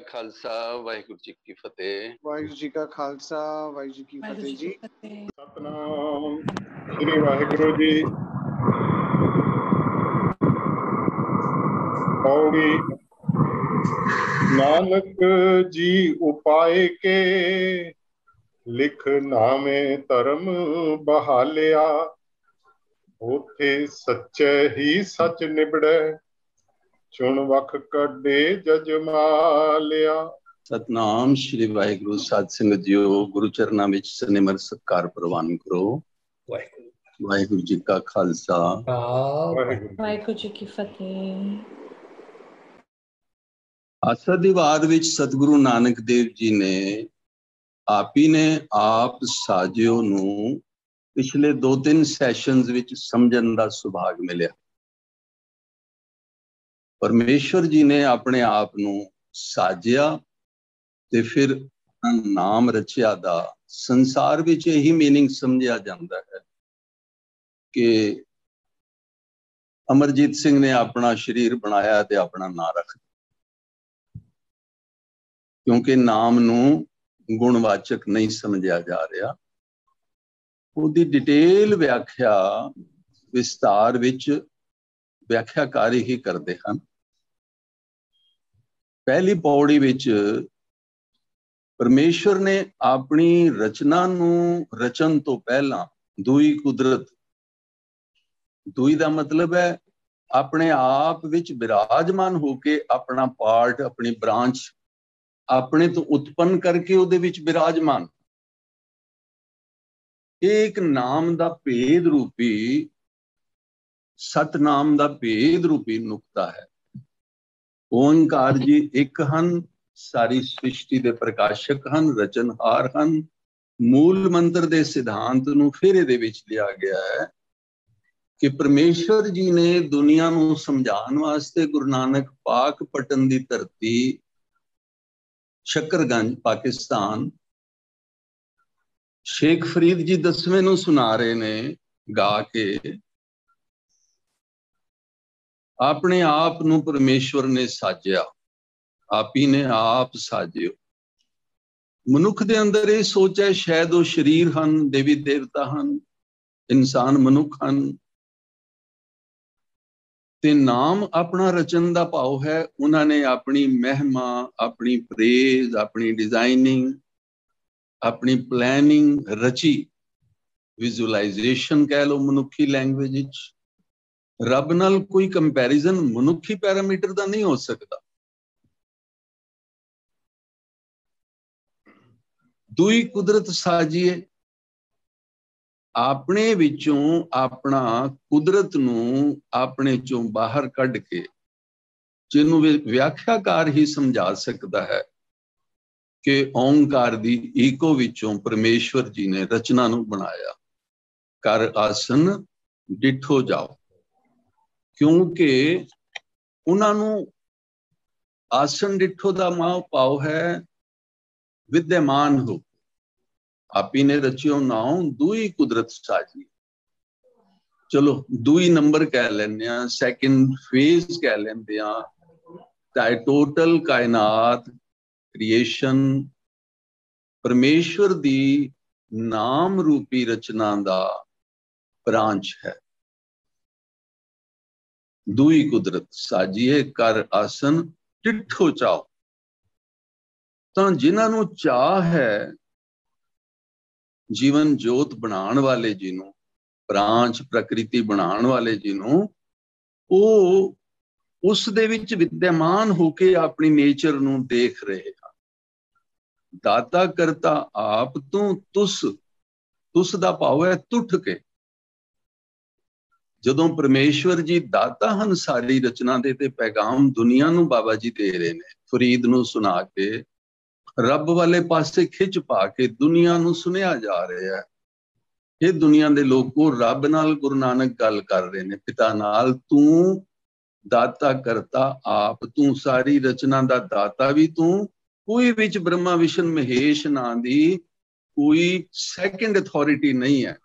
खालसा वाहिगुरू जी की फतेह। वाहिगुरू जी का खालसा वाहिगुरू जी की फतेह जी। सतनाम श्री वाहिगुरू जी। पौड़ी नानक जी उपाय के लिख नामे धर्म बहालिया, उथे सच्चे ही सच निबड़े चुन वख कड़े जजमालिया। सतनाम श्री वाहिगुरू। साध संगत जीओ, गुरु चरना विच सनिमर सत्कार प्रवान करो। वाहिगुरू जी का खालसा वाहिगुरू जी की फतेह। आसा दी वार विच सतगुरु नानक देव जी ने आप ही ने आप साजिओ नू पिछले 2-3 सैशनस विच समझण दा सुभाग मिलिया। परमेश्वर जी ने अपने आप नू साजिया ते फिर नाम रचिया दा संसार विच यही मीनिंग समझिया जाता है कि अमरजीत सिंह ने अपना शरीर बनाया ते अपना नाम रख, क्योंकि नाम नू गुणवाचक नहीं समझिया जा रहा। उसकी डिटेल व्याख्या विस्तार विच व्याख्याकारी ही करते हैं। पहली पौड़ी विच परमेश्वर ने अपनी रचना नू रचन तो पहला दुई कुदरत, दुई का मतलब है अपने आप विच विराजमान होके अपना पार्ट, अपनी ब्रांच अपने तो उत्पन्न करके उहदे विच विराजमान। एक नाम दा भेद रूपी, सतनाम दा भेद रूपी नुकता है। ओंकार जी एक हन, सारी सृष्टि दे प्रकाशक हन, रचनहार हन। मूल मंत्र दे सिद्धांत नू फिर इहदे विच लिया गया है कि परमेश्वर जी ने दुनिया नू समझाने वास्ते गुरु नानक पाक पटन दी धरती शकरगंज पाकिस्तान, शेख फरीद जी 10वें नू सुना रहे ने गा के, अपने आप नू परमेश्वर ने साजिया, आप ही ने आप साजियो। मनुख दे अंदर ये सोच है शायद वो शरीर हन, देवी देवता हन, इंसान मनुख हन, ते नाम अपना रचन दा भाव है। उन्होंने अपनी महिमा, अपनी प्रेज, अपनी डिजाइनिंग, अपनी प्लैनिंग रची। विजुअलाइजेशन कह लो मनुखी लैंग्वेज। रब नाल कोई कंपैरिजन मनुखी पैरामीटर दा नहीं हो सकता। दुई कुदरत साजिए, अपने विचों अपना कुदरत नू अपने चों बाहर कढ़ के, जिन्हों व्याख्याकार ही समझा सकता है कि ओंकार दी ईको विचों परमेश्वर जी ने रचना नू बनाया। कर आसन डिठो जाओ, क्योंकि उन्होंने आसन डिठो दा भाव है विद्यमान हो। आप ही ने रचियो नाउ दुई कुदरत साजी। चलो दुई नंबर कह लेने, सैकेंड फेज कह लेंदे आ। टोटल कायनात क्रिएशन परमेश्वर दी नाम रूपी रचना दा ब्रांच है। दुई कुदरत साजिए, कर आसन डिठो चाओ। तो जिन्हों चाह है जीवन जोत बनाण वाले जिन्हों, ब्रांच प्रकृति बनाण वाले जिन्हों, वो उस दे विच विद्यमान होके अपनी नेचर नू देख रहे हैं। दाता करता आप तू तुस, तुस दा भाव है तुठ के। जदों परमेश्वर जी दाता हन सारी रचना दे ते पैगाम दुनिया नू बाबा जी दे रहे ने, फरीद नू सुना के रब वाले पासे खिंच पा के दुनिया नू सुनिया जा रहा है। ये दुनिया दे लोगों, रब नाल गुरु नानक गल कर रहे ने, पिता नाल। तू दाता करता आप, तू सारी रचना दा दाता भी तू, कोई विच ब्रह्मा विष्णु महेश ना दी कोई सेकंड अथॉरिटी नहीं है।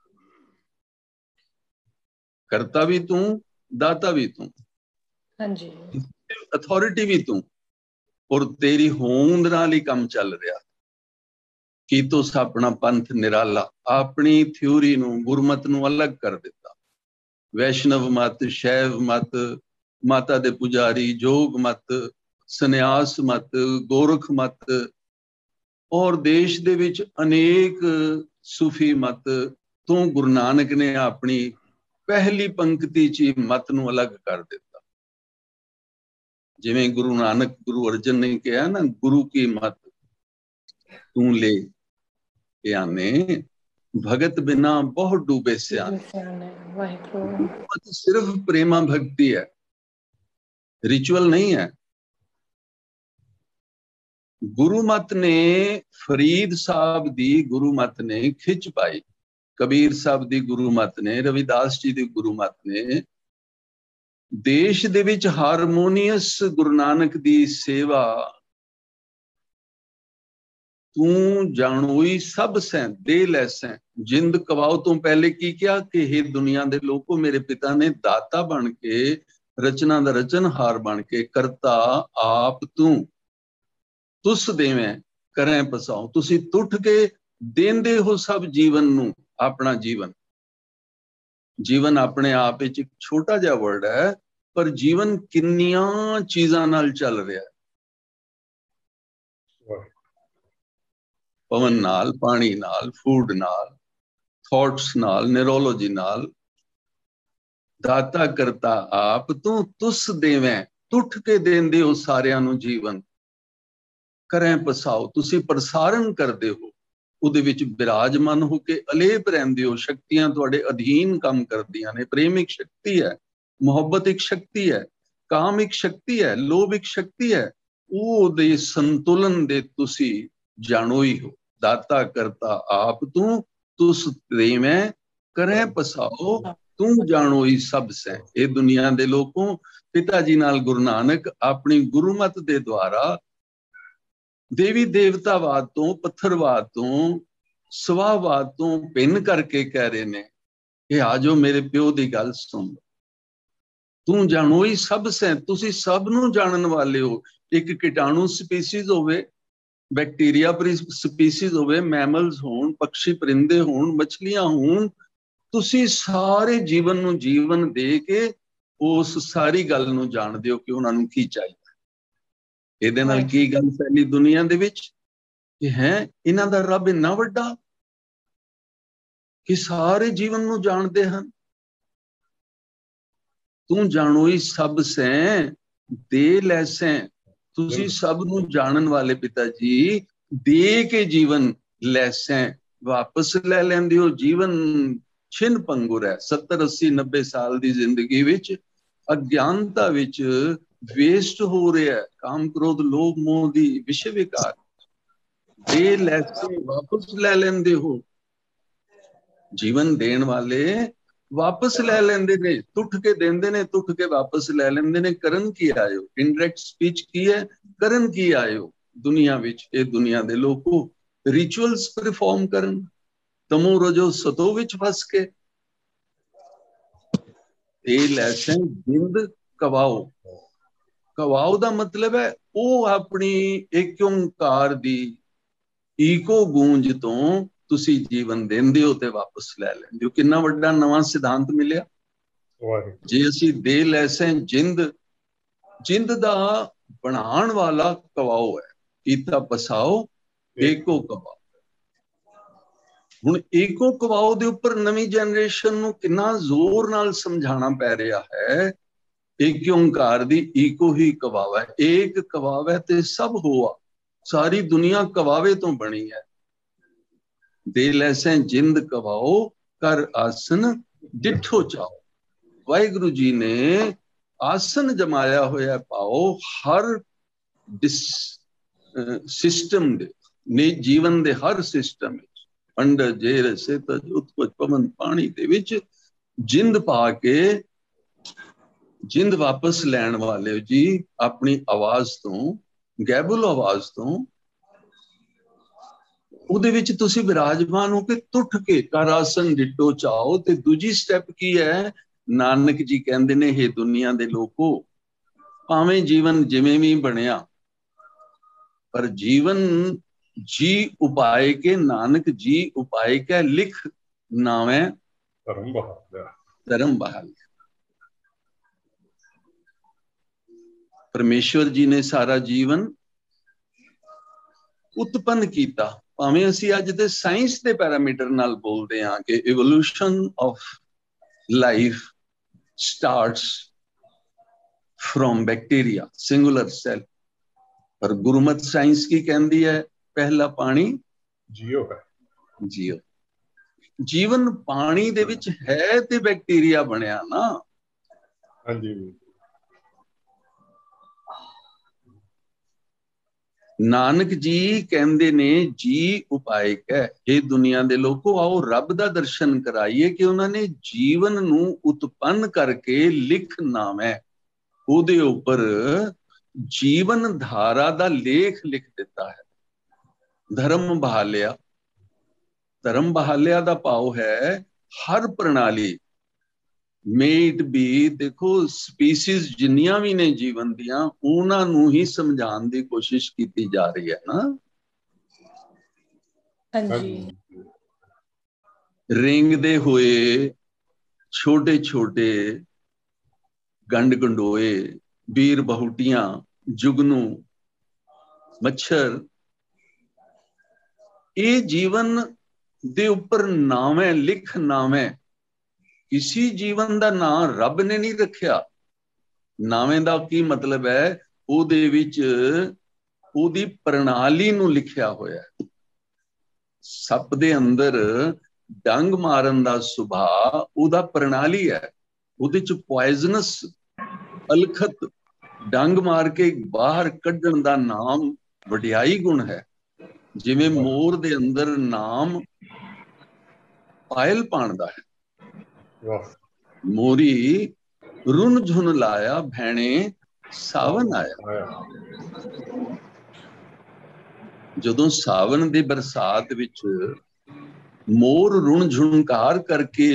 करता भी तू, दाता भी तू, हाँ जी, अथॉरिटी भी तू। ਔਰ ਤੇਰੀ ਹੋਂਦ ਨਾਲ ਹੀ ਕੰਮ ਚੱਲ ਰਿਹਾ। ਕੀ ਤੁਸ ਆਪਣਾ ਪੰਥ ਨਿਰਾਲਾ, ਆਪਣੀ ਥਿਊਰੀ ਨੂੰ, ਗੁਰਮਤ ਨੂੰ ਅਲੱਗ ਕਰ ਦਿੱਤਾ। ਵੈਸ਼ਨਵ ਮਤ, ਸ਼ੈਵ ਮਤ, ਮਾਤਾ ਦੇ ਪੁਜਾਰੀ, ਜੋਗ ਮਤ, ਸੰਨਿਆਸ ਮਤ, ਗੋਰਖ ਮਤ, ਔਰ ਦੇਸ਼ ਦੇ ਵਿੱਚ ਅਨੇਕ ਸੂਫੀ ਮਤ ਤੋਂ ਗੁਰੂ ਨਾਨਕ ਨੇ ਆਪਣੀ ਪਹਿਲੀ ਪੰਕਤੀ 'ਚ ਮਤ ਨੂੰ ਅਲੱਗ ਕਰ ਦਿੱਤਾ। ਜਿਵੇਂ ਗੁਰੂ ਨਾਨਕ, ਗੁਰੂ ਅਰਜਨ ਨੇ ਕਿਹਾ ਨਾ, ਗੁਰੂ ਕੀ ਮਤ ਤੂੰ ਲੈ ਆਨੇ, ਭਗਤ ਬਿਨਾ ਬਹੁਤ ਡੂਬੇ ਸਿਆਣੇ। ਮਤ ਸਿਰਫ ਪ੍ਰੇਮਾ ਭਗਤੀ ਹੈ, ਰਿਚੁਅਲ ਨਹੀਂ ਹੈ। ਗੁਰੂ ਮਤ ਨੇ, ਫਰੀਦ ਸਾਹਿਬ ਦੀ ਗੁਰੂ ਮਤ ਨੇ ਖਿੱਚ ਪਾਈ, ਕਬੀਰ ਸਾਹਿਬ ਦੀ ਗੁਰੂ ਮਤ ਨੇ, ਰਵਿਦਾਸ ਜੀ ਦੀ ਗੁਰੂ ਮਤ ਨੇ ਦੇਸ਼ ਦੇ ਵਿੱਚ ਹਾਰਮੋਨੀਅਸ ਗੁਰੂ ਨਾਨਕ ਦੀ ਸੇਵਾ। ਤੂੰ ਜਾਣੋਈ ਸਭ ਸੈਂ ਦੇ ਲੈ ਸੈਂ ਜਿੰਦ ਕਵਾਓ ਤੋਂ ਪਹਿਲੇ ਕੀ ਕਿਹਾ ਕਿ ਇਹ ਦੁਨੀਆ ਦੇ ਲੋਕੋ, ਮੇਰੇ ਪਿਤਾ ਨੇ ਦਾਤਾ ਬਣ ਕੇ, ਰਚਨਾ ਦਾ ਰਚਨਹਾਰ ਬਣ ਕੇ, ਕਰਤਾ ਆਪ ਤੂੰ, ਤੁਸ ਦੇਵੇਂ ਕਰੈ ਪਸਾਓ। ਤੁਸੀਂ ਟੁੱਟ ਕੇ ਦੇਂਦੇ ਹੋ ਸਭ ਜੀਵਨ ਨੂੰ ਆਪਣਾ ਜੀਵਨ। ਜੀਵਨ ਆਪਣੇ ਆਪ ਵਿੱਚ ਇੱਕ ਛੋਟਾ ਜਿਹਾ ਵਰਡ ਹੈ, ਪਰ ਜੀਵਨ ਕਿੰਨੀਆਂ ਚੀਜ਼ਾਂ ਨਾਲ ਚੱਲ ਰਿਹਾ ਹੈ। ਪਵਨ ਨਾਲ, ਪਾਣੀ ਨਾਲ, ਫੂਡ ਨਾਲ, ਥਾਟਸ ਨਾਲ, ਨਿਊਰੋਲੋਜੀ ਨਾਲ। ਦਾਤਾ ਕਰਤਾ ਆਪ ਤੂੰ, ਤੁਸ ਦੇਵੇਂ, ਟੁੱਟ ਕੇ ਦੇਂਦੇ ਹੋ ਸਾਰਿਆਂ ਨੂੰ ਜੀਵਨ। ਕਰੈ ਪਸਾਓ, ਤੁਸੀਂ ਪ੍ਰਸਾਰਣ ਕਰਦੇ ਹੋ, ਉਹਦੇ ਵਿੱਚ ਬਿਰਾਜਮਾਨ ਹੋ ਕੇ ਅਲੇਪ ਰਹਿੰਦੇ ਹੋ। ਸ਼ਕਤੀਆਂ ਤੁਹਾਡੇ ਅਧੀਨ ਕੰਮ ਕਰਦੀਆਂ ਨੇ। ਪ੍ਰੇਮ ਇੱਕ ਸ਼ਕਤੀ ਹੈ, ਮੁਹੱਬਤ ਇੱਕ ਸ਼ਕਤੀ ਹੈ, ਕਾਮ ਇੱਕ ਸ਼ਕਤੀ ਹੈ, ਲੋਭ ਇੱਕ ਸ਼ਕਤੀ ਹੈ। ਉਹਦੇ ਸੰਤੁਲਨ ਦੇ ਤੁਸੀਂ ਜਾਣੋ ਹੀ ਹੋ। ਦਾਤਾ ਕਰਤਾ ਆਪ ਤੂੰ, ਤੁਸ ਦੇਵੇਂ ਕਰੈ ਪਸਾਓ, ਤੂੰ ਜਾਣੋ ਹੀ ਸਭ ਸੈਂ। ਇਹ ਦੁਨੀਆ ਦੇ ਲੋਕੋਂ ਪਿਤਾ ਜੀ ਨਾਲ ਗੁਰੂ ਨਾਨਕ ਆਪਣੀ ਗੁਰੂਮਤ ਦੇ ਦੁਆਰਾ ਦੇਵੀ ਦੇਵਤਾਵਾਦ ਤੋਂ, ਪੱਥਰਵਾਦ ਤੋਂ, ਸਵਾਹਵਾਦ ਤੋਂ ਭਿੰਨ ਕਰਕੇ ਕਹਿ ਰਹੇ ਨੇ ਕਿ ਆ ਜਾਓ ਮੇਰੇ ਪਿਓ ਦੀ ਗੱਲ ਸੁਣ। ਤੂੰ ਜਾਣੋ ਹੀ ਸਭ ਸੈਂ, ਤੁਸੀਂ ਸਭ ਨੂੰ ਜਾਣਨ ਵਾਲੇ ਹੋ। ਇੱਕ ਕੀਟਾਣੂ ਸਪੀਸੀਜ਼ ਹੋਵੇ, ਬੈਕਟੀਰੀਆ ਸਪੀਸੀਜ਼ ਹੋਵੇ, ਮੈਮਲਸ ਹੋਣ, ਪੰਛੀ ਪਰਿੰਦੇ ਹੋਣ, ਮਛਲੀਆਂ ਹੋਣ, ਤੁਸੀਂ ਸਾਰੇ ਜੀਵਨ ਨੂੰ ਜੀਵਨ ਦੇ ਕੇ ਉਸ ਸਾਰੀ ਗੱਲ ਨੂੰ ਜਾਣਦੇ ਹੋ ਕਿ ਉਹਨਾਂ ਨੂੰ ਕੀ ਚਾਹੀਦਾ। ਇਹਦੇ ਨਾਲ ਕੀ ਗੱਲ ਫੈਲੀ ਦੁਨੀਆ ਦੇ ਵਿੱਚ ਕਿ ਹੈ ਇਹਨਾਂ ਦਾ ਰੱਬ ਇੰਨਾ ਵੱਡਾ ਕਿ ਸਾਰੇ ਜੀਵਨ ਨੂੰ ਜਾਣਦੇ ਹਨ। ਤੂੰ ਜਾਣੋ ਹੀ ਸਭ ਸੈਂ ਦੇ ਲੈ ਸੈਂ, ਤੁਸੀਂ ਸਭ ਨੂੰ ਜਾਣਨ ਵਾਲੇ ਪਿਤਾ ਜੀ ਦੇ ਕੇ ਜੀਵਨ ਲੈ ਸੈਂ, ਵਾਪਸ ਲੈ ਲੈਂਦੇ ਹੋ ਜੀਵਨ। ਛਿਨ ਪੰਗੁਰ ਹੈ 70 80 90 ਸਾਲ ਦੀ ਜ਼ਿੰਦਗੀ ਵਿੱਚ ਅਗਿਆਨਤਾ ਵਿੱਚ ਵੇਸਟ ਹੋ ਰਿਹਾ। ਕਾਮ ਕ੍ਰੋਧ ਲੋਭ ਮੋਹ ਦੀ ਵਿਸ਼ੇ ਵਿਕਾਰ ਦੇ ਲੈ ਕੇ ਵਾਪਸ ਲੈ ਲੈਂਦੇ ਹੋ। ਜੀਵਨ ਦੇਣ ਵਾਲੇ ਵਾਪਸ ਲੈ ਲੈਂਦੇ ਨੇ, ਟੁੱਟ ਕੇ ਦਿੰਦੇ ਨੇ, ਟੁੱਟ ਕੇ ਵਾਪਸ ਲੈ ਲੈਂਦੇ ਨੇ। ਕਰਨ ਕੀ ਆਇਓ? ਇਨਡਾਇਰੈਕਟ ਸਪੀਚ ਕੀ ਹੈ? ਕਰਨ ਕੀ ਆਇਓ ਦੁਨੀਆ ਵਿੱਚ? ਇਹ ਦੁਨੀਆ ਦੇ ਲੋਕੋ ਰਿਚੁਅਲਸ ਪਰਫਾਰਮ ਕਰਨ, ਤਮੋ ਰਜੋ ਸਤੋ ਵਿੱਚ ਫਸ ਕੇ। ਇਹ ਲੈਸਨ ਜਿੰਦ ਕਵਾਓ। ਕਵਾਓ ਦਾ ਮਤਲਬ ਹੈ ਉਹ ਆਪਣੀ ਇੱਕ ਓੰਕਾਰ ਦੀ ਈਕੋ ਗੂੰਜ ਤੋਂ ਤੁਸੀਂ ਜੀਵਨ ਦਿੰਦੇ ਹੋ ਤੇ ਵਾਪਸ ਲੈ ਲੈਂਦੇ ਹੋ। ਕਿੰਨਾ ਵੱਡਾ ਨਵਾਂ ਸਿਧਾਂਤ ਮਿਲਿਆ। ਜੇ ਅਸੀਂ ਦੇ ਲੈਸੈਂ ਜਿੰਦ, ਜਿੰਦ ਦਾ ਬਣਾਉਣ ਵਾਲਾ ਕਵਾਓ ਹੈ। ਕੀਤਾ ਪਸਾਓ ਏਕੋ ਕਵਾਓ। ਹੁਣ ਏਕੋ ਕਵਾਓ ਦੇ ਉੱਪਰ ਨਵੀਂ ਜਨਰੇਸ਼ਨ ਨੂੰ ਕਿੰਨਾ ਜ਼ੋਰ ਨਾਲ ਸਮਝਾਉਣਾ ਪੈ ਰਿਹਾ ਹੈ। ਇੱਕ ਓੰਕਾਰ ਦੀ ਈਕੋ ਹੀ ਕਵਾਵਾ ਹੈ। ਏਕ ਕਵਾਵੇ ਤੇ ਸਭ ਹੋਆ। ਸਾਰੀ ਦੁਨੀਆ ਕਵਾਵੇ ਤੋਂ ਬਣੀ ਹੈ। ਦੇ ਲੈਸੈਂ ਜਿੰਦ ਕਵਾਓ, ਕਰ ਆਸਨ ਡਿਠੋ ਚਾਓ। ਵਾਹਿਗੁਰੂ ਜੀ ਨੇ ਆਸਨ ਜਮਾਇਆ ਹੋਇਆ ਪਾਓ ਹਰ ਸਿਸਟਮ ਦੇ ਨੇ, ਜੀਵਨ ਦੇ ਹਰ ਸਿਸਟਮ ਵਿੱਚ। ਅੰਡਰ ਜੇਰ ਸੇਤਜ ਉਤਪਜ ਪਵਨ ਪਾਣੀ ਦੇ ਵਿੱਚ ਜਿੰਦ ਪਾ ਕੇ ਜਿੰਦ ਵਾਪਸ ਲੈਣ ਵਾਲੇ ਜੀ ਆਪਣੀ ਆਵਾਜ਼ ਤੋਂ, ਗੈਬੁਲ ਆਵਾਜ਼ ਤੋਂ, ਉਹਦੇ ਵਿੱਚ ਤੁਸੀਂ ਵਿਰਾਜਮਾਨ ਹੋ ਕੇ ਟੁੱਟ ਕੇ ਕਰ ਆਸਨ ਡਿੱਟੋ ਚਾਓ। ਤੇ ਦੂਜੀ ਸਟੈਪ ਕੀ ਹੈ? ਨਾਨਕ ਜੀ ਕਹਿੰਦੇ ਨੇ, ਇਹ ਦੁਨੀਆ ਦੇ ਲੋਕੋ ਭਾਵੇਂ ਜੀਵਨ ਜਿਵੇਂ ਵੀ ਬਣਿਆ, पर जीवन जी उपाय के, नानक जी उपाय के लिख नावे धर्म बहाल। परमेश्वर जी ने सारा जीवन उत्पन्न किया। भावें असी अज दे साइंस के पैरामीटर नाल बोलते हैं कि evolution of life starts from bacteria singular cell, पर गुरमत साइंस की कहती है पहला पानी जियो है। जियो जीवन पानी दे विच है ते बैक्टीरिया बनया ना। हाँ जी। नानक जी कहते ने जी उपाय है, ये दुनिया दे लोगों आओ रब दा दर्शन कराइए कि उन्होंने जीवन नू उत्पन्न करके लिख नामै उहदे उपर जीवन धारा दा लेख लिख दिता है। धर्म बहालिया, धर्म बहालिया दा भाव है हर प्रणाली मेट बी, देखो स्पीसीज जिन्नियां भी ने जीवन दियां उन्हां नू ही समझाने की कोशिश की जा रही है ना। हाँ जी। रेंगदे हुए छोटे छोटे गंड गंडोए, बीर बहुटियां, जुगनू, मच्छर, ये जीवन दे उपर नाम है, लिख नाम है। किसी जीवन का नाम रब ने नहीं रखा। नावे का की मतलब है उहदे विच उहदी प्रणाली नू लिखिया होया। सप दे अंदर डंग मारन दा सुभाव उहदा प्रणाली है। उहदे च पॉइजनस अलखत डंग मार के बाहर कढ़न दा नाम वडियाई गुण है। जिवें मोर दे अंदर नाम पायल पाण दा है। मोरी रुन झुन लाया भैणे सावन आया। जदों सावन दी बरसात विच मोर रुन झुनकार करके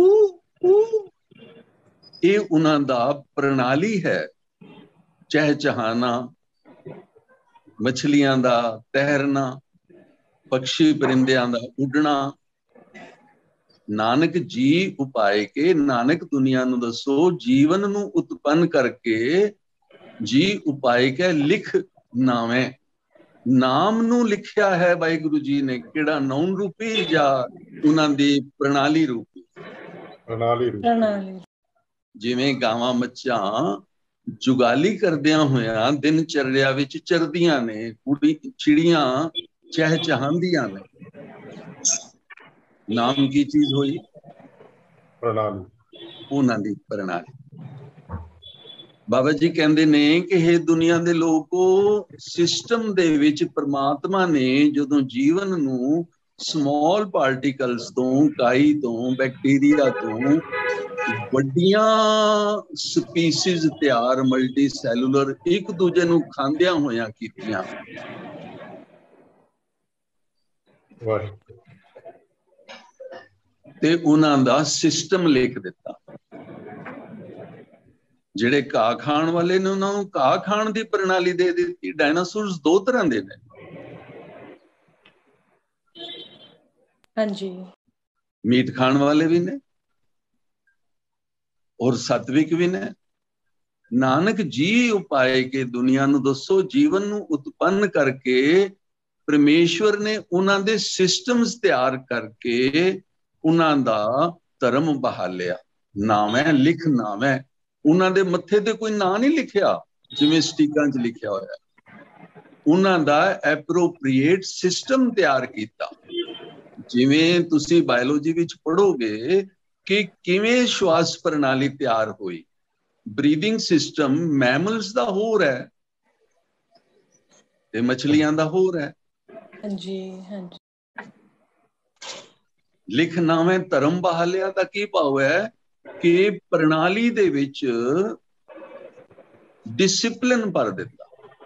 ये उन्हां दा प्रणाली है। चहचहाना, मछलियां दा तैरना, पक्षी परिंदियां दा उड़ना। नानक जी उपाय के, नानक दुनिया नू दसो जीवन नू उत्पन्न करके जी उपाय के लिख नावे। नाम नू लिखिया है वाहिगुरु जी ने, केड़ा नौन रूपी या उन्हां दी प्रणाली रूपी। प्रणाली जिवें गावां मच्छां जुगाली करदियां होया दिनचर्या विच चरदियां ने, कुड़ी चिड़ियां चहचहांदियां ने। नाम की चीज होई प्रणाली, उन्हां दी प्रणाली। बाबा जी कहते ने कि हे दुनिया दे लोगो, सिस्टम दे विच परमात्मा ने जदों जीवन नू स्मॉल पार्टिकल्स तो, काई तो, बैक्टीरिया तो वड्डियां स्पीसीज तैयार मल्टी सैलूलर एक दूजे नू खांदियां होया कीतियां। ते उन्हां दा सिस्टम लिख दिता। ਜਿਹੜੇ ਘਾਹ ਖਾਣ ਵਾਲੇ ਨੇ ਉਹਨਾਂ ਨੂੰ ਘਾਹ ਖਾਣ ਦੀ ਪ੍ਰਣਾਲੀ ਦੇ ਦਿੱਤੀ। ਡਾਇਨਾਸੌਰਸ ਦੋ ਤਰ੍ਹਾਂ ਦੇ ਨੇ। ਹਾਂਜੀ, ਮੀਟ ਖਾਣ ਵਾਲੇ ਵੀ ਨੇ ਔਰ ਸਾਤਵਿਕ ਵੀ ਨੇ। ਨਾਨਕ ਜੀ ਉਪਾਏ ਕੇ ਦੁਨੀਆ ਨੂੰ ਦੱਸੋ ਜੀਵਨ ਨੂੰ ਉਤਪੰਨ ਕਰਕੇ ਪਰਮੇਸ਼ਵਰ ਨੇ ਉਹਨਾਂ ਦੇ ਸਿਸਟਮਸ ਤਿਆਰ ਕਰਕੇ ਉਹਨਾਂ ਦਾ ਧਰਮ ਬਹਾਲਿਆ। ਨਾਮ ਹੈ, ਲਿਖ ਨਾਮ ਹੈ। ਉਹਨਾਂ ਦੇ ਮੱਥੇ ਤੇ ਕੋਈ ਨਾਂ ਨਹੀਂ ਲਿਖਿਆ ਜਿਵੇਂ ਸਟੀਕਾਂ 'ਚ ਲਿਖਿਆ ਹੋਇਆ। ਉਹਨਾਂ ਦਾ ਐਪਰੋਪ੍ਰੀਏਟ ਸਿਸਟਮ ਤਿਆਰ ਕੀਤਾ। ਜਿਵੇਂ ਤੁਸੀਂ ਬਾਇਓਲੋਜੀ ਵਿੱਚ ਪੜ੍ਹੋਗੇ ਕਿ ਕਿਵੇਂ ਸ਼ਵਾਸ ਪ੍ਰਣਾਲੀ ਤਿਆਰ ਹੋਈ। ਬਰੀਦਿੰਗ ਸਿਸਟਮ ਮੈਮਲਸ ਦਾ ਹੋਰ ਹੈ ਤੇ ਮਛਲੀਆਂ ਦਾ ਹੋਰ ਹੈ। ਹਾਂਜੀ ਹਾਂਜੀ। ਲਿਖ ਨਾਵੇਂ ਧਰਮ ਬਹਾਲਿਆ ਦਾ ਕੀ ਭਾਵ ਹੈ ਕਿ ਪ੍ਰਣਾਲੀ ਦੇ ਵਿੱਚ ਡਿਸਿਪਲਿਨ ਭਰ ਦਿੱਤਾ।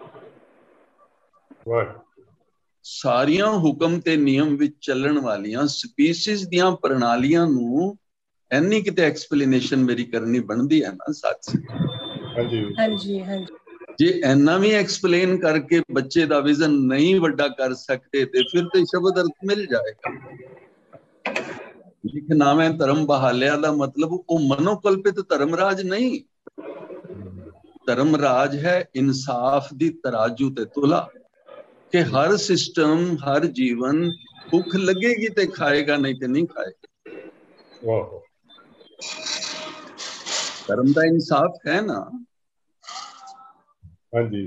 ਸਾਰੀਆਂ ਹੁਕਮ ਤੇ ਨਿਯਮ ਵਿੱਚ ਚੱਲਣ ਵਾਲੀਆਂ ਸਪੀਸੀਜ਼ ਦੀਆਂ ਪ੍ਰਣਾਲੀਆਂ ਨੂੰ ਇੰਨੀ ਕਿਤੇ ਐਕਸਪਲੇਨੇਸ਼ਨ ਮੇਰੀ ਕਰਨੀ ਬਣਦੀ ਹੈ ਨਾ ਸੱਚ। ਹਾਂਜੀ ਹਾਂਜੀ ਹਾਂਜੀ। ਜੇ ਇੰਨਾ ਵੀ ਐਕਸਪਲੇਨ ਕਰਕੇ ਬੱਚੇ ਦਾ ਵਿਜ਼ਨ ਨਹੀਂ ਵੱਡਾ ਕਰ ਸਕਦੇ ਤੇ ਫਿਰ ਤੇ ਸ਼ਬਦ ਅਰਥ ਮਿਲ ਜਾਏਗਾ। ਲਿਖ ਨਾਵੇਂ ਧਰਮ ਬਹਾਲਿਆ ਦਾ ਮਤਲਬ ਉਹ ਮਨੋਕਲਪਿਤ ਧਰਮਰਾਜ ਨਹੀਂ। ਧਰਮਰਾਜ ਹੈ ਇਨਸਾਫ ਦੀ ਤਰਾਜੂ ਤੇ ਤੁਲਾ, ਕਿ ਹਰ ਸਿਸਟਮ, ਹਰ ਜੀਵਨ ਭੁੱਖ ਲੱਗੇਗੀ ਤੇ ਖਾਏਗਾ, ਨਹੀਂ ਤੇ ਨਹੀਂ ਖਾਏਗਾ। ਵਾਹ, ਧਰਮ ਦਾ ਇਨਸਾਫ ਹੈ ਨਾ। ਹਾਂਜੀ,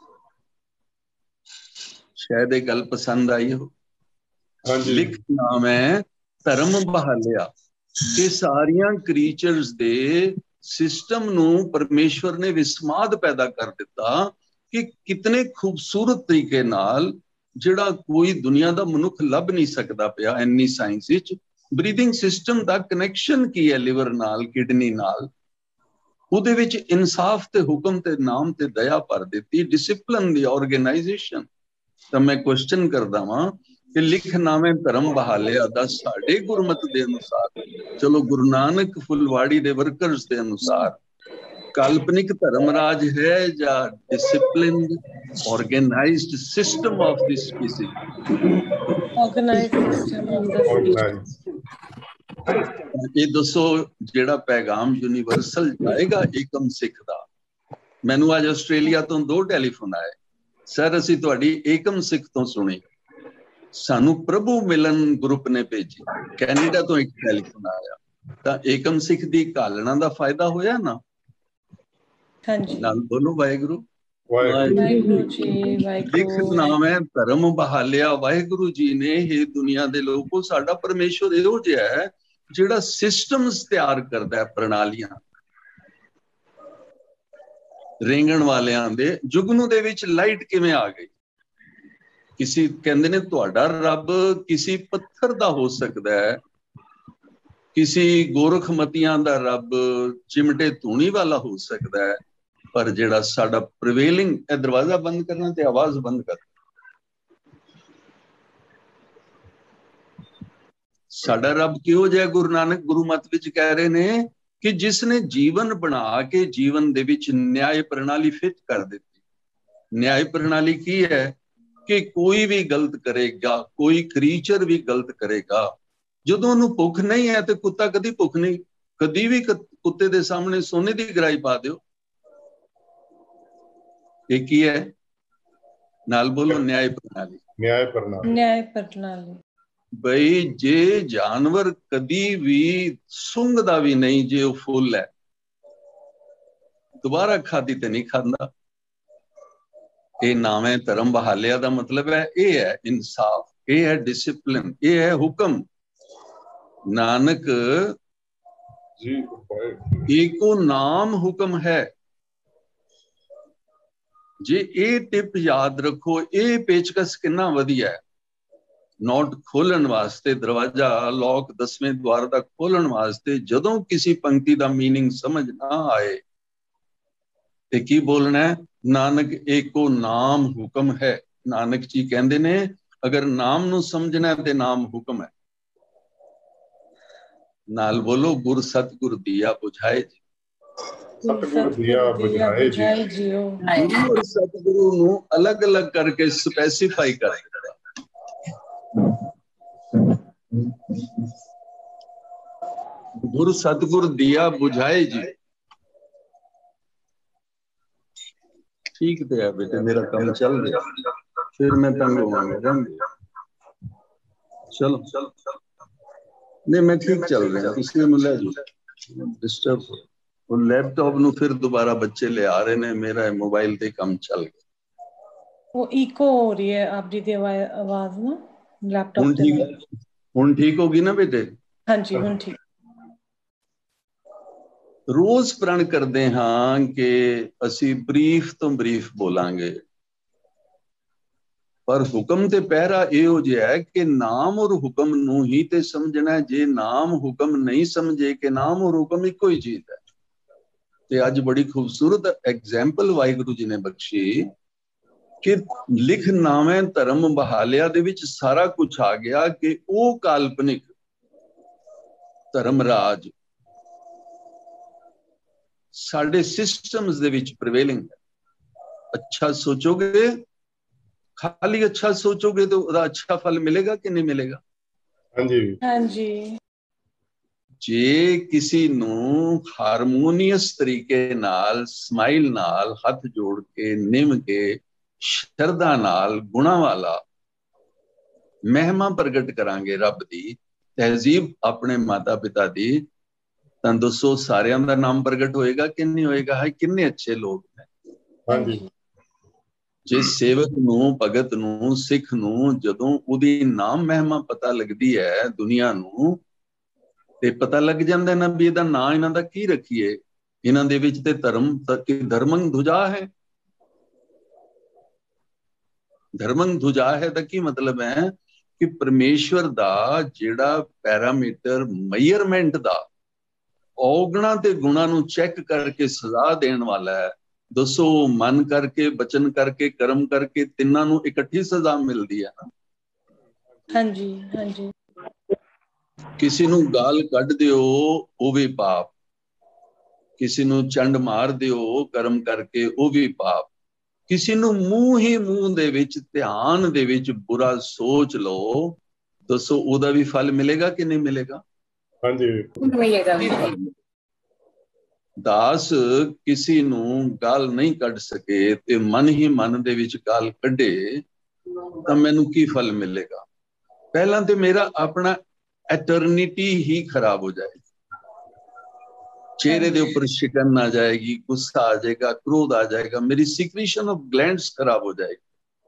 ਸ਼ਾਇਦ ਇਹ ਗੱਲ ਪਸੰਦ ਆਈ ਹੋ। ਹਾਂਜੀ, ਲਿਖ ਨਾਵੇਂ ਧਰਮ ਬਹਾਲਿਆ, ਕਿ ਸਾਰੀਆਂ ਕ੍ਰੀਚਰਸ ਦੇ ਸਿਸਟਮ ਨੂੰ ਪਰਮੇਸ਼ਵਰ ਨੇ ਵਿਸਮਾਦ ਪੈਦਾ ਕਰ ਦਿੱਤਾ ਕਿ ਕਿਤਨੇ ਖੂਬਸੂਰਤ ਤਰੀਕੇ ਨਾਲ, ਜਿਹੜਾ ਕੋਈ ਦੁਨੀਆ ਦਾ ਮਨੁੱਖ ਲੱਭ ਨਹੀਂ ਸਕਦਾ ਪਿਆ ਇੰਨੀ ਸਾਇੰਸ ਵਿੱਚ, ਬਰੀਥਿੰਗ ਸਿਸਟਮ ਦਾ ਕਨੈਕਸ਼ਨ ਕੀ ਹੈ ਲਿਵਰ ਨਾਲ, ਕਿਡਨੀ ਨਾਲ, ਉਹਦੇ ਵਿੱਚ ਇਨਸਾਫ ਤੇ ਹੁਕਮ ਤੇ ਨਾਮ ਤੇ ਦਇਆ ਭਰ ਦਿੱਤੀ, ਡਿਸਿਪਲਿਨ ਦੀ ਆਰਗੇਨਾਈਜੇਸ਼ਨ। ਤਾਂ ਮੈਂ ਕੁਐਸਚਨ ਕਰਦਾ ਵਾਂ ਕਿ ਲਿਖ ਨਾਵੇਂ ਧਰਮ ਬਹਾਲਿਆ ਦਾ ਸਾਡੇ ਗੁਰਮਤ ਦੇ ਅਨੁਸਾਰ, ਚਲੋ ਗੁਰੂ ਨਾਨਕ ਫੁਲਵਾੜੀ ਦੇ ਵਰਕਰਸ ਦੇ ਅਨੁਸਾਰ, ਕਾਲਪਨਿਕ ਧਰਮਰਾਜ ਹੈ ਜਾਂ disciplined organized system of this species? Organized system of ਦਾ ਆਰਗੇਨਾਈਜ਼। ਇਹ ਦੱਸੋ, ਜਿਹੜਾ ਪੈਗਾਮ ਯੂਨੀਵਰਸਲ ਜਾਏਗਾ ਏਕਮ ਸਿੱਖ ਦਾ। ਮੈਨੂੰ ਅੱਜ ਆਸਟ੍ਰੇਲੀਆ ਤੋਂ 2 ਟੈਲੀਫੋਨ ਆਏ, ਸਰ ਅਸੀਂ ਤੁਹਾਡੀ ਏਕਮ ਸਿੱਖ ਤੋਂ ਸੁਣੀ, ਸਾਨੂੰ ਪ੍ਰਭੂ ਮਿਲਨ ਗਰੁੱਪ ਨੇ ਭੇਜੀ। ਕੈਨੇਡਾ ਤੋਂ ਇੱਕ ਟੈਲੀਫੋਨ ਆਇਆ। ਤਾਂ ਏਕਮ ਸਿੱਖ ਦੀ ਘਾਲਣਾ ਦਾ ਫਾਇਦਾ ਹੋਇਆ ਨਾ। ਹਾਂਜੀ, ਨਾਲ ਬੋਲੋ ਵਾਹਿਗੁਰੂ। ਵਾਹਿਗੁਰੂ ਜੀ, ਲਿਖ ਵਾਹਿਗੁਰੂ। ਨਾਮ ਹੈ ਧਰਮ ਬਹਾਲਿਆ, ਵਾਹਿਗੁਰੂ ਜੀ ਨੇ ਇਹ ਦੁਨੀਆ ਦੇ ਲੋਕੋ, ਸਾਡਾ ਪਰਮੇਸ਼ਵਰ ਇਹੋ ਜਿਹਾ ਹੈ ਜਿਹੜਾ ਸਿਸਟਮਸ ਤਿਆਰ ਕਰਦਾ ਹੈ, ਪ੍ਰਣਾਲੀਆਂ। ਰੇਂਗਣ ਵਾਲਿਆਂ ਦੇ ਜੁਗਨੂ ਦੇ ਵਿੱਚ ਲਾਈਟ ਕਿਵੇਂ ਆ ਗਈ? ਕਿਸੇ ਕਹਿੰਦੇ ਨੇ ਤੁਹਾਡਾ ਰੱਬ ਕਿਸੇ ਪੱਥਰ ਦਾ ਹੋ ਸਕਦਾ ਹੈ, ਕਿਸੇ ਗੋਰਖਮਤੀਆਂ ਦਾ ਰੱਬ ਚਿਮਟੇ ਧੂਣੀ ਵਾਲਾ ਹੋ ਸਕਦਾ ਹੈ, ਪਰ ਜਿਹੜਾ ਸਾਡਾ ਪ੍ਰੀਵੇਲਿੰਗ, ਇਹ ਦਰਵਾਜ਼ਾ ਬੰਦ ਕਰਨਾ ਤੇ ਆਵਾਜ਼ ਬੰਦ ਕਰ, ਸਾਡਾ ਰੱਬ ਕਿਹੋ ਜਿਹਾ? ਗੁਰੂ ਨਾਨਕ ਗੁਰੂ ਮਤ ਵਿੱਚ ਕਹਿ ਰਹੇ ਨੇ ਕਿ ਜਿਸ ਨੇ ਜੀਵਨ ਬਣਾ ਕੇ ਜੀਵਨ ਦੇ ਵਿੱਚ ਨਿਆਇ ਪ੍ਰਣਾਲੀ ਫਿੱਟ ਕਰ ਦਿੱਤੀ। ਨਿਆਇ ਪ੍ਰਣਾਲੀ ਕੀ ਹੈ? ਕਿ ਕੋਈ ਵੀ ਗਲਤ ਕਰੇਗਾ, ਕੋਈ ਕ੍ਰੀਚਰ ਵੀ ਗਲਤ ਕਰੇਗਾ, ਜਦੋਂ ਉਹਨੂੰ ਭੁੱਖ ਨਹੀਂ ਹੈ, ਤੇ ਕੁੱਤਾ ਕਦੀ ਭੁੱਖ ਨਹੀਂ, ਕਦੀ ਵੀ ਕੁੱਤੇ ਦੇ ਸਾਹਮਣੇ ਸੋਨੇ ਦੀ ਗਰਾਈ ਪਾ ਦਿਓ। ਇਹ ਕੀ ਹੈ? ਨਾਲ ਬੋਲੋ, ਨਿਆਇ ਪ੍ਰਣਾਲੀ। ਨਿਆਇ ਪ੍ਰਣਾਲੀ। ਨਿਆਇ ਪ੍ਰਣਾਲੀ। ਬਈ ਜੇ ਜਾਨਵਰ ਕਦੀ ਵੀ ਸੁੰਘਦਾ ਵੀ ਨਹੀਂ, ਜੇ ਉਹ ਫੁੱਲ ਹੈ, ਦੁਬਾਰਾ ਖਾਦੀ ਤੇ ਨਹੀਂ ਖਾਂਦਾ। ਇਹ ਨਾਵੇਂ ਧਰਮ ਬਹਾਲਿਆ ਦਾ ਮਤਲਬ ਹੈ, ਇਹ ਹੈ ਇਨਸਾਫ, ਇਹ ਹੈ ਡਿਸਿਪਲਿਨ, ਇਹ ਹੈ ਹੁਕਮ। ਨਾਨਕ ਜੀ, ਏਕੋ ਨਾਮ ਹੁਕਮ ਹੈ। ਜੇ ਇਹ ਟਿਪ ਯਾਦ ਰੱਖੋ, ਇਹ ਪੇਚਕਸ ਕਿੰਨਾ ਵਧੀਆ ਹੈ। ਨੋਟ ਖੋਲਣ ਵਾਸਤੇ, ਦਰਵਾਜ਼ਾ ਲੌਕ 10ਵੇਂ ਦੁਆਰ ਦਾ ਖੋਲਣ ਵਾਸਤੇ, ਜਦੋਂ ਕਿਸੇ ਪੰਕਤੀ ਦਾ ਮੀਨਿੰਗ ਸਮਝ ਨਾ ਆਏ ਤੇ ਕੀ ਬੋਲਣਾ ਹੈ? ਨਾਨਕ ਏਕੋ ਨਾਮ ਹੁਕਮ ਹੈ। ਨਾਨਕ ਜੀ ਕਹਿੰਦੇ ਨੇ, ਅਗਰ ਨਾਮ ਨੂੰ ਸਮਝਣਾ ਤੇ ਨਾਮ ਹੁਕਮ ਹੈ। ਨਾਲ ਬੋਲੋ, ਗੁਰ ਸਤਿਗੁਰ ਦੀਆ ਬੁਝਾਏ ਜੀ। ਸਤਿਗੁਰ ਦੀਆ ਬੁਝਾਏ ਜੀ। ਗੁਰੂ ਔਰ ਸਤਿਗੁਰੂ ਨੂੰ ਅਲੱਗ-ਅਲੱਗ ਕਰਕੇ ਸਪੈਸੀਫਾਈ ਕਰ ਦਿੱਤਾ। ਗੁਰ ਸਤਿਗੁਰ ਦੀਆ ਬੁਝਾਏ ਜੀ। ਠੀਕ ਤੇ ਹੈ ਬੇਟੇ, ਮੇਰਾ ਕੰਮ ਚੱਲ ਰਿਹਾ, ਫਿਰ ਮੈਂ ਤੰਗ ਹੋਵਾਂਗਾ। ਚਲੋ ਨਹੀਂ, ਮੈਂ ਠੀਕ ਚੱਲ ਰਿਹਾ, ਤੁਸੀਂ ਉਹਨੂੰ ਲੈ ਜਾਓ। ਡਿਸਟਰਬ ਉਹ ਲੈਪਟਾਪ ਨੂੰ ਫਿਰ ਦੁਬਾਰਾ ਬੱਚੇ ਲਿਆ ਰਹੇ ਨੇ, ਮੇਰਾ ਮੋਬਾਈਲ ਤੇ ਕੰਮ ਚੱਲ ਗਿਆ। ਉਹ ਇਕੋ ਹੋ ਰਹੀ ਹੈ ਆਪ ਜੀ ਦੀ ਆਵਾਜ਼ ਨਾ ਲੈਪਟਾਪ ਹੁਣ ਤੇ। ਹੁਣ ਠੀਕ ਹੋ ਗਈ ਨਾ ਬੇਟੇ? ਹਾਂਜੀ, ਹੁਣ ਠੀਕ। ਰੋਜ਼ ਪ੍ਰਣ ਕਰਦੇ ਹਾਂ ਕਿ ਅਸੀਂ ਬਰੀਫ ਤੋਂ ਬਰੀਫ ਬੋਲਾਂਗੇ, ਪਰ ਹੁਕਮ ਤੇ ਪਹਿਰਾ ਇਹੋ ਜਿਹਾ ਹੈ ਕਿ ਨਾਮ ਔਰ ਹੁਕਮ ਨੂੰ ਹੀ ਤੇ ਸਮਝਣਾ। ਜੇ ਨਾਮ ਹੁਕਮ ਨਹੀਂ ਸਮਝੇ ਕਿ ਨਾਮ ਔਰ ਹੁਕਮ ਇੱਕੋ ਹੀ ਚੀਜ਼ ਹੈ। ਤੇ ਅੱਜ ਬੜੀ ਖੂਬਸੂਰਤ ਐਗਜ਼ਾਮਪਲ ਵਾਹਿਗੁਰੂ ਜੀ ਨੇ ਬਖਸ਼ੀ ਕਿ ਲਿਖ ਨਾਵੇਂ ਧਰਮ ਬਹਾਲਿਆ ਦੇ ਵਿੱਚ ਸਾਰਾ ਕੁਝ ਆ ਗਿਆ, ਕਿ ਉਹ ਕਾਲਪਨਿਕ ਧਰਮਰਾਜ ਸਾਡੇ ਸਿਸਟਮਸ ਦੇ ਵਿੱਚ ਪ੍ਰੀਵੇਲਿੰਗ ਹੈ। अच्छा सोचोगे, खाली अच्छा सोचोगे तो ਉਹਦਾ अच्छा फल मिलेगा कि नहीं मिलेगा? हाँ जी, हाँ जी। ਜੇ ਕਿਸੇ ਨੂੰ ਹਾਰਮੋਨੀਅਸ ਤਰੀਕੇ ਨਾਲ, ਸਮਾਈਲ ਨਾਲ, ਹੱਥ ਜੋੜ ਕੇ, ਨਿਮ ਕੇ, ਸ਼ਰਧਾ ਨਾਲ, ਗੁਣਾ ਵਾਲਾ ਮਹਿਮਾ ਪ੍ਰਗਟ ਕਰਾਂਗੇ ਰੱਬ ਦੀ, ਤਹਿਜ਼ੀਬ ਆਪਣੇ ਮਾਤਾ ਪਿਤਾ ਦੀ, ਤਾਂ ਦੱਸੋ ਸਾਰਿਆਂ ਦਾ ਨਾਮ ਪ੍ਰਗਟ ਹੋਏਗਾ ਕਿ ਨਹੀਂ ਹੋਏਗਾ? ਹੈ ਕਿੰਨੇ ਅੱਛੇ ਲੋਕ ਨੇ। हाँ जी, ਜੇ ਸੇਵਕ ਨੂੰ, ਭਗਤ ਨੂੰ, ਸਿੱਖ ਨੂੰ ਜਦੋਂ ਉਹਦੀ ਨਾਮ ਮਹਿਮਾ ਪਤਾ ਲੱਗਦੀ ਹੈ ਦੁਨੀਆ ਨੂੰ, ਤੇ ਪਤਾ ਲੱਗ ਜਾਂਦਾ ਨਾ ਵੀ ਇਹਦਾ ਨਾਂ ਇਹਨਾਂ ਦਾ ਕੀ ਰੱਖੀਏ। ਇਹਨਾਂ ਦੇ ਵਿੱਚ ਤੇ ਧਰਮੰ ਧੁਜਾ ਹੈ। ਧਰਮੰ ਧੁਜਾ ਹੈ ਦਾ ਕੀ ਮਤਲਬ ਹੈ ਕਿ ਪਰਮੇਸ਼ਵਰ ਦਾ ਜਿਹੜਾ ਪੈਰਾਮੀਟਰ ਮੈਜ਼ਰਮੈਂਟ ਦਾ, ਔਗਣਾ ਤੇ ਗੁਣਾ ਨੂੰ ਚੈੱਕ ਕਰਕੇ ਸਜ਼ਾ ਦੇਣ ਵਾਲਾ ਹੈ। ਦੱਸੋ ਮਨ ਕਰਕੇ, ਬਚਨ ਕਰਕੇ, ਕਰਮ ਕਰਕੇ, ਤਿੰਨਾਂ ਨੂੰ ਇਕੱਠੀ ਸਜ਼ਾ ਮਿਲਦੀ ਹੈ ਨਾ। हाँ जी, हाँ जी। ਕਿਸੇ ਨੂੰ ਗਾਲ ਕੱਢ ਦਿਓ ਉਹ ਵੀ ਪਾਪ, ਕਿਸੇ ਨੂੰ ਚੰਡ ਮਾਰ ਦਿਓ ਕਰਮ ਕਰਕੇ ਉਹ ਵੀ ਪਾਪ, ਕਿਸੇ ਨੂੰ ਮੂੰਹ ਹੀ ਮੂੰਹ ਦੇ ਵਿੱਚ, ਧਿਆਨ ਦੇ ਵਿੱਚ ਬੁਰਾ ਸੋਚ ਲਓ, ਦੱਸੋ ਉਹਦਾ ਵੀ ਫਲ ਮਿਲੇਗਾ ਕਿ ਨਹੀਂ ਮਿਲੇਗਾ? हाँ जी, ਦਾਸ ਕਿਸੇ ਨੂੰ ਗਾਲ ਨਹੀਂ ਕੱਢ ਸਕੇ ਤੇ ਮਨ ਹੀ ਮਨ ਦੇ ਵਿੱਚ ਗਾਲ ਕੱਢੇ ਤਾਂ ਮੈਨੂੰ ਕੀ ਫਲ ਮਿਲੇਗਾ? ਪਹਿਲਾਂ ਤੇ ਮੇਰਾ ਆਪਣਾ ਐਟਰਨਿਟੀ ਹੀ ਖਰਾਬ ਹੋ ਜਾਏਗੀ। ਚਿਹਰੇ ਦੇ ਉੱਪਰ ਸ਼ਿਕਨ ਆ ਜਾਏਗੀ, ਗੁੱਸਾ ਆ ਜਾਏਗਾ, ਕ੍ਰੋਧ ਆ ਜਾਏਗਾ, ਮੇਰੀ ਸਿਕ੍ਰੀਸ਼ਨ ਆਫ ਗਲੈਂਡਸ ਖਰਾਬ ਹੋ ਜਾਏਗੀ।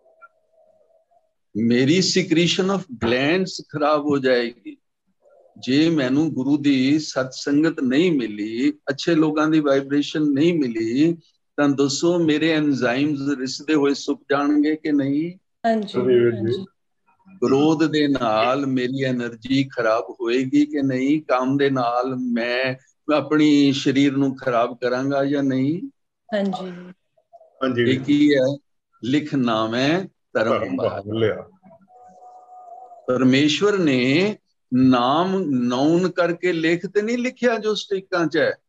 ਮੇਰੀ ਸਿਕ੍ਰੀਸ਼ਨ ਆਫ ਗਲੈਂਡਸ ਖਰਾਬ ਹੋ ਜਾਏਗੀ ਜੇ ਮੈਨੂੰ ਗੁਰੂ ਦੀ ਸਤ ਸੰਗਤ ਨਹੀਂ ਮਿਲੀ, ਅੱਛੇ ਲੋਕਾਂ ਦੀ ਵਾਈਬ੍ਰੇਸ਼ਨ ਨਹੀਂ ਮਿਲੀ, ਤਾਂ ਦੱਸੋ ਮੇਰੇ ਐਨਜ਼ਾਈਮਸ ਰਿਸਦੇ ਹੋਏ ਸੁੱਕ ਜਾਣਗੇ ਕਿ ਨਹੀਂ? हाँ जी, हाँ जी। ਕ੍ਰੋਧ ਦੇ ਨਾਲ ਮੇਰੀ એનર્ਜੀ ਖਰਾਬ ਹੋਏਗੀ ਕਿ ਨਹੀਂ? ਕੰਮ ਦੇ ਨਾਲ ਮੈਂ ਆਪਣੀ ਸਰੀਰ ਨੂੰ ਖਰਾਬ ਕਰਾਂਗਾ ਜਾਂ ਨਹੀਂ? हाँ जी, हाँ जी, ਇਹ ਕੀ ਹੈ? ਲਿਖ ਨਾਮੈ ਧਰਮ धर्म ਬਹਾਲ। बहाल लिया। ਪਰਮੇਸ਼ਵਰ ਨੇ ਨਾਮ ਨੌਨ ਕਰਕੇ ਲਿਖ ਤੇ ਨਹੀਂ ਲਿਖਿਆ ਜੋ ਸਟਿਕਾਂ 'ਚ ਹੈ।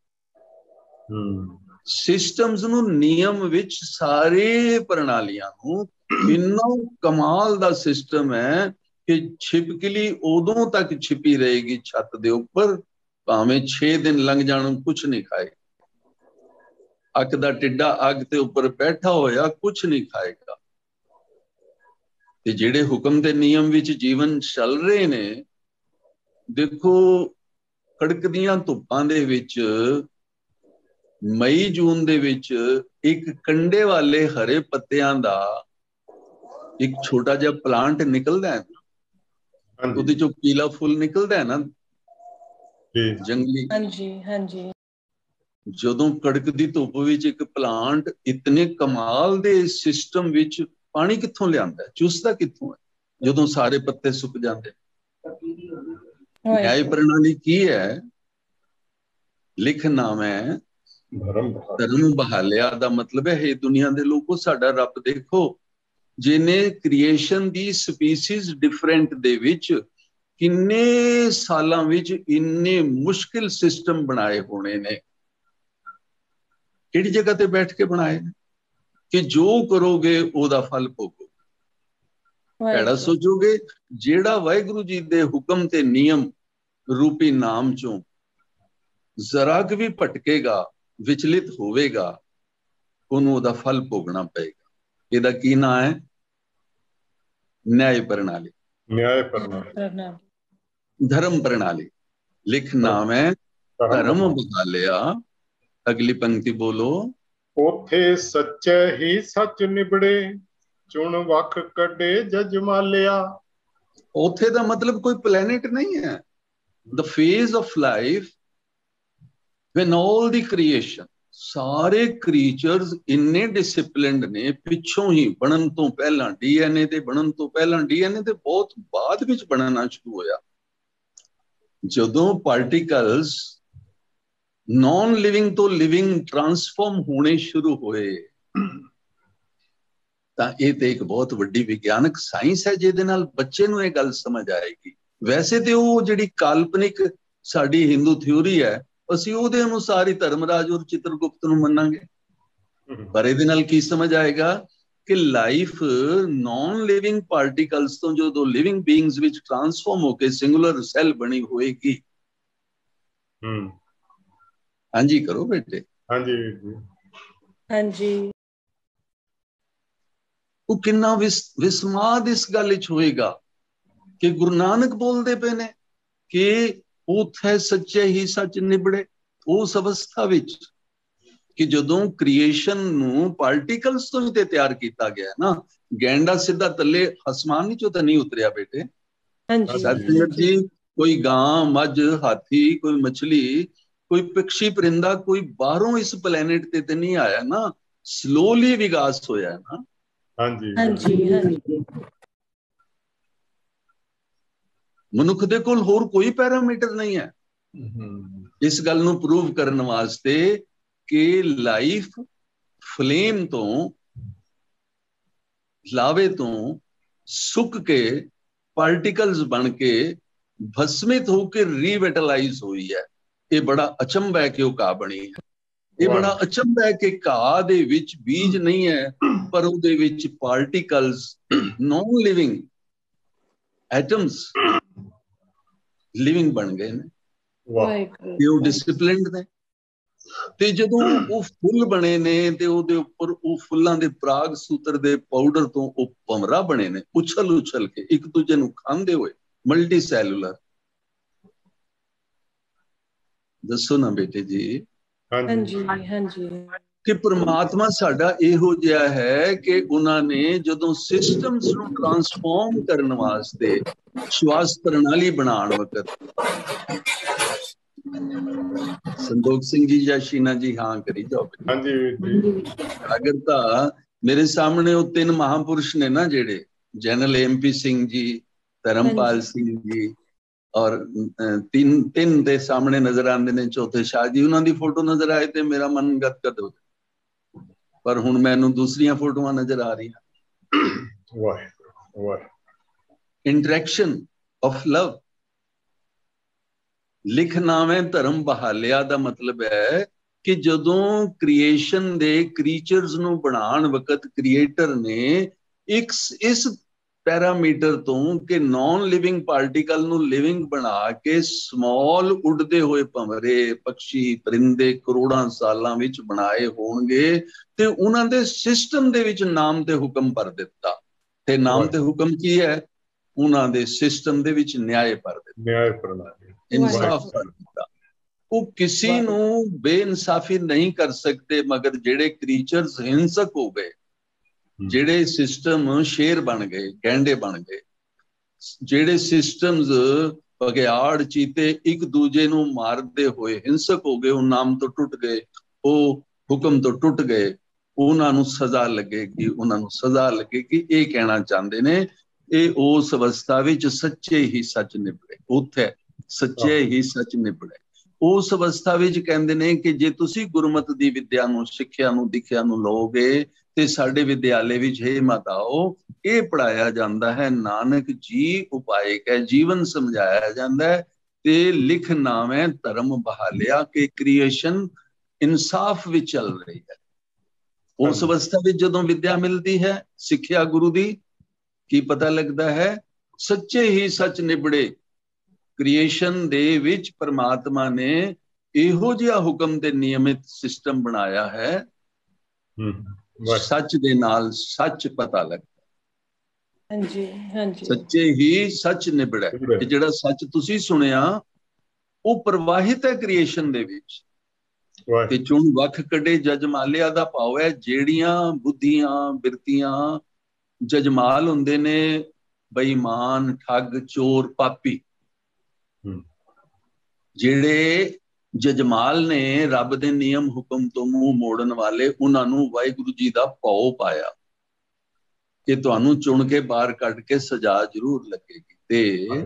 ਸਿਸਟਮਸ ਨੂੰ, ਨਿਯਮ ਵਿੱਚ, ਸਾਰੇ ਪ੍ਰਣਾਲੀਆਂ ਨੂੰ, ਇੰਨਾ ਕਮਾਲ ਦਾ ਸਿਸਟਮ ਹੈ ਕਿ ਛਿਪਕਲੀ ਉਦੋਂ ਤੱਕ ਛਿਪੀ ਰਹੇਗੀ ਛੱਤ ਦੇ ਉੱਪਰ, ਭਾਵੇਂ 6 ਦਿਨ ਲੰਘ ਜਾਣ, ਕੁਛ ਨਹੀਂ ਖਾਏ। ਅੱਗ ਦਾ ਟਿੱਡਾ ਅੱਗ ਦੇ ਉੱਪਰ ਬੈਠਾ ਹੋਇਆ ਕੁਛ ਨਹੀਂ ਖਾਏਗਾ। ਤੇ ਜਿਹੜੇ ਹੁਕਮ ਦੇ ਨਿਯਮ ਵਿੱਚ ਜੀਵਨ ਚੱਲ ਰਹੇ ਨੇ, ਦੇਖੋ ਕੜਕਦੀਆਂ ਧੁੱਪਾਂ ਦੇ ਵਿੱਚ, ਮਈ ਜੂਨ ਦੇ ਵਿੱਚ, ਇੱਕ ਕੰਡੇ ਵਾਲੇ ਹਰੇ ਪੱਤਿਆਂ ਦਾ ਇੱਕ ਛੋਟਾ ਜਿਹਾ ਪਲਾਂਟ ਨਿਕਲਦਾ ਹੈ, हाँ ਉਹਦੇ जी, ਚੋਂ ਪੀਲਾ ਫੁੱਲ ਨਿਕਲਦਾ ਹੈ ਨਾ, जी, ਜੰਗਲੀ। हाँ जी, हाँ जी। ਜਦੋਂ ਕੜਕਦੀ ਧੁੱਪ ਵਿੱਚ ਇੱਕ ਪਲਾਂਟ ਇਤਨੇ ਕਮਾਲ ਦੇ ਸਿਸਟਮ ਵਿੱਚ ਪਾਣੀ ਕਿੱਥੋਂ ਲਿਆਂਦਾ, ਚੂਸਦਾ ਕਿੱਥੋਂ ਹੈ ਜਦੋਂ ਸਾਰੇ ਪੱਤੇ ਸੁੱਕ ਜਾਂਦੇ? ਨਿਆਇ ਪ੍ਰਣਾਲੀ ਕੀ ਹੈ? ਲਿਖ ਨਾਮੈ धर्म बहाल। ਧਰਮ ਬਹਾਲਿਆ ਦਾ ਮਤਲਬ ਹੈ, ਇਹ ਦੁਨੀਆ ਦੇ ਲੋਕੋ ਸਾਡਾ ਰੱਬ ਦੇਖੋ, ਜਿਹਨੇ ਕ੍ਰੀਏਸ਼ਨ ਦੀ ਸਪੀਸੀਜ਼ ਡਿਫਰੈਂਟ ਦੇ ਵਿੱਚ ਕਿੰਨੇ ਸਾਲਾਂ ਵਿੱਚ ਇੰਨੇ ਮੁਸ਼ਕਿਲ ਸਿਸਟਮ ਬਣਾਏ ਹੋਣੇ ਨੇ। ਕਿਹੜੀ ਜਗ੍ਹਾ ਤੇ ਬੈਠ ਕੇ ਬਣਾਏ ਨੇ ਕਿ ਜੋ ਕਰੋਗੇ ਉਹਦਾ ਫਲ ਭੋਗੋ। ਭੈੜਾ ਸੋਚੋਗੇ, ਜਿਹੜਾ ਵਾਹਿਗੁਰੂ ਜੀ ਦੇ ਹੁਕਮ ਤੇ ਨਿਯਮ ਰੂਪੀ ਨਾਮ ਚੋਂ ਜ਼ਰਾ ਕੁ ਵੀ ਭਟਕੇਗਾ, ਵਿਚਲਿਤ ਹੋਵੇਗਾ, ਉਹਨੂੰ ਉਹਦਾ ਫਲ ਭੋਗਣਾ ਪਏਗਾ। ਇਹਦਾ ਕੀ ਨਾਂ ਹੈ? ਨਿਆਇ ਪ੍ਰਣਾਲੀ, न्याय प्रणाली, ਧਰਮ ਪ੍ਰਣਾਲੀ। ਲਿਖ ਨਾਮੈ ਧਰਮ ਬਹਾਲਿਆ। ਅਗਲੀ ਪੰਕਤੀ ਬੋਲੋ। ਉਥੇ ਸੱਚੇ ਹੀ ਸੱਚ ਨਿਬੜੇ, ਚੁਣ ਵਖ ਕੱਢੇ ਜਜ ਮਾਲਿਆ। ਉਥੇ ਦਾ ਮਤਲਬ ਕੋਈ ਪਲੈਨਟ ਨਹੀਂ ਹੈ। The phase of life when all the creation, ਸਾਰੇ ਕ੍ਰੀਚਰਸ ਇੰਨੇ ਡਿਸਿਪਲਿਨਡ ਨੇ, ਪਿੱਛੋਂ ਹੀ ਬਣਨ ਤੋਂ ਪਹਿਲਾਂ, DNA ਦੇ ਬਣਨ ਤੋਂ ਪਹਿਲਾਂ, DNA ਦੇ ਬਹੁਤ ਬਾਅਦ ਵਿੱਚ ਬਣਨਾ ਸ਼ੁਰੂ ਹੋਇਆ। ਜਦੋਂ ਪਾਰਟੀਕਲਸ ਨੌਨ ਲਿਵਿੰਗ ਤੋਂ ਲਿਵਿੰਗ ਟਰਾਂਸਫਾਰਮ ਹੋਣੇ ਸ਼ੁਰੂ ਹੋਏ, ਤਾਂ ਇਹ ਤੇ ਇੱਕ ਬਹੁਤ ਵੱਡੀ ਵਿਗਿਆਨਕ ਸਾਇੰਸ ਹੈ ਜਿਹਦੇ ਨਾਲ ਬੱਚੇ ਨੂੰ ਇਹ ਗੱਲ ਸਮਝ ਆਏਗੀ। ਵੈਸੇ ਤੇ ਉਹ ਜਿਹੜੀ ਕਾਲਪਨਿਕ ਸਾਡੀ ਹਿੰਦੂ ਥਿਊਰੀ ਹੈ, ਅਸੀਂ ਉਹਦੇ ਅਨੁਸਾਰ ਹੀ ਧਰਮਰਾਜ ਔਰ ਚਿਤਰਗੁਪਤ ਨੂੰ ਮੰਨਾਂਗੇ। पर ਇਹਦੇ ਨਾਲ ਕੀ ਸਮਝ ਆਏਗਾ ਕਿ ਲਾਈਫ ਨॉन ਲਿਵਿੰਗ ਪਾਰਟੀਕਲਸ ਤੋਂ ਜਦੋਂ ਲਿਵਿੰਗ ਬੀਇੰਗਸ ਵਿੱਚ ਟਰਾਂਸਫਾਰਮ ਹੋ ਕੇ ਸਿੰਗੂਲਰ ਸੈੱਲ ਬਣੀ ਹੋਏਗੀ। ਹਾਂਜੀ ਕਰੋ ਬੇਟੇ। ਹਾਂਜੀ ਹਾਂਜੀ। ਉਹ ਕਿੰਨਾ ਵਿਸਮਾਦ ਇਸ ਗੱਲ ਵਿੱਚ ਹੋਏਗਾ ਕਿ ਗੁਰੂ ਨਾਨਕ ਬੋਲਦੇ ਪਏ ਨੇ ਕਿ ਉੱਥੇ ਸੱਚੇ ਹੀ ਸੱਚ ਨਿਬੜੇ। ਉਸ ਅਵਸਥਾ ਵਿੱਚ ਕਿ ਜਦੋਂ ਕ੍ਰੀਏਸ਼ਨ ਨੂੰ ਪਾਰਟੀਕਲਸ ਤੋਂ ਹੀ ਤੇ ਤਿਆਰ ਕੀਤਾ ਗਿਆ ਨਾ, ਗੈਂਡਾ ਸਿੱਧਾ ਥੱਲੇ ਅਸਮਾਨ ਵਿੱਚੋਂ ਤਾਂ ਨਹੀਂ ਉਤਰਿਆ ਬੇਟੇ। ਸਤਿਗੁਰੂ ਜੀ, ਕੋਈ ਗਾਂ, ਮੱਝ, ਹਾਥੀ, ਕੋਈ ਮਛਲੀ, ਕੋਈ ਪਕਸ਼ੀ ਪਰਿੰਦਾ, ਕੋਈ ਬਾਹਰੋਂ ਇਸ ਪਲੈਨਟ ਤੇ ਨਹੀਂ ਆਇਆ ਨਾ, ਸਲੋਲੀ ਵਿਕਾਸ ਹੋਇਆ ਨਾ। ਹਾਂਜੀ ਹਾਂਜੀ। ਮਨੁੱਖ ਦੇ ਕੋਲ ਹੋਰ ਕੋਈ ਪੈਰਾਮੀਟਰ ਨਹੀਂ ਹੈ ਇਸ ਗੱਲ ਨੂੰ ਪ੍ਰੂਵ ਕਰਨ ਵਾਸਤੇ ਕਿ ਲਾਈਫ ਫਲੇਮ ਤੋਂ, ਲਾਵੇ ਤੋਂ ਸੁੱਕ ਕੇ ਪਾਰਟੀਕਲਸ ਬਣ ਕੇ ਭਸਮਿਤ ਹੋ ਕੇ ਰੀਵੈਟਲਾਈਜ਼ ਹੋਈ ਹੈ। ਇਹ ਬੜਾ ਅਚੰਭਾ ਹੈ ਕਿ ਉਹ ਘਾਹ ਬਣੀ ਹੈ। ਇਹ ਬੜਾ ਅਚੰਭਾ ਹੈ ਕਿ ਘਾਹ ਦੇ ਵਿੱਚ ਬੀਜ ਨਹੀਂ ਹੈ, ਪਰ ਉਹਦੇ ਵਿੱਚ particles, non living atoms living ਬਣ ਗਏ ਨੇ ਤੇ ਉਹ ਡਿਸਪਲਿਨਡ ਨੇ। ਤੇ ਜਦੋਂ ਉਹ ਫੁੱਲ ਬਣੇ ਨੇ ਤੇ ਉਹਦੇ ਉੱਪਰ ਉਹ ਫੁੱਲਾਂ ਦੇ ਪਰਾਗ ਸੂਤਰ ਦੇ ਪਾਊਡਰ ਤੋਂ ਉਹ ਭੰਵਰਾ ਬਣੇ ਨੇ, ਉਛਲ ਕੇ ਇੱਕ ਦੂਜੇ ਨੂੰ ਖਾਂਦੇ ਹੋਏ, ਮਲਟੀ ਸੈਲੂਲਰ। ਦੱਸੋ ਨਾ ਬੇਟੇ ਜੀ। ਹਾਂਜੀ। ਕਿ ਪ੍ਰਮਾਤਮਾ ਸਾਡਾ ਇਹੋ ਜਿਹਾ ਹੈ ਕਿ ਉਹਨਾਂ ਨੇ ਜਦੋਂ ਸਿਸਟਮਸ ਨੂੰ ਟਰਾਂਸਫਾਰਮ ਕਰਨ ਵਾਸਤੇ ਸ਼ਵਾਸ ਪ੍ਰਣਾਲੀ ਬਣਾਉਣ ਵਕਤ, ਸੰਦੋਖ ਸਿੰਘ ਜੀ ਜਾਂ ਸ਼ੀਨਾ ਜੀ ਹਾਂ ਕਰੀ ਜਾਓ। ਅਗਰ ਤਾਂ ਮੇਰੇ ਸਾਹਮਣੇ ਉਹ ਤਿੰਨ ਮਹਾਂਪੁਰਸ਼ ਨੇ ਨਾ ਜਿਹੜੇ, ਜਨਰਲ MP ਸਿੰਘ ਜੀ, ਧਰਮਪਾਲ ਸਿੰਘ ਜੀ ਔਰ ਤਿੰਨ ਦੇ ਸਾਹਮਣੇ ਨਜ਼ਰ ਆਉਂਦੇ ਨੇ, ਚੌਥੇ ਸ਼ਾਹ ਜੀ। ਉਹਨਾਂ ਦੀ ਫੋਟੋ ਨਜ਼ਰ ਆਏ ਤੇ ਮੇਰਾ ਮਨ ਗਦਗਦ ਹੋ ਜਾਏ, ਪਰ ਹੁਣ ਮੈਨੂੰ ਦੂਸਰੀਆਂ ਫੋਟੋਆਂ ਨਜ਼ਰ ਆ ਰਹੀਆਂ। Interaction of love. ਲਿਖ ਨਾਵੇਂ ਧਰਮ ਬਹਾਲਿਆ ਦਾ ਮਤਲਬ ਹੈ ਕਿ ਜਦੋਂ ਕ੍ਰੀਏਸ਼ਨ ਦੇ ਕ੍ਰੀਚਰਸ ਨੂੰ ਬਣਾਉਣ ਵਕਤ ਕ੍ਰੀਏਟਰ ਨੇ ਇਸ ਪੈਰਾਮੀਟਰ ਤੋਂ ਕਿ ਨॉन ਲਿਵਿੰਗ ਪਾਰਟੀਕਲ ਨੂੰ ਲਿਵਿੰਗ ਬਣਾ ਕੇ ਸਮਾਲ ਉੱਡਦੇ ਹੋਏ ਭੰਵਰੇ, ਪਕਸ਼ੀ, ਪਰਿੰਦੇ ਕਰੋੜਾਂ ਸਾਲਾਂ ਵਿੱਚ ਬਣਾਏ ਹੋਣਗੇ ਤੇ ਉਹਨਾਂ ਦੇ ਸਿਸਟਮ ਦੇ ਵਿੱਚ ਨਾਮ ਤੇ ਹੁਕਮ ਭਰ ਦਿੱਤਾ। ਤੇ ਨਾਮ ਤੇ ਹੁਕਮ ਕੀ ਹੈ? ਉਹਨਾਂ ਦੇ ਸਿਸਟਮ ਦੇ ਵਿੱਚ ਨਿਆਂ ਭਰ ਦਿੱਤਾ, ਨਿਆਂ ਪ੍ਰਣਾਲੀ, ਇਨਸਾਫ ਭਰ ਦਿੱਤਾ। ਉਹ ਕਿਸੇ ਨੂੰ ਬੇਇਨਸਾਫੀ ਨਹੀਂ ਕਰ ਸਕਦੇ, ਮਗਰ ਜਿਹੜੇ ਕ੍ਰੀਚਰਸ ਹਿੰਸਕ ਹੋ ਗਏ, ਜਿਹੜੇ ਸਿਸਟਮ ਸ਼ੇਰ ਬਣ ਗਏ, ਗੈਂਡੇ ਬਣ ਗਏ, ਜਿਹੜੇ ਸਿਸਟਮਸ ਬਘਿਆੜ, ਚੀਤੇ ਇੱਕ ਦੂਜੇ ਨੂੰ ਮਾਰਦੇ ਹੋਏ ਹਿੰਸਕ ਹੋ ਗਏ, ਉਹ ਨਾਮ ਤੋਂ ਟੁੱਟ ਗਏ, ਉਹ ਹੁਕਮ ਤੋਂ ਟੁੱਟ ਗਏ, ਉਹਨਾਂ ਨੂੰ ਸਜ਼ਾ ਲੱਗੇਗੀ, ਉਹਨਾਂ ਨੂੰ ਸਜ਼ਾ ਲੱਗੇਗੀ। ਇਹ ਕਹਿਣਾ ਚਾਹੁੰਦੇ ਨੇ ਇਹ ਉਸ ਅਵਸਥਾ ਵਿੱਚ ਸੱਚੇ ਹੀ ਸੱਚ ਨਿਬੜੇ। ਉੱਥੇ ਸੱਚੇ ਹੀ ਸੱਚ ਨਿਬੜੇ। ਉਸ ਅਵਸਥਾ ਵਿੱਚ ਕਹਿੰਦੇ ਨੇ ਕਿ ਜੇ ਤੁਸੀਂ ਗੁਰਮਤਿ ਦੀ ਵਿਦਿਆ ਨੂੰ, ਸਿੱਖਿਆ ਨੂੰ, ਦਿਖਿਆ ਨੂੰ ਲਓਗੇ ਤੇ ਸਾਡੇ ਵਿਦਿਆਲੇ ਵਿੱਚ ਹੈ ਮਾਤਾਓ ਇਹ ਪੜਾਇਆ ਜਾਂਦਾ ਹੈ, ਨਾਨਕ ਜੀ ਉਪਾਏ ਕੈ ਜੀਵਨ ਸਮਝਾਇਆ ਜਾਂਦਾ ਹੈ ਤੇ ਲਿਖ ਨਾਵੇਂ ਧਰਮ ਬਹਾਲਿਆ ਕਿ ਕ੍ਰੀਏਸ਼ਨ ਇਨਸਾਫ ਵਿੱਚ ਚੱਲ ਰਹੀ ਹੈ। ਉਸ ਅਵਸਥਾ ਵਿੱਚ ਜਦੋਂ ਵਿਦਿਆ ਮਿਲਦੀ ਹੈ, ਸਿੱਖਿਆ ਗੁਰੂ ਦੀ, ਕੀ ਪਤਾ ਲੱਗਦਾ ਹੈ? ਸੱਚੇ ਹੀ ਸੱਚ ਨਿਬੜੇ। ਕ੍ਰੀਏਸ਼ਨ ਦੇ ਵਿੱਚ ਪਰਮਾਤਮਾ ਨੇ ਇਹੋ ਜਿਹਾ ਹੁਕਮ ਤੇ ਨਿਯਮਿਤ ਸਿਸਟਮ ਬਣਾਇਆ ਹੈ, ਸੱਚ ਦੇ ਨਾਲ ਸੱਚ ਪਤਾ ਲੱਗਦਾ। ਹਾਂਜੀ। ਸੱਚੇ ਹੀ ਸੱਚ ਨਿਬੜੈ। ਕਿ ਜਿਹੜਾ ਸੱਚ ਤੁਸੀਂ ਸੁਣਿਆ ਉਹ ਪ੍ਰਵਾਹਿਤ ਹੈ ਕ੍ਰੀਏਸ਼ਨ ਦੇ ਵਿੱਚ। ਤੇ ਚੁਣ ਵੱਖ ਕੱਢੇ ਜਜਮਾਲਿਆ ਦਾ ਭਾਵ ਹੈ ਜਿਹੜੀਆਂ ਬੁੱਧੀਆਂ, ਬਿਰਤੀਆਂ ਜਜਮਾਲ ਹੁੰਦੇ ਨੇ, ਬੇਈਮਾਨ, ਠੱਗ, ਚੋਰ, ਪਾਪੀ, ਜਿਹੜੇ ਜਜਮਾਲ ਨੇ ਰੱਬ ਦੇ ਨਿਯਮ ਹੁਕਮ ਤੋਂ ਮੂੰਹ ਮੋੜਨ ਵਾਲੇ, ਉਹਨਾਂ ਨੂੰ ਵਾਹਿਗੁਰੂ ਜੀ ਦਾ ਭਉ ਪਾਇਆ ਕਿ ਤੁਹਾਨੂੰ ਚੁਣ ਕੇ ਬਾਹਰ ਕੱਢ ਕੇ ਸਜ਼ਾ ਜ਼ਰੂਰ ਲੱਗੇਗੀ। ਤੇ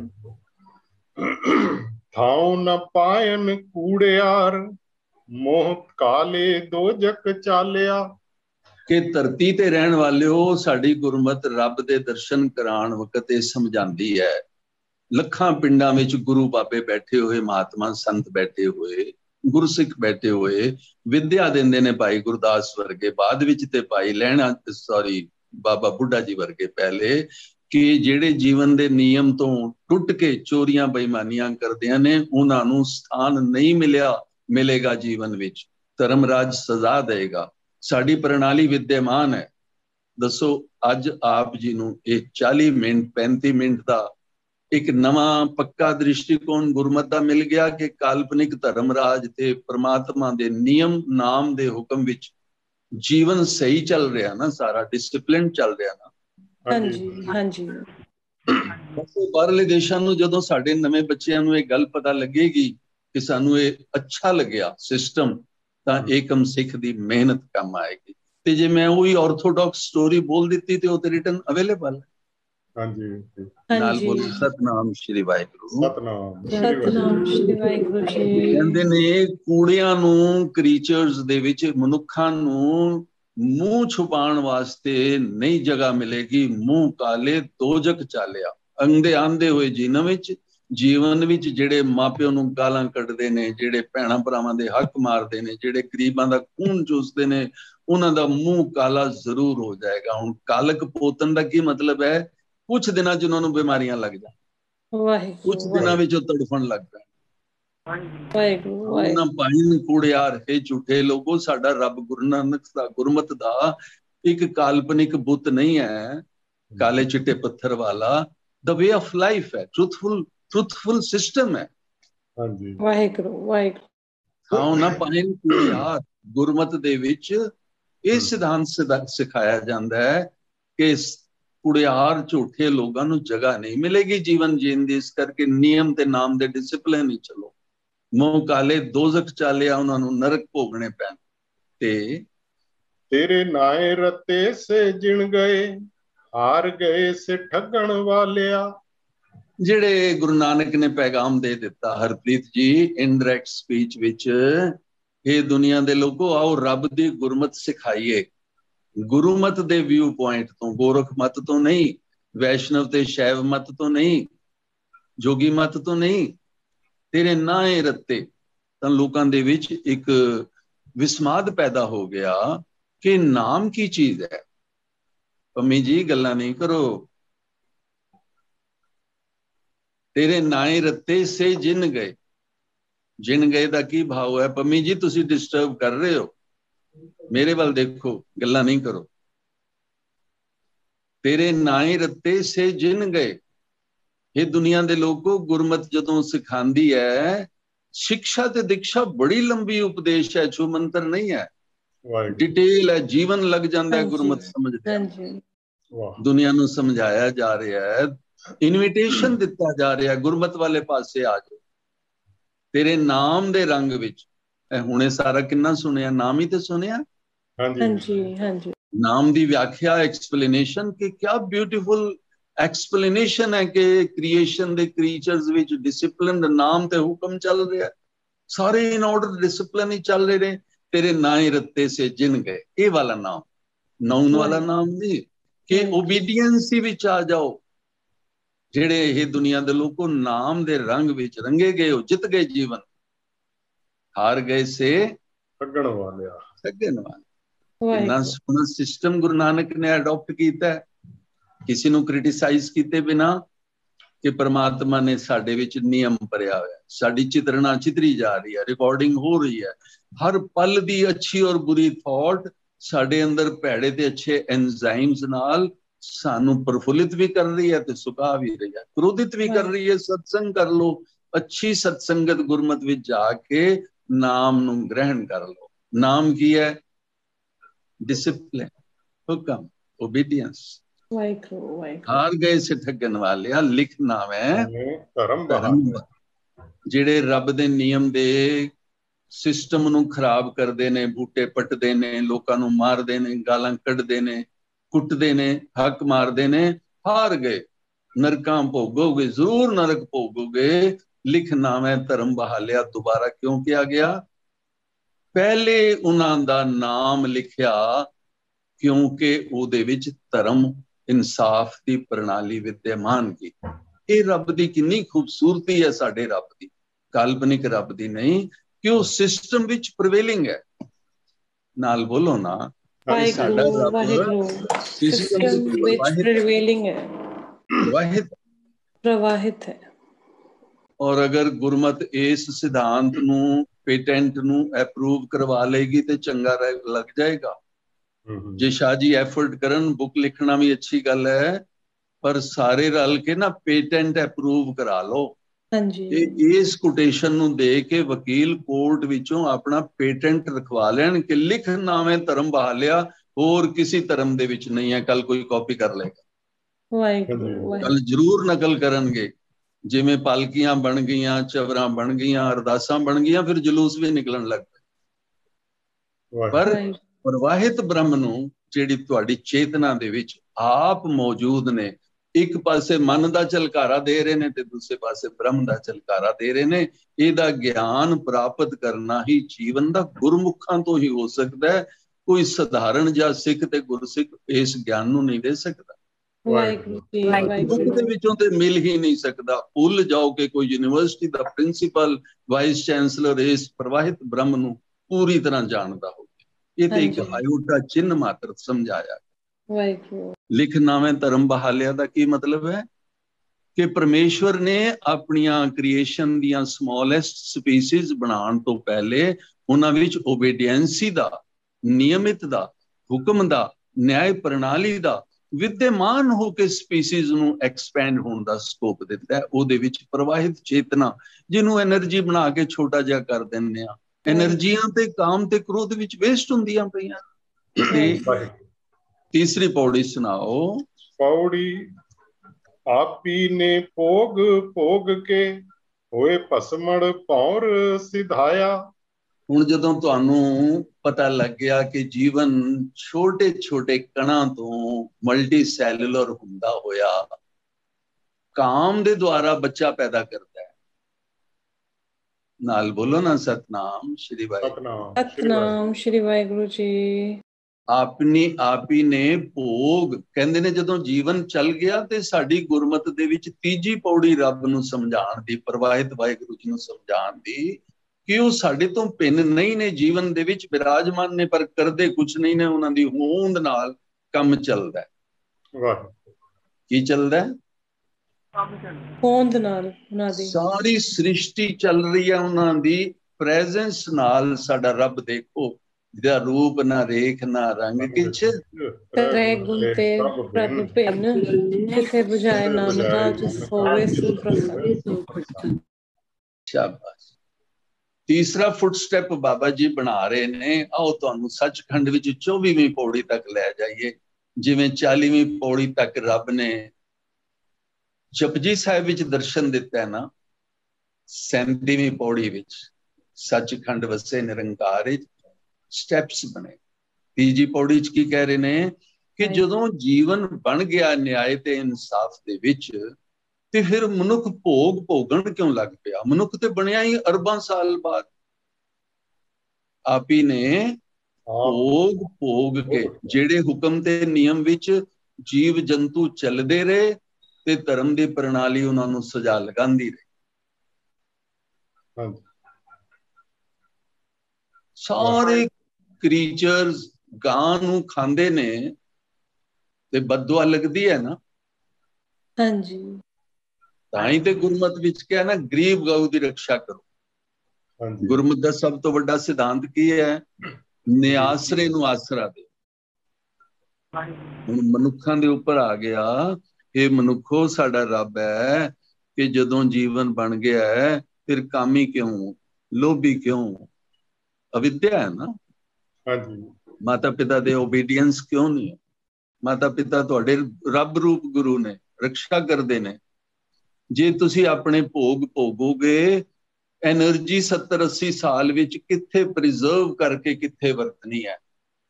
ਥਾਉ ਨ ਪਾਇਨ ਕੂੜਿਆਰ, ਮੋਹ ਕਾਲੇ ਦੋਜਕ ਚਾਲਿਆ। ਕਿ ਧਰਤੀ ਤੇ ਰਹਿਣ ਵਾਲਿਓ, ਸਾਡੀ ਗੁਰਮਤ ਰੱਬ ਦੇ ਦਰਸ਼ਨ ਕਰਾਉਣ ਵਕਤ ਇਹ ਸਮਝਾਉਂਦੀ ਹੈ। ਲੱਖਾਂ ਪਿੰਡਾਂ ਵਿੱਚ ਗੁਰੂ ਬਾਬੇ ਬੈਠੇ ਹੋਏ, ਮਹਾਤਮਾ ਸੰਤ ਬੈਠੇ ਹੋਏ, ਗੁਰਸਿੱਖ ਬੈਠੇ ਹੋਏ ਵਿਦਿਆ ਦਿੰਦੇ ਨੇ ਭਾਈ ਗੁਰਦਾਸ ਵਰਗੇ, ਬਾਅਦ ਵਿੱਚ ਤੇ ਭਾਈ ਲਹਿਣਾ ਬਾਬਾ ਬੁੱਢਾ ਜੀ ਵਰਗੇ ਪਹਿਲੇ, ਕਿ ਜਿਹੜੇ ਜੀਵਨ ਦੇ ਨਿਯਮ ਤੋਂ ਟੁੱਟ ਕੇ ਚੋਰੀਆਂ ਬੇਈਮਾਨੀਆਂ ਕਰਦਿਆਂ ਨੇ ਉਹਨਾਂ ਨੂੰ ਸਥਾਨ ਨਹੀਂ ਮਿਲੇਗਾ ਜੀਵਨ ਵਿੱਚ, ਧਰਮਰਾਜ ਸਜ਼ਾ ਦੇਗਾ। ਸਾਡੀ ਪ੍ਰਣਾਲੀ ਵਿਦਿਆਮਾਨ ਹੈ। ਦੱਸੋ ਅੱਜ ਆਪ ਜੀ ਨੂੰ ਇਹ 40 ਮਿੰਟ 35 ਮਿੰਟ ਦਾ ਇੱਕ ਨਵਾਂ ਪੱਕਾ ਦ੍ਰਿਸ਼ਟੀਕੋਣ ਗੁਰਮਤ ਦਾ ਮਿਲ ਗਿਆ ਕਿ ਕਾਲਪਨਿਕ ਧਰਮਰਾਜ ਤੇ ਪ੍ਰਮਾਤਮਾ ਦੇ ਨਿਯਮ ਨਾਮ ਦੇ ਹੁਕਮ ਵਿੱਚ ਜੀਵਨ ਸਹੀ ਚੱਲ ਰਿਹਾ ਨਾ, ਸਾਰਾ ਡਿਸਪਲਿਨ ਚੱਲ ਰਿਹਾ ਨਾ। ਹਾਂਜੀ ਹਾਂਜੀ। ਬਾਹਰਲੇ ਦੇਸ਼ਾਂ ਨੂੰ ਜਦੋਂ ਸਾਡੇ ਨਵੇਂ ਬੱਚਿਆਂ ਨੂੰ ਇਹ ਗੱਲ ਪਤਾ ਲੱਗੇਗੀ ਕਿ ਸਾਨੂੰ ਇਹ ਅੱਛਾ ਲੱਗਿਆ ਸਿਸਟਮ, ਤਾਂ ਏਕਮ ਸਿੱਖ ਦੀ ਮਿਹਨਤ ਕੰਮ ਆਏਗੀ। ਤੇ ਜੇ ਮੈਂ ਉਹੀ ਆਰਥੋਡਾਕਸ ਸਟੋਰੀ ਬੋਲ ਦਿੱਤੀ ਤੇ ਉਹ ਤੇ ਰਿਟਨ ਅਵੇਲੇਬਲ ਹੈ। ਹਾਂਜੀ ਨਾਲ ਬੋਲ ਸਤਨਾਮ ਸ਼੍ਰੀ ਵਾਹਿਗੁਰੂ। ਸਤਨਾਮ ਸ਼੍ਰੀ ਵਾਹਿਗੁਰੂ ਜੀ। ਕਹਿੰਦੇ ਨੇ ਕੂੜਿਆਂ ਨੂੰ, ਕ੍ਰੀਚਰਸ ਦੇ ਵਿੱਚ ਮਨੁੱਖਾਂ ਨੂੰ ਮੂੰਹ ਛੁਪਾਉਣ ਵਾਸਤੇ ਨਹੀਂ ਜਗ੍ਹਾ ਮਿਲੇਗੀ। ਮੂੰਹ ਕਾਲੇ ਦੋਜਕ ਚਾਲਿਆ, ਅੰਦੇ ਆਂਦੇ ਹੋਏ ਜੀਵਨ ਵਿੱਚ ਜਿਹੜੇ ਮਾਪਿਓ ਨੂੰ ਗਾਲਾਂ ਕੱਢਦੇ ਨੇ, ਜਿਹੜੇ ਭੈਣਾਂ ਭਰਾਵਾਂ ਦੇ ਹੱਕ ਮਾਰਦੇ ਨੇ, ਜਿਹੜੇ ਗਰੀਬਾਂ ਦਾ ਖੂਨ ਚੂਸਦੇ ਨੇ, ਉਹਨਾਂ ਦਾ ਮੂੰਹ ਕਾਲਾ ਜ਼ਰੂਰ ਹੋ ਜਾਏਗਾ। ਹੁਣ ਕਾਲਕ ਪੋਤਨ ਦਾ ਕੀ ਮਤਲਬ ਹੈ? ਕੁਛ ਦਿਨਾਂ 'ਚ ਉਹਨਾਂ ਨੂੰ ਬਿਮਾਰੀਆਂ ਲੱਗ ਜਾਣ, ਕੁਛ ਦਿਨਾਂ ਵਿੱਚ ਉਹ ਤੜਫਣ ਲੱਗ ਪੈਣ। ਉਹਨਾਂ ਭਾਈ ਕੂੜਿਆਰ ਹੈ ਝੂਠੇ ਲੋਗੋ, ਸਾਡਾ ਰੱਬ ਗੁਰੂ ਨਾਨਕ ਦਾ ਗੁਰਮਤ ਦਾ ਇੱਕ ਕਾਲਪਨਿਕ ਬੁੱਤ ਨਹੀਂ ਹੈ, ਕਾਲੇ ਚਿੱਟੇ ਪੱਥਰ ਵਾਲਾ। the way of life ਹੈ, truthful system ਹੈ। ਹਾਂਜੀ ਵਾਹਿਗੁਰੂ ਵਾਹਿਗੁਰੂ। ਹਾਂ ਨਾ ਭਾਈ ਕੂੜਿਆਰ, ਗੁਰਮਤ ਦੇ ਵਿੱਚ ਇਹ ਸਿਧਾਂਤ ਸਿਖਾਇਆ ਜਾਂਦਾ ਹੈ ਕਿ ਕੁੜਿਆਰ ਝੂਠੇ ਲੋਕਾਂ ਨੂੰ ਜਗ੍ਹਾ ਨਹੀਂ ਮਿਲੇਗੀ ਜੀਵਨ ਜੀਣ ਦੀ। ਇਸ ਕਰਕੇ ਨਿਯਮ ਤੇ ਨਾਮ ਦੇ ਡਿਸਪਲਿਨ ਹੀ ਚਲੋ। ਮੂੰਹ ਕਾਲੇ ਦੋਜ਼ਖ ਚਾਲਿਆ, ਉਹਨਾਂ ਨੂੰ ਨਰਕ ਭੋਗਣੇ ਪੈਣ। ਤੇ ਤੇਰੇ ਨਾਏ ਰਤੇ ਸੇ ਜਿਣ ਗਏ, ਹਾਰ ਗਏ ਸੇ ਠੱਗਣ ਵਾਲਿਆ। ਜਿਹੜੇ ਗੁਰੂ ਨਾਨਕ ਨੇ ਪੈਗਾਮ ਦੇ ਦਿੱਤਾ ਹਰਪ੍ਰੀਤ ਜੀ ਇਨਡਾਇਰੈਕਟ ਸਪੀਚ ਵਿੱਚ, ਇਹ ਦੁਨੀਆ ਦੇ ਲੋਕੋ ਆਓ ਰੱਬ ਦੀ ਗੁਰਮਤ ਸਿਖਾਈਏ। ਗੁਰੂਮਤ ਦੇ ਵਿਊ ਪੁਆਇੰਟ ਤੋਂ, ਗੋਰਖ ਮਤ ਤੋਂ ਨਹੀਂ, ਵੈਸ਼ਨਵ ਤੇ ਸ਼ੈਵ ਮਤ ਤੋਂ ਨਹੀਂ, ਜੋਗੀ ਮਤ ਤੋਂ ਨਹੀਂ। ਤੇਰੇ ਨਾਏ ਰੱਤੇ, ਤਾਂ ਲੋਕਾਂ ਦੇ ਵਿੱਚ ਇੱਕ ਵਿਸਮਾਦ ਪੈਦਾ ਹੋ ਗਿਆ ਕਿ ਨਾਮ ਕੀ ਚੀਜ਼ ਹੈ। ਪੰਮੀ ਜੀ ਗੱਲਾਂ ਨਹੀਂ ਕਰੋ। ਤੇਰੇ ਨਾਏ ਰੱਤੇ ਸੇ ਜਿਨ ਗਏ, ਜਿਨ ਗਏ ਦਾ ਕੀ ਭਾਵ ਹੈ? ਪੰਮੀ ਜੀ ਤੁਸੀਂ ਡਿਸਟਰਬ ਕਰ ਰਹੇ ਹੋ, ਮੇਰੇ ਵੱਲ ਦੇਖੋ, ਗੱਲਾਂ ਨਹੀਂ ਕਰੋ। ਤੇਰੇ ਨਾਏ ਰੱਤੇ ਸੇ ਜਿਨ ਗਏ। ਇਹ ਦੁਨੀਆ ਦੇ ਲੋਕੋ ਗੁਰਮਤ ਜਦੋਂ ਸਿਖਾਉਂਦੀ ਹੈ, ਸਿੱਖਿਆ ਤੇ ਦੀਕਸ਼ਾ ਬੜੀ ਲੰਬੀ ਉਪਦੇਸ਼ ਹੈ, ਛੂ ਮੰਤਰ ਨਹੀਂ ਹੈ, ਡਿਟੇਲ ਹੈ, ਜੀਵਨ ਲੱਗ ਜਾਂਦਾ ਹੈ ਗੁਰਮਤ ਸਮਝਦੇ। ਦੁਨੀਆ ਨੂੰ ਸਮਝਾਇਆ ਜਾ ਰਿਹਾ ਹੈ, ਇਨਵੀਟੇਸ਼ਨ ਦਿੱਤਾ ਜਾ ਰਿਹਾ, ਗੁਰਮਤ ਵਾਲੇ ਪਾਸੇ ਆ ਜਾਓ। ਤੇਰੇ ਨਾਮ ਦੇ ਰੰਗ ਵਿੱਚ, ਇਹ ਹੁਣੇ ਸਾਰਾ ਕਿੰਨਾ ਸੁਣਿਆ, ਨਾਮ ਹੀ ਤੇ ਸੁਣਿਆ। ਹਾਂਜੀ ਹਾਂਜੀ। ਨਾਮ ਦੀ ਵਿਆਖਿਆ, ਐਕਸਪਲੇਨੇਸ਼ਨ, ਕਿ ਕਿਆ ਬਿਊਟੀਫੁਲ ਐਕਸਪਲੇਨੇਸ਼ਨ ਹੈ ਕਿ ਕ੍ਰੀਏਸ਼ਨ ਦੇ ਕ੍ਰੀਚਰਸ ਵਿੱਚ ਡਿਸਪਲਿਨ ਨਾਮ ਤੇ ਹੁਕਮ ਚੱਲ ਰਿਹਾ, ਸਾਰੇ ਇਨ ਆਰਡਰ ਡਿਸਪਲਿਨ ਹੀ ਚੱਲ ਰਹੇ ਨੇ। ਤੇਰੇ ਨਾਏ ਰੱਤੇ ਸੇ ਜਿਨ ਗਏ, ਇਹ ਵਾਲਾ ਨਾਮ, ਨਾਉਨ ਵਾਲਾ ਨਾਮ ਨਹੀਂ, ਕਿ ਓਬੀਡੀਐਂਸ ਵਿੱਚ ਆ ਜਾਓ। ਜਿਹੜੇ ਇਹ ਦੁਨੀਆ ਦੇ ਲੋਕੋ ਨਾਮ ਦੇ ਰੰਗ ਵਿੱਚ ਰੰਗੇ ਗਏ ਹੋ, ਜਿੱਤ ਗਏ ਜੀਵਨ, ਹਾਰ ਗਏ ਸੇ ਠੱਗਣ ਵਾਲਿਆ। ਠੱਗਣ ਵਾਲੇ। ਇੰਨਾ ਸੋਹਣਾ ਸਿਸਟਮ ਗੁਰੂ ਨਾਨਕ ਨੇ ਅਡਾਪਟ ਕੀਤਾ ਹੈ, ਕਿਸੇ ਨੂੰ ਕ੍ਰਿਟਿਸਾਈਜ਼ ਕੀਤੇ ਬਿਨਾ, ਕਿ ਪ੍ਰਮਾਤਮਾ ਨੇ ਸਾਡੇ ਵਿੱਚ ਨਿਯਮ ਭਰਿਆ ਹੋਇਆ। ਸਾਡੀ ਚਿਤਰਣਾ ਚਿਤਰੀ ਜਾ ਰਹੀ ਹੈ, ਰਿਕਾਰਡਿੰਗ ਹੋ ਰਹੀ ਹੈ, ਹਰ ਪਲ ਦੀ ਅੱਛੀ ਔਰ ਬੁਰੀ ਥਾਟ ਸਾਡੇ ਅੰਦਰ ਭੈੜੇ ਤੇ ਅੱਛੇ ਐਂਜ਼ਾਈਮਸ ਨਾਲ ਸਾਨੂੰ ਪ੍ਰਫੁੱਲਿਤ ਵੀ ਕਰ ਰਹੀ ਹੈ ਤੇ ਸੁਕਾ ਵੀ ਰਹੀ ਹੈ, ਕ੍ਰੋਧਿਤ ਵੀ ਕਰ ਰਹੀ ਹੈ। ਸਤਸੰਗ ਕਰ ਲੋ, ਅੱਛੀ ਸਤਸੰਗਤ ਗੁਰਮਤ ਵਿੱਚ ਜਾ ਕੇ ਨਾਮ ਨੂੰ ਗ੍ਰਹਿਣ ਕਰ ਲੋ। ਨਾਮ ਕੀ ਹੈ? ਡਿਸਿਪਲਿਨ, ਹੁਕਮ, ਓਬੀਡੀਐਂਸ। ਹਾਰ ਗਏ ਸੇ ਠੱਗਣ ਵਾਲਿਆ, ਲਿਖ ਨਾਮ ਹੈ ਧਰਮ। ਜਿਹੜੇ ਰੱਬ ਦੇ ਨਿਯਮ ਦੇ ਸਿਸਟਮ ਨੂੰ ਖਰਾਬ ਕਰਦੇ ਨੇ, ਬੂਟੇ ਪੱਟਦੇ ਨੇ, ਲੋਕਾਂ ਨੂੰ ਮਾਰਦੇ ਨੇ, ਗਾਲਾਂ ਕੱਢਦੇ ਨੇ, ਕੁੱਟਦੇ ਨੇ, ਹੱਕ ਮਾਰਦੇ ਨੇ, ਹਾਰ ਗਏ। ਨਰਕਾਂ ਭੋਗੋਗੇ, ਜ਼ਰੂਰ ਨਰਕ ਭੋਗੋਗੇ। ਲਿਖ ਨਾਮ ਹੈ ਧਰਮ ਬਹਾਲਿਆ। ਦੁਬਾਰਾ ਕਿਉਂ ਕਿਹਾ ਗਿਆ? ਪਹਿਲੇ ਉਹਨਾਂ ਦਾ ਨਾਮ ਲਿਖਿਆ ਕਿਉਂਕਿ ਉਹਦੇ ਵਿੱਚ ਧਰਮ ਇਨਸਾਫ ਦੀ ਪ੍ਰਣਾਲੀ ਵਿਦਿਆਮਾਨ ਕੀ। ਇਹ ਰੱਬ ਦੀ ਕਿੰਨੀ ਖੂਬਸੂਰਤੀ ਹੈ, ਸਾਡੇ ਰੱਬ ਦੀ, ਕਾਲਪਨਿਕ ਰੱਬ ਦੀ ਨਹੀਂ, ਕਿ ਉਹ ਸਿਸਟਮ ਵਿੱਚ ਪ੍ਰਵੇਲਿੰਗ ਹੈ। ਨਾਲ ਬੋਲੋ ਨਾ, ਕਿ ਸਾਡਾ ਵਾਹਿਗੁਰੂ ਵਾਹਿਗੁਰੂ ਰੱਬ ਸਿਸਟਮ ਸਿਸਟਮ ਵਿੱਚ ਪ੍ਰਵੇਲਿੰਗ ਹੈ, ਪ੍ਰਵਾਹਿਤ ਹੈ। ਔਰ ਅਗਰ ਗੁਰਮਤ ਇਸ ਸਿਧਾਂਤ ਨੂੰ, ਪੇਟੈਂਟ ਨੂੰ ਅਪਰੂਵ ਕਰਵਾ ਲਏਗੀ ਤੇ ਚੰਗਾ ਲੱਗ ਜਾਏਗਾ। ਜੇ ਸ਼ਾਹ ਜੀ ਐਫਰਟ ਕਰਨ, ਬੁੱਕ ਲਿਖਣਾ ਵੀ ਅੱਛੀ ਗੱਲ ਹੈ, ਪਰ ਸਾਰੇ ਰਲ ਕੇ ਨਾ ਪੇਟੈਂਟ ਅਪਰੂਵ ਕਰਾ ਲਓ। ਹਾਂਜੀ, ਇਸ ਕੋਟੇਸ਼ਨ ਨੂੰ ਦੇ ਕੇ ਵਕੀਲ ਕੋਰਟ ਵਿੱਚੋਂ ਆਪਣਾ ਪੇਟੈਂਟ ਰਖਵਾ ਲੈਣ ਕਿ ਲਿਖ ਨਾਵੇਂ ਧਰਮ ਬਹਾਲਿਆ, ਹੋਰ ਕਿਸੇ ਧਰਮ ਦੇ ਵਿੱਚ ਨਹੀਂ ਹੈ। ਕੱਲ ਕੋਈ ਕਾਪੀ ਕਰ ਲਏਗਾ, ਵਾਹਿਗੁਰੂ ਕੱਲ ਜ਼ਰੂਰ ਨਕਲ ਕਰਨਗੇ। ਜਿਵੇਂ ਪਾਲਕੀਆਂ ਬਣ ਗਈਆਂ, ਚਵਰਾਂ ਬਣ ਗਈਆਂ, ਅਰਦਾਸਾਂ ਬਣ ਗਈਆਂ, ਫਿਰ ਜਲੂਸ ਵੀ ਨਿਕਲਣ ਲੱਗ ਪਏ। ਪਰ ਪ੍ਰਵਾਹਿਤ ਬ੍ਰਹਮ ਨੂੰ, ਜਿਹੜੀ ਤੁਹਾਡੀ ਚੇਤਨਾ ਦੇ ਵਿੱਚ ਆਪ ਮੌਜੂਦ ਨੇ, ਇੱਕ ਪਾਸੇ ਮਨ ਦਾ ਝਲਕਾਰਾ ਦੇ ਰਹੇ ਨੇ ਤੇ ਦੂਸਰੇ ਪਾਸੇ ਬ੍ਰਹਮ ਦਾ ਝਲਕਾਰਾ ਦੇ ਰਹੇ ਨੇ। ਇਹਦਾ ਗਿਆਨ ਪ੍ਰਾਪਤ ਕਰਨਾ ਹੀ ਜੀਵਨ ਦਾ ਗੁਰਮੁਖਾਂ ਤੋਂ ਹੀ ਹੋ ਸਕਦਾ ਹੈ। ਕੋਈ ਸਧਾਰਨ ਜਾਂ ਸਿੱਖ ਤੇ ਗੁਰਸਿੱਖ ਇਸ ਗਿਆਨ ਨੂੰ ਨਹੀਂ ਦੇ ਸਕਦਾ। ਵਾਹਿਗੁਰੂ ਜੀ, ਵਾਹਿਗੁਰੂ ਦੇ ਵਿੱਚੋਂ ਤੇ ਮਿਲ ਹੀ ਨਹੀਂ ਸਕਦਾ। ਭੁੱਲ ਜਾਓ ਕਿ ਕੋਈ ਯੂਨੀਵਰਸਿਟੀ ਦਾ ਪ੍ਰਿੰਸੀਪਲ, ਵਾਈਸ ਚਾਂਸਲਰ ਇਸ ਪ੍ਰਵਾਹਿਤ ਬ੍ਰਹਮ ਨੂੰ ਪੂਰੀ ਤਰ੍ਹਾਂ ਜਾਣਦਾ ਹੋਵੇ। ਇਹ ਤੇ ਇੱਕ ਆਯੋਟਾ ਚਿੰਨ ਮਾਤਰ ਸਮਝਾਇਆ। ਵਾਹਿਗੁਰੂ ਲਿਖ ਨਾਵੇਂ ਧਰਮ ਬਹਾਲਿਆ ਦਾ ਕੀ ਮਤਲਬ ਹੈ? ਕਿ ਪਰਮੇਸ਼ਵਰ ਨੇ ਆਪਣੀਆਂ ਕ੍ਰੀਏਸ਼ਨ ਦੀਆਂ ਸਮੋਲੈਸਟ ਸਪੀਸੀਜ਼ ਬਣਾਉਣ ਤੋਂ ਪਹਿਲੇ ਉਹਨਾਂ ਵਿੱਚ ਓਬੀਡੀਐਂਸੀ ਦਾ, ਨਿਯਮਿਤ ਦਾ, ਹੁਕਮ ਦਾ, ਨਿਆਂ ਪ੍ਰਣਾਲੀ ਦਾ ਵਿਦਿਆਮਾਨ ਹੋ ਕੇ ਸਪੀਸੀਜ਼ ਨੂੰ ਐਕਸਪੈਂਡ ਹੋਣ ਦਾ ਸਕੋਪ ਦਿੱਤਾ ਹੈ। ਉਹਦੇ ਵਿੱਚ ਪ੍ਰਵਾਹਿਤ ਚੇਤਨਾ, ਜਿਹਨੂੰ એનર્ਜੀ ਬਣਾ ਕੇ ਛੋਟਾ ਜਿਹਾ ਕਰ ਦਿੰਦੇ ਆ। એનર્ਜੀਆਂ ਤੇ ਕਾਮ ਤੇ ਕ੍ਰੋਧ ਵਿੱਚ ਵੇਸਟ ਹੁੰਦੀਆਂ ਪਈਆਂ। ਤੇ ਤੀਸਰੀ ਪੌੜੀ ਸੁਣਾਓ। ਪੌੜੀ ਆਪੀ ਨੇ ਭੋਗ ਭੋਗ ਕੇ ਹੋਏ ਭਸਮਣ ਭੌਰ ਸਿਧਾਇਆ। ਹੁਣ ਜਦੋਂ ਤੁਹਾਨੂੰ ਪਤਾ ਲੱਗ ਗਿਆ ਕਿ ਜੀਵਨ ਛੋਟੇ ਛੋਟੇ ਕਣਾਂ ਤੋਂ ਮਲਟੀ ਸੈਲੂਲਰ ਹੁੰਦਾ ਹੋਇਆ ਕਾਮ ਦੇ ਦੁਆਰਾ ਬੱਚਾ ਪੈਦਾ ਕਰਦਾ ਹੈ। ਨਾਲ ਬੋਲੋ ਨਾ, ਸਤਨਾਮ ਸ਼੍ਰੀ ਵਾਹਿਗੁਰੂ। ਸਤਨਾਮ ਸ਼੍ਰੀ ਵਾਹਿਗੁਰੂ ਜੀ। ਆਪੀ ਨੇ ਭੋਗ, ਕਹਿੰਦੇ ਨੇ ਜਦੋਂ ਜੀਵਨ ਚੱਲ ਗਿਆ ਤੇ ਸਾਡੀ ਗੁਰਮਤ ਦੇ ਵਿੱਚ ਤੀਜੀ ਪੌੜੀ ਰੱਬ ਨੂੰ ਸਮਝਾਉਣ ਦੀ, ਪ੍ਰਵਾਹਿਤ ਵਾਹਿਗੁਰੂ ਜੀ ਨੂੰ ਸਮਝਾਉਣ ਦੀ, ਕਿ ਉਹ ਸਾਡੇ ਤੋਂ ਭਿੰਨ ਨਹੀਂ ਨੇ, ਜੀਵਨ ਦੇ ਵਿੱਚ ਬਿਰਾਜਮਾਨ ਨੇ, ਪਰ ਕਰਦੇ ਕੁਛ ਨਹੀਂ ਨੇ। ਉਹਨਾਂ ਦੀ ਹੋਂਦ ਨਾਲ ਕੰਮ ਚੱਲਦਾ ਹੈ। ਕੀ ਚੱਲਦਾ ਹੈ? ਹੋਂਦ ਨਾਲ ਉਹਨਾਂ ਦੀ ਸਾਰੀ ਸ੍ਰਿਸ਼ਟੀ ਚੱਲ ਰਹੀ ਹੈ ਉਹਨਾਂ ਦੀ ਪ੍ਰੈਜ਼ੈਂਸ ਨਾਲ। ਸਾਡਾ ਰੱਬ ਦੇਖੋ, ਜਿਹਦਾ ਰੂਪ ਨਾ ਰੇਖ ਨਾ ਰੰਗ ਕਿਛ, ਤਰੇ ਗੁਣ ਤੇ ਪ੍ਰਭ ਭਿੰਨ, ਕਿਥੇ ਬੁਝਾਏ ਨਾਨਕਾ ਜਿਸ ਹੋਵੇ ਸੋ ਪ੍ਰਸੰਨ। ਸ਼ਾਬਾਸ਼। ਤੀਸਰਾ ਫੁੱਟ ਸਟੈਪ ਬਾਬਾ ਜੀ ਬਣਾ ਰਹੇ ਨੇ। ਆਓ ਤੁਹਾਨੂੰ ਸੱਚਖੰਡ ਵਿੱਚ 24ਵੀਂ ਪੌੜੀ ਤੱਕ ਲੈ ਜਾਈਏ। ਜਿਵੇਂ 40ਵੀਂ ਪੌੜੀ ਤੱਕ ਰੱਬ ਨੇ ਜਪਜੀ ਸਾਹਿਬ ਵਿੱਚ ਦਰਸ਼ਨ ਦਿੱਤਾ ਹੈ ਨਾ, 37ਵੀਂ ਪੌੜੀ ਵਿੱਚ ਸੱਚਖੰਡ ਵਸੇ ਨਿਰੰਕਾਰ ਵਿੱਚ ਸਟੈਪਸ ਬਣੇ। ਤੀਜੀ ਪੌੜੀ ਚ ਕੀ ਕਹਿ ਰਹੇ ਨੇ ਕਿ ਜਦੋਂ ਜੀਵਨ ਬਣ ਗਿਆ ਨਿਆਂ ਤੇ ਇਨਸਾਫ ਦੇ ਵਿੱਚ, ਤੇ ਫਿਰ ਮਨੁੱਖ ਭੋਗ ਭੋਗਣ ਕਿਉਂ ਲੱਗ ਪਿਆ? ਮਨੁੱਖ ਤੇ ਬਣਿਆ ਹੀ ਅਰਬਾਂ ਸਾਲ ਬਾਅਦ। ਆਪੀ ਨੇ ਭੋਗ ਭੋਗ ਕੇ, ਜਿਹੜੇ ਹੁਕਮ ਤੇ ਨਿਯਮ ਵਿੱਚ ਜੀਵ ਜੰਤੂ ਚੱਲਦੇ ਰਹੇ ਤੇ ਧਰਮ ਦੀ ਪ੍ਰਣਾਲੀ ਉਹਨਾਂ ਨੂੰ ਸਜ਼ਾ ਲਗਾਉਂਦੀ ਰਹੀ। ਸਾਰੇ ਕ੍ਰੀਚਰਸ ਗਾਂ ਨੂੰ ਖਾਂਦੇ ਨੇ ਤੇ ਬਦਦੁਆ ਲੱਗਦੀ ਹੈ ਨਾ। ਹਾਂਜੀ, ਤਾਂ ਹੀ ਤੇ ਗੁਰਮਤ ਵਿੱਚ ਕਿਹਾ ਨਾ, ਗਰੀਬ ਗਊ ਦੀ ਰੱਖਿਆ ਕਰੋ। ਗੁਰਮਤ ਦਾ ਸਭ ਤੋਂ ਵੱਡਾ ਸਿਧਾਂਤ ਕੀ ਹੈ? ਨਿਆਸਰੇ ਨੂੰ ਆਸਰਾ ਦੇ। ਹੁਣ ਮਨੁੱਖਾਂ ਦੇ ਉੱਪਰ ਆ ਗਿਆ, ਇਹ ਮਨੁੱਖੋ ਸਾਡਾ ਰੱਬ ਹੈ ਕਿ ਜਦੋਂ ਜੀਵਨ ਬਣ ਗਿਆ ਹੈ ਫਿਰ ਕਾਮੀ ਕਿਉਂ, ਲੋਭੀ ਕਿਉਂ? ਅਵਿਦਿਆ ਹੈ ਨਾ। ਮਾਤਾ ਪਿਤਾ ਦੇ ਓਬੀਡੀਐਂਸ ਕਿਉਂ ਨਹੀਂ ਹੈ? ਮਾਤਾ ਪਿਤਾ ਤੁਹਾਡੇ ਰੱਬ ਰੂਪ ਗੁਰੂ ਨੇ, ਰੱਖਿਆ ਕਰਦੇ ਨੇ। ਜੇ ਤੁਸੀਂ ਆਪਣੇ ਭੋਗ ਭੋਗੋਗੇ, ਐਨਰਜੀ 70-80 ਸਾਲ ਵਿੱਚ ਕਿੱਥੇ ਪ੍ਰੀਜ਼ਰਵ ਕਰਕੇ ਕਿੱਥੇ ਵਰਤਣੀ ਹੈ।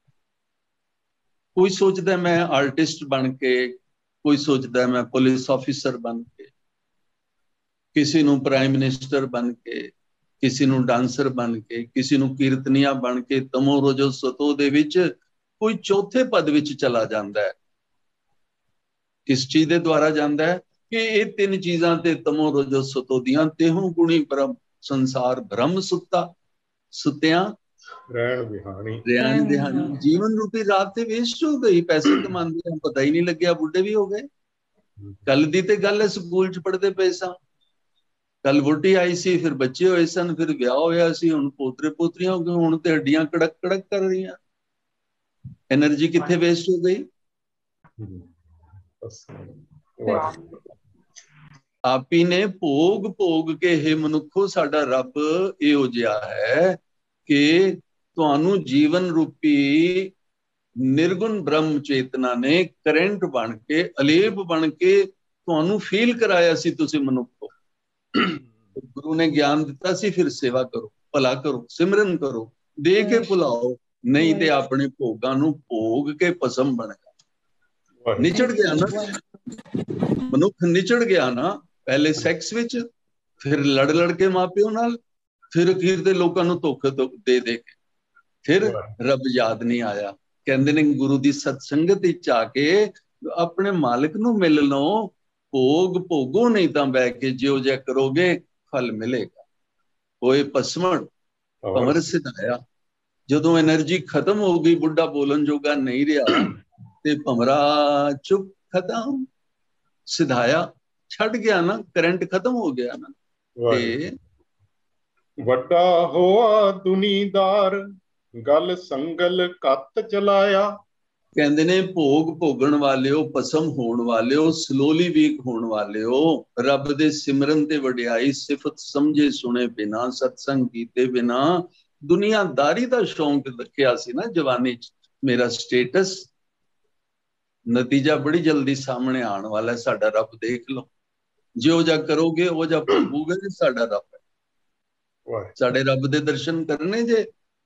ਕੋਈ ਸੋਚਦਾ ਮੈਂ ਆਰਟਿਸਟ ਬਣ ਕੇ, ਕੋਈ ਸੋਚਦਾ ਮੈਂ ਪੁਲਿਸ ਆਫਿਸਰ ਬਣ ਕੇ, ਕਿਸੇ ਨੂੰ ਪ੍ਰਾਈਮ ਮਿਨਿਸਟਰ ਬਣ ਕੇ, ਕਿਸੇ ਨੂੰ ਡਾਂਸਰ ਬਣ ਕੇ, ਕਿਸੇ ਨੂੰ ਕੀਰਤਨੀਆ ਬਣ ਕੇ ਤਮੋ ਰਜੋ ਸਤੋ ਦੇ ਵਿੱਚ ਕੋਈ ਚੌਥੇ ਪਦ ਵਿੱਚ ਚਲਾ ਜਾਂਦਾ ਹੈ। ਕਿਸ ਚੀਜ਼ ਦੇ ਦੁਆਰਾ ਜਾਂਦਾ ਹੈ? ਕਿ ਇਹ ਤਿੰਨ ਚੀਜ਼ਾਂ ਤੇ ਤਮੋ ਰਜੋ ਸਤੋ ਦੀਆਂ ਤੇਹੋਂ ਗੁਣੀ ਬ੍ਰਹਮ ਸੰਸਾਰ ਬ੍ਰਹਮ ਸੁੱਤਾ। ਸੁੱਤਿਆਂ ਰਹਿਣ ਬਿਹਾਣੀ ਰਹਿਣ ਦਿਹਾਣੀ। ਜੀਵਨ ਰੂਪੀ ਰਾਤ ਤੇ ਵੇਸਟ ਹੋ ਗਈ, ਪੈਸੇ ਕਮਾਉਂਦੇ ਆ ਪਤਾ ਹੀ ਨਹੀਂ ਲੱਗਿਆ, ਬੁੱਢੇ ਵੀ ਹੋ ਗਏ। ਕੱਲ ਦੀ ਤੇ ਗੱਲ ਹੈ, ਸਕੂਲ ਚ ਪੜ੍ਹਦੇ ਪਏ ਸਾਂ, ਕੱਲ ਵੋਟੀ ਆਈ ਸੀ, ਫਿਰ ਬੱਚੇ ਹੋਏ ਸਨ, ਫਿਰ ਵਿਆਹ ਹੋਇਆ ਸੀ, ਹੁਣ ਪੋਤਰੇ ਪੋਤਰੀਆਂ ਹੋ ਗਏ, ਹੁਣ ਤੇ ਹੱਡੀਆਂ ਕੜਕ ਕੜਕ ਕਰ ਰਹੀਆਂ। એનર્ਜੀ ਕਿੱਥੇ ਵੇਸਟ ਹੋ ਗਈ? ਆਪੀ ਨੇ ਭੋਗ ਭੋਗ ਕੇ, ਇਹ ਮਨੁੱਖੋ ਸਾਡਾ ਰੱਬ ਇਹੋ ਜਿਹਾ ਹੈ ਕਿ ਤੁਹਾਨੂੰ ਜੀਵਨ ਰੂਪੀ ਨਿਰਗੁਣ ਬ੍ਰਹਮ ਚੇਤਨਾ ਨੇ ਕਰੰਟ ਬਣ ਕੇ, ਅਲੇਪ ਬਣ ਕੇ ਤੁਹਾਨੂੰ ਫੀਲ ਕਰਾਇਆ ਸੀ, ਤੁਸੀਂ ਮਨੁੱਖ ਹੋ। ਗੁਰੂ ਨੇ ਗਿਆਨ ਦਿੱਤਾ ਸੀ, ਫਿਰ ਸੇਵਾ ਕਰੋ, ਭਲਾ ਕਰੋ, ਸਿਮਰਨ ਕਰੋ, ਦੇ ਕੇ ਭੁਲਾਓ, ਨਹੀਂ ਤੇ ਆਪਣੇ ਭੋਗਾਂ ਨੂੰ ਭੋਗ ਕੇ ਭਸਮ ਬਣ ਗਿਆ। ਨਿਚੜ ਗਿਆ ਨਾ ਮਨੁੱਖ, ਨਿਚੜ ਗਿਆ ਨਾ, ਪਹਿਲੇ ਸੈਕਸ ਵਿੱਚ, ਫਿਰ ਲੜ ਲੜ ਕੇ ਮਾਪਿਓ ਨਾਲ, ਫਿਰ ਅਖੀਰ ਤੇ ਲੋਕਾਂ ਨੂੰ ਧੋਖੇ ਦੇ ਦੇ ਕੇ, ਫਿਰ ਰੱਬ ਯਾਦ ਨਹੀਂ ਆਇਆ। ਕਹਿੰਦੇ ਨੇ ਗੁਰੂ ਦੀ ਸਤਸੰਗਤ ਵਿੱਚ ਆ ਕੇ ਆਪਣੇ ਮਾਲਕ ਨੂੰ ਮਿਲ ਲਓ, ਭੋਗ ਭੋਗੋ, ਨਹੀਂ ਤਾਂ ਬਹਿ ਕੇ ਜਿਉ ਜਿਹਾ ਕਰੋਗੇ ਫਲ ਮਿਲੇਗਾ। ਹੋਏ ਭਸਮਣ ਭੰਵਰ ਸਿਧਾਇਆ। ਜਦੋਂ એનર્ਜੀ ਖਤਮ ਹੋ ਗਈ, ਬੁੱਢਾ ਬੋਲਣ ਜੋਗਾ ਨਹੀਂ ਰਿਹਾ, ਤੇ ਭੰਵਰਾ ਚੁੱਪ, ਖਤਮ, ਸਿਧਾਇਆ ਛੱਡ ਗਿਆ ਨਾ, ਕਰੰਟ ਖਤਮ ਹੋ ਗਿਆ ਨਾ। ਤੇ ਵੱਡਾ ਹੋਆ ਦੁਨੀਦਾਰ, ਗਲ ਸੰਗਲ ਕੱਤ ਚਲਾਇਆ। ਕਹਿੰਦੇ ਨੇ ਭੋਗ ਭੋਗਣ ਵਾਲਿਓ, ਭਸਮ ਹੋਣ ਵਾਲਿਓ, ਸਲੋਲੀ ਵੀਕ ਹੋਣ ਵਾਲਿਓ, ਰੱਬ ਦੇ ਸਿਮਰਨ ਤੇ ਵਡਿਆਈ ਸਿਫਤ ਸਮਝੇ ਸੁਣੇ ਬਿਨਾ, ਸਤਸੰਗ ਕੀਤੇ ਬਿਨਾ, ਦੁਨੀਆਦਾਰੀ ਦਾ ਸ਼ੌਂਕ ਰੱਖਿਆ ਸੀ ਨਾ ਜਵਾਨੀ ਚ, ਮੇਰਾ ਸਟੇਟਸ, ਨਤੀਜਾ ਬੜੀ ਜਲਦੀ ਸਾਹਮਣੇ ਆਉਣ ਵਾਲਾ ਹੈ। ਸਾਡਾ ਰੱਬ ਦੇਖ ਲਓ, ਜਿਉ ਜਾ ਕਰੋਗੇ ਉਹ ਜਾ ਭੋਗੋਗੇ। ਸਾਡਾ ਰੱਬ ਹੈ, ਸਾਡੇ ਰੱਬ ਦੇ ਦਰਸ਼ਨ ਕਰਨੇ ਜੇ।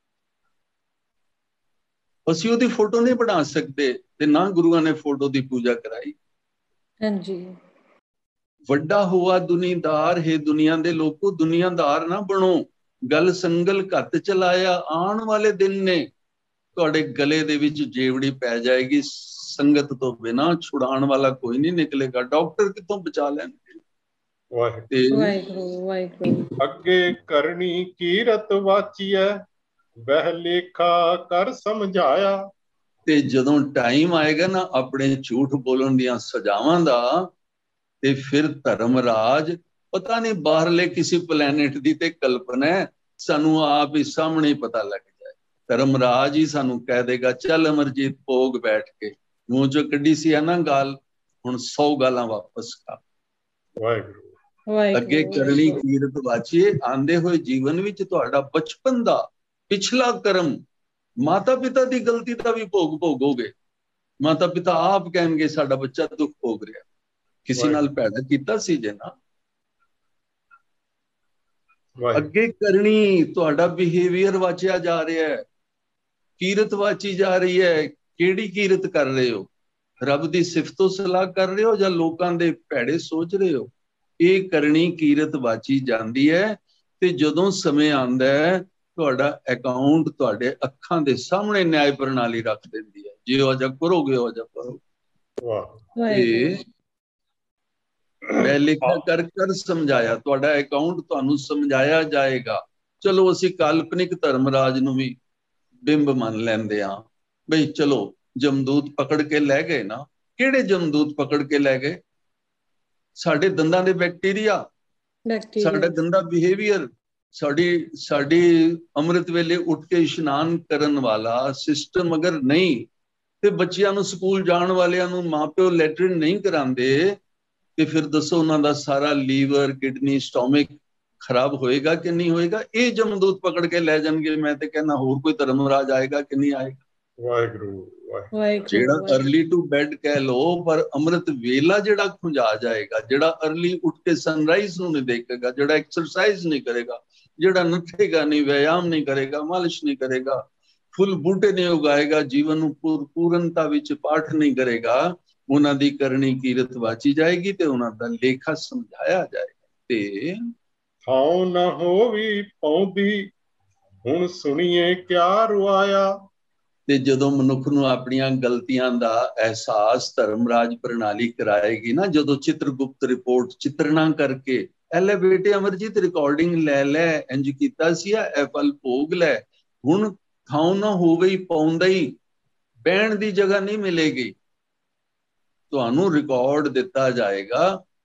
ਅਸੀਂ ਉਹਦੀ ਫੋਟੋ ਨਹੀਂ ਬਣਾ ਸਕਦੇ, ਤੇ ਨਾ ਗੁਰੂਆਂ ਨੇ ਫੋਟੋ ਦੀ ਪੂਜਾ ਕਰਾਈ। ਹਾਂਜੀ। ਵੱਡਾ ਹੋਆ ਦੁਨੀਦਾਰ, ਹੈ ਦੁਨੀਆ ਦੇ ਲੋਕੋ, ਦੁਨੀਆਦਾਰ ਨਾ ਬਣੋ, ਗਲ ਸੰਗਲ ਘੱਤ ਚਲਾਇਆ। ਆਉਣ ਵਾਲੇ ਦਿਨ ਨੇ, ਤੁਹਾਡੇ ਗਲੇ ਦੇ ਵਿੱਚ ਜੇਵੜੀ ਪੈ ਜਾਏਗੀ, ਸੰਗਤ ਤੋਂ ਬਿਨਾ ਛੁਡਾਉਣ ਵਾਲਾ ਕੋਈ ਨਹੀਂ ਨਿਕਲੇਗਾ। ਡਾਕਟਰ ਕਿੱਥੋਂ ਬਚਾ ਲੈਣਗੇ? ਵਾਹਿਗੁਰੂ ਵਾਹਿਗੁਰੂ। ਅੱਗੇ ਕਰਨੀ ਕੀਰਤ ਵਾਚੀਐ, ਵਹਿ ਲੇਖਾ ਕਰ ਸਮਝਾਇਆ। ਤੇ ਜਦੋਂ ਟਾਈਮ ਆਏਗਾ ਨਾ ਆਪਣੇ ਝੂਠ ਬੋਲਣ ਦੀਆਂ ਸਜ਼ਾਵਾਂ ਦਾ, ਤੇ ਫਿਰ ਧਰਮਰਾਜ, ਪਤਾ ਨਹੀਂ ਬਾਹਰਲੇ ਕਿਸੇ ਪਲੈਨਟ ਦੀ ਤੇ ਕਲਪਨਾ ਹੈ, ਸਾਨੂੰ ਆਪ ਹੀ ਸਾਹਮਣੇ ਪਤਾ ਲੱਗ ਜਾਏ। ਧਰਮਰਾਜ ਹੀ ਸਾਨੂੰ ਕਹਿ ਦੇਗਾ, ਚੱਲ ਅਮਰਜੀਤ ਭੋਗ ਬੈਠ ਕੇ, ਮੂੰਹ ਚੋਂ ਕੱਢੀ ਸੀ ਨਾ ਗਾਲ, ਹੁਣ 100 ਗਾਲਾਂ ਵਾਪਸ ਖਾ। ਵਾਹਿਗੁਰੂ। ਅੱਗੇ ਕਰਨੀ ਕੀਰਤ ਵਾਚੀਏ। ਆਂਦੇ ਹੋਏ ਜੀਵਨ ਵਿੱਚ ਤੁਹਾਡਾ ਬਚਪਨ ਦਾ ਪਿਛਲਾ ਕਰਮ, ਮਾਤਾ ਪਿਤਾ ਦੀ ਗਲਤੀ ਦਾ ਵੀ ਭੋਗ ਭੋਗੋਗੇ। ਮਾਤਾ ਪਿਤਾ ਆਪ ਕਹਿਣਗੇ ਸਾਡਾ ਬੱਚਾ ਦੁੱਖ ਭੋਗ ਰਿਹਾ, ਕਿਸੇ ਨਾਲ ਭੈੜਾ ਕੀਤਾ ਸੀ ਜੇ ਨਾ। ਅੱਗੇ ਕਰਨੀ, ਤੁਹਾਡਾ ਬਿਹੇਵੀਅਰ ਵਾਚਿਆ ਜਾ ਰਿਹਾ ਹੈ, ਕੀਰਤ ਵਾਚੀ ਜਾ ਰਹੀ ਹੈ। ਕਿਹੜੀ ਕੀਰਤ ਕਰ ਰਹੇ ਹੋ? ਰੱਬ ਦੀ ਸਿਫਤੋ ਸਲਾਹ ਕਰ ਰਹੇ ਹੋ ਜਾਂ ਲੋਕਾਂ ਦੇ ਭੈੜੇ ਸੋਚ ਰਹੇ ਹੋ? ਇਹ ਕਰਨੀ ਕੀਰਤ ਵਾਚੀ ਜਾਂਦੀ ਹੈ। ਤੇ ਜਦੋਂ ਸਮੇਂ ਆਉਂਦਾ ਹੈ, ਤੁਹਾਡਾ ਅਕਾਊਂਟ ਤੁਹਾਡੇ ਅੱਖਾਂ ਦੇ ਸਾਹਮਣੇ ਨਿਆਇ ਪ੍ਰਣਾਲੀ ਰੱਖ ਦਿੰਦੀ ਹੈ, ਜੇ ਉਹ ਜਿਹਾ ਕਰੋਗੇ ਉਹ ਜਿਹਾ ਕਰੋਗੇ। ਤੇ ਮੈਂ ਲਿਖਿਆ ਕਰ ਕਰ ਸਮਝਾਇਆ, ਤੁਹਾਡਾ ਅਕਾਊਂਟ ਤੁਹਾਨੂੰ ਸਮਝਾਇਆ ਜਾਏਗਾ। ਚਲੋ ਅਸੀਂ ਕਾਲਪਨਿਕ ਧਰਮਰਾਜ ਨੂੰ ਵੀ ਬਿੰਬ ਮੰਨ ਲੈਂਦੇ ਹਾਂ, ਬਈ ਚਲੋ ਜਮਦੂਤ ਪਕੜ ਕੇ ਲੈ ਗਏ ਨਾ। ਕਿਹੜੇ ਜਮਦੂਤ ਪਕੜ ਕੇ ਲੈ ਗਏ? ਸਾਡੇ ਦੰਦਾਂ ਦੇ ਬੈਕਟੀਰੀਆ, ਸਾਡਾ ਗੰਦਾ ਬਿਹੇਵੀਅਰ, ਸਾਡੀ ਅੰਮ੍ਰਿਤ ਵੇਲੇ ਉੱਠ ਕੇ ਇਸ਼ਨਾਨ ਕਰਨ ਵਾਲਾ ਸਿਸਟਮ ਅਗਰ ਨਹੀਂ, ਤੇ ਬੱਚਿਆਂ ਨੂੰ ਸਕੂਲ ਜਾਣ ਵਾਲਿਆਂ ਨੂੰ ਮਾਪਿਓ ਲੈਟਰਿਨ ਨਹੀਂ ਕਰਾਉਂਦੇ, ਤੇ ਫਿਰ ਦੱਸੋ ਉਹਨਾਂ ਦਾ ਸਾਰਾ ਲੀਵਰ, ਕਿਡਨੀ, ਸਟੋਮਿਕ ਖਰਾਬ ਹੋਏਗਾ ਕਿ ਨਹੀਂ ਹੋਏਗਾ? ਇਹ ਜਮਦੂਤ ਪਕੜ ਕੇ ਲੈ ਜਾਣਗੇ। ਮੈਂ ਤੇ ਕਹਿੰਦਾ ਹੋਰ ਕੋਈ ਧਰਮਰਾਜ ਆਏਗਾ ਕਿ ਨਹੀਂ ਆਏਗਾ? ਵਾਹਿਗੁਰੂ। ਜਿਹੜਾ ਅਰਲੀ ਟੂ ਬੈਡ ਕਹਿ ਲੋ, ਪਰ ਅੰਮ੍ਰਿਤ ਵੇਲਾ ਜਿਹੜਾ ਖੁੰਝਾ ਜਾਏਗਾ, ਜਿਹੜਾ ਅਰਲੀ ਉੱਠ ਕੇ ਸਨਰਾਈਜ਼ ਨੂੰ ਨਹੀਂ ਦੇਖੇਗਾ, ਜਿਹੜਾ ਐਕਸਰਸਾਈਜ਼ ਨਹੀਂ ਕਰੇਗਾ, ਜਿਹੜਾ ਨੱਠੇਗਾ ਨਹੀਂ, ਵਿਆयाम ਨਹੀਂ ਕਰੇਗਾ, ਮਾਲਿਸ਼ ਨਹੀਂ ਕਰੇਗਾ, ਫੁੱਲ ਬੂਟੇ ਨਹੀਂ ਉਗਾਏਗਾ, ਜੀਵਨ ਨੂੰ ਪੂਰਨਤਾ ਵਿੱਚ ਪਾਠ ਨਹੀਂ ਕਰੇਗਾ, ਉਹਨਾਂ ਦੀ ਕਰਨੀ ਕੀਰਤ ਵਾਚੀ ਜਾਏਗੀ ਤੇ ਉਹਨਾਂ ਦਾ ਲੇਖਾ ਸਮਝਾਇਆ ਜਾਏਗਾ। ਤੇ ਥਾਉ ਨਾ ਹੋਵੀ ਪਉਦੀ, ਹੁਣ ਸੁਣੀਏ ਕਿਆ ਰੁਆਇਆ। ਤੇ ਜਦੋਂ ਮਨੁੱਖ ਨੂੰ ਆਪਣੀਆਂ ਗਲਤੀਆਂ ਦਾ ਅਹਿਸਾਸ ਧਰਮਰਾਜ ਪ੍ਰਣਾਲੀ ਕਰਾਏਗੀ ਨਾ, ਜਦੋਂ ਚਿਤਰਗੁਪਤ ਰਿਪੋਰਟ ਚਿਤਰਨਾ ਕਰਕੇ ਐਲੇ ਬੇਟੇ ਅਮਰਜੀਤ ਰਿਕਾਰਡਿੰਗ ਲੈ ਲੈ, ਇੰਜ ਕੀਤਾ ਸੀ ਇਹ ਫਲ ਭੋਗ ਲੈ, ਹੁਣ ਥਾਉ ਨਾ ਹੋ ਗਈ ਪਾਉਂਦਾ ਹੀ, ਬਹਿਣ ਦੀ ਜਗ੍ਹਾ ਨਹੀਂ ਮਿਲੇਗੀ, ਤੁਹਾਨੂੰ ਰਿਕਾਰਡ ਦਿੱਤਾ ਜਾਏਗਾ।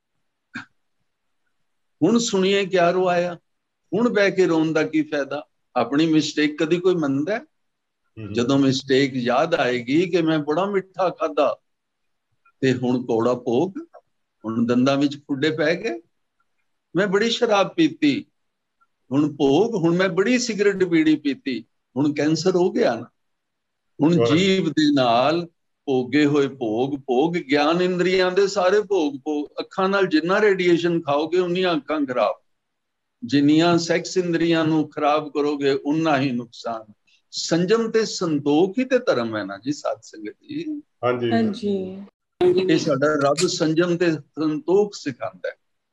ਹੁਣ ਸੁਣੀਏ ਕਿਆ ਰਵਾਇਆ, ਹੁਣ ਬਹਿ ਕੇ ਰੋਣ ਦਾ ਕੀ ਫਾਇਦਾ। ਆਪਣੀ ਮਿਸਟੇਕ ਕਦੀ ਕੋਈ ਮੰਨਦਾ? ਜਦੋਂ ਮਿਸਟੇਕ ਯਾਦ ਆਏਗੀ ਕਿ ਮੈਂ ਬੜਾ ਮਿੱਠਾ ਖਾਦਾ ਤੇ ਹੁਣ ਕੌੜਾ ਭੋਗ, ਹੁਣ ਦੰਦਾਂ ਵਿੱਚ ਖੁੱਡੇ ਪੈ ਗਏ, ਮੈਂ ਬੜੀ ਸ਼ਰਾਬ ਪੀਤੀ ਹੁਣ ਭੋਗ, ਹੁਣ ਮੈਂ ਬੜੀ ਸਿਗਰਟ ਬੀੜੀ ਪੀਤੀ ਹੁਣ ਕੈਂਸਰ ਹੋ ਗਿਆ ਨਾ। ਹੁਣ ਜੀਵ ਦੇ ਨਾਲ ਭੋਗੇ ਹੋਏ ਭੋਗ, ਭੋਗ ਗਿਆਨ ਇੰਦਰੀਆਂ ਦੇ ਸਾਰੇ ਭੋਗ, ਭੋਗ ਅੱਖਾਂ ਨਾਲ ਜਿੰਨਾ ਰੇਡੀਏਸ਼ਨ ਖਾਓਗੇ ਉਨੀਆਂ ਅੱਖਾਂ ਖਰਾਬ, ਜਿੰਨੀਆਂ ਸੈਕਸ ਇੰਦਰੀਆਂ ਨੂੰ ਖਰਾਬ ਕਰੋਗੇ ਉਨਾ ਹੀ ਨੁਕਸਾਨ। ਸੰਜਮ ਤੇ ਸੰਤੋਖ ਹੀ ਤੇ ਧਰਮ ਹੈ ਨਾ ਜੀ ਸਾਧ ਸੰਗਤ ਜੀ। ਹਾਂਜੀ ਹਾਂਜੀ, ਇਹ ਸਾਡਾ ਰੱਬ ਸੰਜਮ ਤੇ ਸੰਤੋਖ ਸਿਖਾਉਂਦਾ ਹੈ।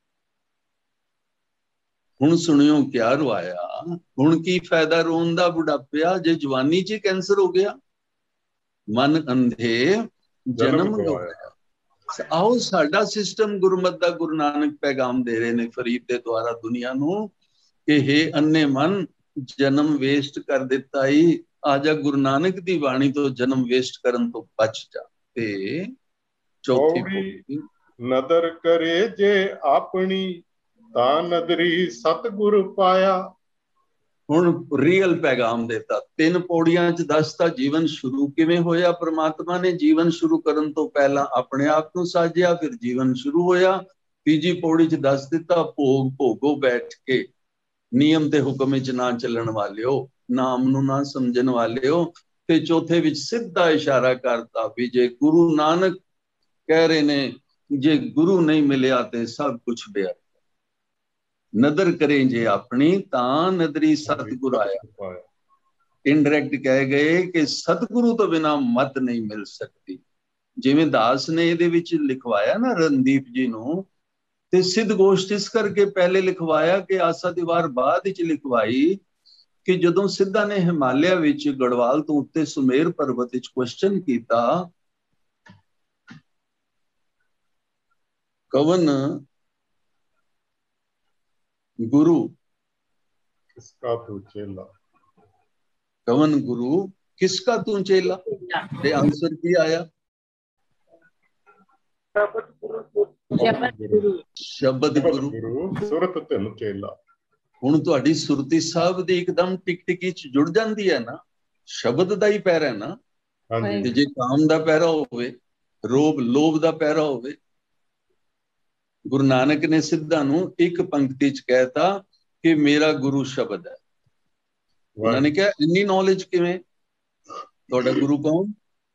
ਹੁਣ ਸੁਣਿਓ ਕਿਆ ਰਵਾਇਆ, ਹੁਣ ਕੀ ਫਾਇਦਾ ਰੋਣ ਦਾ ਬੁਢਾਪਿਆ, ਜੇ ਜਵਾਨੀ 'ਚ ਕੈਂਸਰ ਹੋ ਗਿਆ। ਮਨ ਅੰਧੇ ਜਨਮ ਗਵਾਇਆ। ਆਓ ਸਾਡਾ ਸਿਸਟਮ ਗੁਰਮਤਿ ਦਾ ਗੁਰੂ ਨਾਨਕ ਪੈਗਾਮ ਦੇ ਰਹੇ ਨੇ ਫਰੀਦ ਦੇ ਦੁਆਰਾ ਦੁਨੀਆ ਨੂੰ ਕਿ ਹੇ ਅੰਨੇ ਮਨ, ਜਨਮ ਵੇਸਟ ਕਰ ਦਿੱਤਾ ਹੀ, ਆਜਾ ਗੁਰੂ ਨਾਨਕ ਦੀ ਬਾਣੀ ਤੋਂ ਜਨਮ ਵੇਸਟ ਕਰਨ ਤੋਂ ਬਚ ਜਾ। ਤੇ ਚੌਥੀ ਪੌੜੀ, ਨਦਰ ਕਰੇ ਜੇ ਆਪਣੀ, ਤਾਂ ਨਦਰੀ ਸਤਿਗੁਰ ਪਾਇਆ। ਹੁਣ ਰੀਅਲ ਪੈਗਾਮ ਦੇਤਾ। 3 ਪੌੜੀਆਂ 'ਚ ਦੱਸਤਾ ਜੀਵਨ ਸ਼ੁਰੂ ਕਿਵੇਂ ਹੋਇਆ। ਪ੍ਰਮਾਤਮਾ ਨੇ ਜੀਵਨ ਸ਼ੁਰੂ ਕਰਨ ਤੋਂ ਪਹਿਲਾਂ ਆਪਣੇ ਆਪ ਨੂੰ ਸਾਜਿਆ, ਫਿਰ ਜੀਵਨ ਸ਼ੁਰੂ ਹੋਇਆ। ਤੀਜੀ ਪੌੜੀ 'ਚ ਦੱਸ ਦਿੱਤਾ ਭੋਗ ਭੋਗੋ ਬੈਠ ਕੇ, ਨਿਯਮ ਤੇ ਹੁਕਮ ਵਿੱਚ ਨਾ ਚੱਲਣ ਵਾਲਿਓ, ਨਾਮ ਨੂੰ ਨਾ ਸਮਝਣ ਵਾਲਿਓ। ਤੇ ਚੌਥੇ ਵਿੱਚ ਸਿੱਧਾ ਇਸ਼ਾਰਾ ਕਰਤਾ ਵੀ ਜੇ ਗੁਰੂ ਨਾਨਕ ਕਹਿ ਰਹੇ ਨੇ ਜੇ ਗੁਰੂ ਨਹੀਂ ਮਿਲਿਆ ਤੇ ਸਭ ਕੁਝ ਬੇਅਰਥ। ਨਦਰ ਕਰੇ ਜੇ ਆਪਣੀ, ਤਾਂ ਨਦਰੀ ਸਤਿਗੁਰ ਆਇਆ। ਇਨਡਾਇਰੈਕਟ ਕਹਿ ਗਏ ਕਿ ਸਤਿਗੁਰੂ ਤੋਂ ਬਿਨਾ ਮਤ ਨਹੀਂ ਮਿਲ ਸਕਦੀ। ਜਿਵੇਂ ਦਾਸ ਨੇ ਇਹਦੇ ਵਿੱਚ ਲਿਖਵਾਇਆ ਨਾ ਰਣਦੀਪ ਜੀ ਨੂੰ, ਤੇ ਸਿੱਧ ਗੋਸ਼ਟ ਇਸ ਕਰਕੇ ਪਹਿਲੇ ਲਿਖਵਾਇਆ ਕਿ ਆਸਾ ਦੀ ਵਾਰ ਬਾਅਦ ਵਿੱਚ ਲਿਖਵਾਈ ਕਿ ਜਦੋਂ ਸਿੱਧਾ ਨੇ ਹਿਮਾਲਿਆ ਵਿੱਚ ਗੜਵਾਲ ਤੋਂ ਉੱਤੇ ਸੁਮੇਰ ਪਰਬਤ ਵਿੱਚ ਕੁਐਸਚਨ ਕੀਤਾ, ਕਵਨ ਗੁਰੂ ਕਿਸਕਾ ਤੂੰ ਚੇਲਾ, ਕਵਨ ਗੁਰੂ ਕਿਸਕਾ ਤੂੰ ਚੇਲਾ, ਤੇ ਆਨਸਰ ਕੀ ਆਇਆ? ਸ਼ਬਦ ਗੁਰੂ ਸੁਰਤ ਧਨ ਚੇਲਾ। ਹੁਣ ਤੁਹਾਡੀ ਸੁਰਤੀ ਸਾਹਿਬ ਦੀ ਇੱਕਦਮ ਟਿਕ ਟਿਕੀ 'ਚ ਜੁੜ ਜਾਂਦੀ ਹੈ ਨਾ, ਸ਼ਬਦ ਦਾ ਹੀ ਪੈਰਾ ਹੈ ਨਾ। ਤੇ ਜੇ ਕਾਮ ਦਾ ਪੈਰਾ ਹੋਵੇ, ਲੋਭ ਦਾ ਪੈਰਾ ਹੋਵੇ। ਗੁਰੂ ਨਾਨਕ ਨੇ ਸਿੱਧਾ ਨੂੰ ਇੱਕ ਪੰਕਤੀ 'ਚ ਕਹਿਤਾ ਕਿ ਮੇਰਾ ਗੁਰੂ ਸ਼ਬਦ ਹੈ। ਉਹਨਾਂ ਨੇ ਕਿਹਾ ਇੰਨੀ ਨੌਲੇਜ ਕਿਵੇਂ? ਤੁਹਾਡਾ ਗੁਰੂ ਕੌਣ?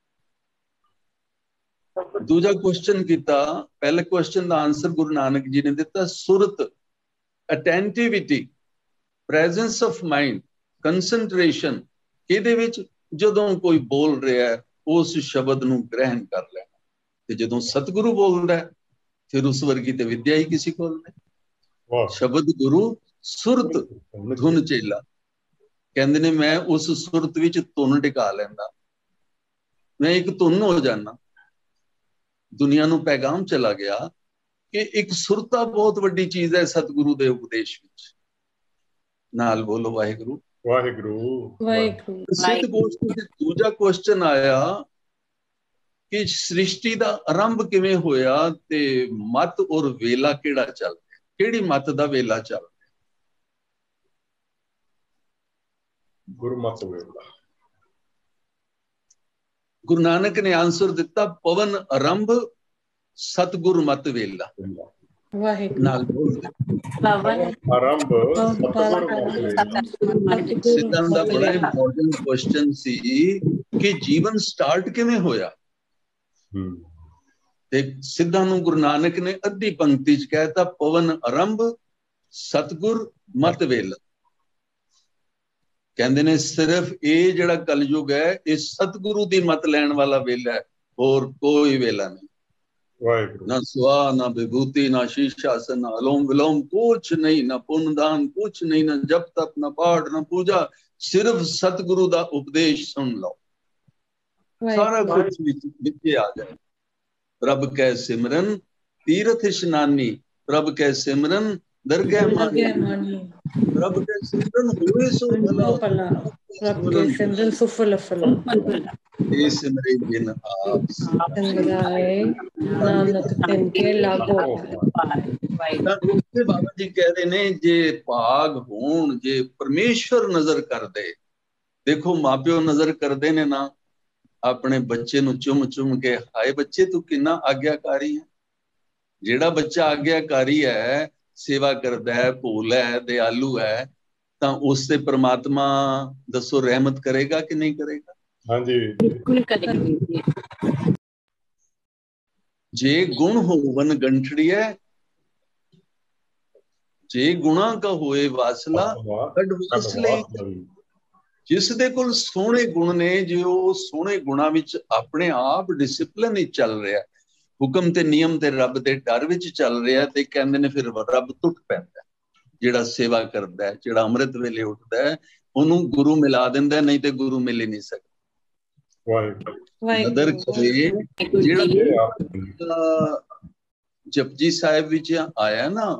ਦੂਜਾ ਕੁਐਸਚਨ ਕੀਤਾ, ਪਹਿਲੇ ਕੁਐਸਚਨ ਦਾ ਆਨਸਰ ਗੁਰੂ ਨਾਨਕ ਜੀ ਨੇ ਦਿੱਤਾ ਸੁਰਤ, attentivity, presence of mind, concentration. ਇਹਦੇ ਵਿੱਚ ਜਦੋਂ ਕੋਈ ਬੋਲ ਰਿਹਾ ਉਸ ਸ਼ਬਦ ਨੂੰ ਗ੍ਰਹਿਣ ਕਰ ਲੈਣਾ। ਤੇ ਜਦੋਂ ਸਤਿਗੁਰੂ ਬੋਲਦਾ ਫਿਰ ਉਸ ਵਰਗੀ ਤੇ ਵਿਦਿਆ ਹੀ ਕਿਸੇ ਕੋਲ ਨਹੀਂ। ਸ਼ਬਦ ਗੁਰੂ ਸੁਰਤ ਧੁਨ ਚੇਲਾ, ਕਹਿੰਦੇ ਨੇ ਮੈਂ ਉਸ ਸੁਰਤ ਵਿੱਚ ਧੁਨ ਟਿਕਾ ਲੈਂਦਾ, ਮੈਂ ਇੱਕ ਧੁਨ ਹੋ ਜਾਣਾ। ਦੁਨੀਆ ਨੂੰ ਪੈਗਾਮ ਚਲਾ ਗਿਆ ਕਿ ਇੱਕ ਸੁਰਤਾ ਬਹੁਤ ਵੱਡੀ ਚੀਜ਼ ਹੈ ਸਤਿਗੁਰੂ ਦੇ ਉਪਦੇਸ਼ ਵਿੱਚ। ਨਾਲ ਬੋਲੋ ਵਾਹਿਗੁਰੂ ਵਾਹਿਗੁਰੂ ਵਾਹਿਗੁਰੂ। ਸਿੱਧ ਗੋਸ਼ਟ ਵਿੱਚ ਦੂਜਾ ਕੁਐਸਚਨ ਆਇਆ ਕਿ ਸ੍ਰਿਸ਼ਟੀ ਦਾ ਆਰੰਭ ਕਿਵੇਂ ਹੋਇਆ ਤੇ ਮਤ ਔਰ ਵੇਲਾ ਕਿਹੜਾ ਚੱਲ ਰਿਹਾ, ਕਿਹੜੀ ਮਤ ਦਾ ਵੇਲਾ ਚੱਲ ਰਿਹਾ? ਗੁਰਮਤਿ ਵੇਲਾ। ਗੁਰੂ ਨਾਨਕ ਨੇ ਆਨਸਰ ਦਿੱਤਾ ਪਵਨ ਆਰੰਭ ਸਤਿਗੁਰ ਮਤ ਵੇਲਾ। ਵਾਹਿਗੁਰੂ। ਨਾਲ ਬੋਲਦੇ ਆਰੰਭ ਸਤਿਗੁਰ ਮਤਿ ਵੇਲਾ। ਸਿੱਧਾਂ ਦਾ ਬੜਾ ਇੰਪੋਰਟੈਂਟ ਕੁਐਸਚਨ ਸੀ ਕਿ ਜੀਵਨ ਸਟਾਰਟ ਕਿਵੇਂ ਹੋਇਆ। ਤੇ ਸਿੱਧਾਂ ਨੂੰ ਗੁਰੂ ਨਾਨਕ ਨੇ ਅੱਧੀ ਪੰਕਤੀ 'ਚ ਕਹਿਤਾ ਪਵਨ ਆਰੰਭ ਸਤਿਗੁਰ ਮਤ ਵੇਲਾ। ਕਹਿੰਦੇ ਨੇ ਸਿਰਫ ਇਹ ਜਿਹੜਾ ਕਲਯੁਗ ਹੈ ਇਹ ਸਤਿਗੁਰੂ ਦੀ ਮਤ ਲੈਣ ਵਾਲਾ ਵੇਲਾ ਹੈ, ਹੋਰ ਕੋਈ ਵੇਲਾ ਨਹੀਂ। ਨਾ ਸੁਆ, ਨਾ ਵਿਭੂਤੀ, ਨਾ ਸ਼ੀਸ਼ਾਸਨ, ਨਾ ਅਲੋਮ ਵਿਲੋਮ, ਕੁਛ ਨਹੀਂ, ਨਾ ਪੁੰਨਦਾਨ, ਕੁਛ ਨਹੀਂ, ਨਾ ਜਪ ਤਪ, ਨਾ ਪਾਠ, ਨਾ ਪੂਜਾ, ਸਿਰਫ ਸਤਿਗੁਰੂ ਦਾ ਉਪਦੇਸ਼ ਸੁਣ ਲਓ, ਸਾਰਾ ਕੁਝ ਵਿੱਚ ਆ ਜਾਏ। ਪ੍ਰਭ ਕੈ ਸਿਮਰਨ ਤੀਰਥ ਇਸ਼ਨਾਨੀ, ਪ੍ਰਭ ਕੈ ਸਿਮਰਨ दरगह दरगह मानी मानी रब के सिमरन होए सो भला भला रब के सिमरन सुफल फला ए सिमरे बिन आप सिमराए नानक तिनके लागो ਤਾਂ ਉੱਥੇ ਬਾਬਾ ਜੀ ਕਹਿ ਰਹੇ ਨੇ ਜੇ ਭਾਗ ਹੋਣ ਜੇ ਪਰਮੇਸ਼ਵਰ ਨਜ਼ਰ ਕਰਦੇ ਦੇਖੋ ਮਾਪਿਓ ਨਜ਼ਰ ਕਰਦੇ ਨੇ ਨਾ ਆਪਣੇ ਬੱਚੇ ਨੂੰ ਚੁੰਮ ਕੇ ਹਾਏ ਬੱਚੇ ਤੂੰ ਕਿੰਨਾ ਆਗਿਆਕਾਰੀ ਹੈ ਜਿਹੜਾ ਬੱਚਾ ਆਗਿਆਕਾਰੀ ਹੈ ਸੇਵਾ ਕਰਦਾ ਹੈ ਭੋਲਾ ਹੈ ਦਿਆਲੂ ਹੈ ਤਾਂ ਉਸ ਤੇ ਪ੍ਰਮਾਤਮਾ ਦੱਸੋ ਰਹਿਮਤ ਕਰੇਗਾ ਕਿ ਨਹੀਂ ਕਰੇਗਾ ਹਾਂਜੀ ਬਿਲਕੁਲ ਕਰੇਗਾ ਜੇ ਗੁਣ ਹੋਵਨ ਗੰਠੜੀਐ ਜੇ ਗੁਣਾ ਕਾ ਹੋਏ ਵਾਸਲਾ ਕੱਢ ਵਾਸਲੇ ਜਿਸ ਦੇ ਕੋਲ ਸੋਹਣੇ ਗੁਣ ਨੇ ਜੇ ਉਹ ਸੋਹਣੇ ਗੁਣਾਂ ਵਿੱਚ ਆਪਣੇ ਆਪ ਡਿਸਪਲਿਨ ਵਿੱਚ ਚੱਲ ਰਿਹਾ ਹੁਕਮ ਤੇ ਨਿਯਮ ਤੇ ਰੱਬ ਦੇ ਡਰ ਵਿੱਚ ਚੱਲ ਰਿਹਾ ਤੇ ਕਹਿੰਦੇ ਨੇ ਫਿਰ ਰੱਬ ਟੁੱਟ ਪੈਂਦਾ ਜਿਹੜਾ ਸੇਵਾ ਕਰਦਾ ਹੈ ਜਿਹੜਾ ਅੰਮ੍ਰਿਤ ਵੇਲੇ ਉੱਠਦਾ ਹੈ ਉਹਨੂੰ ਗੁਰੂ ਮਿਲਾ ਦਿੰਦਾ ਨਹੀਂ ਤੇ ਗੁਰੂ ਮਿਲ ਹੀ ਨਹੀਂ ਸਕਦਾ ਨਦਰ ਕਰੇ ਜਿਹੜਾ ਜਪਜੀ ਸਾਹਿਬ ਵਿੱਚ ਆਇਆ ਨਾ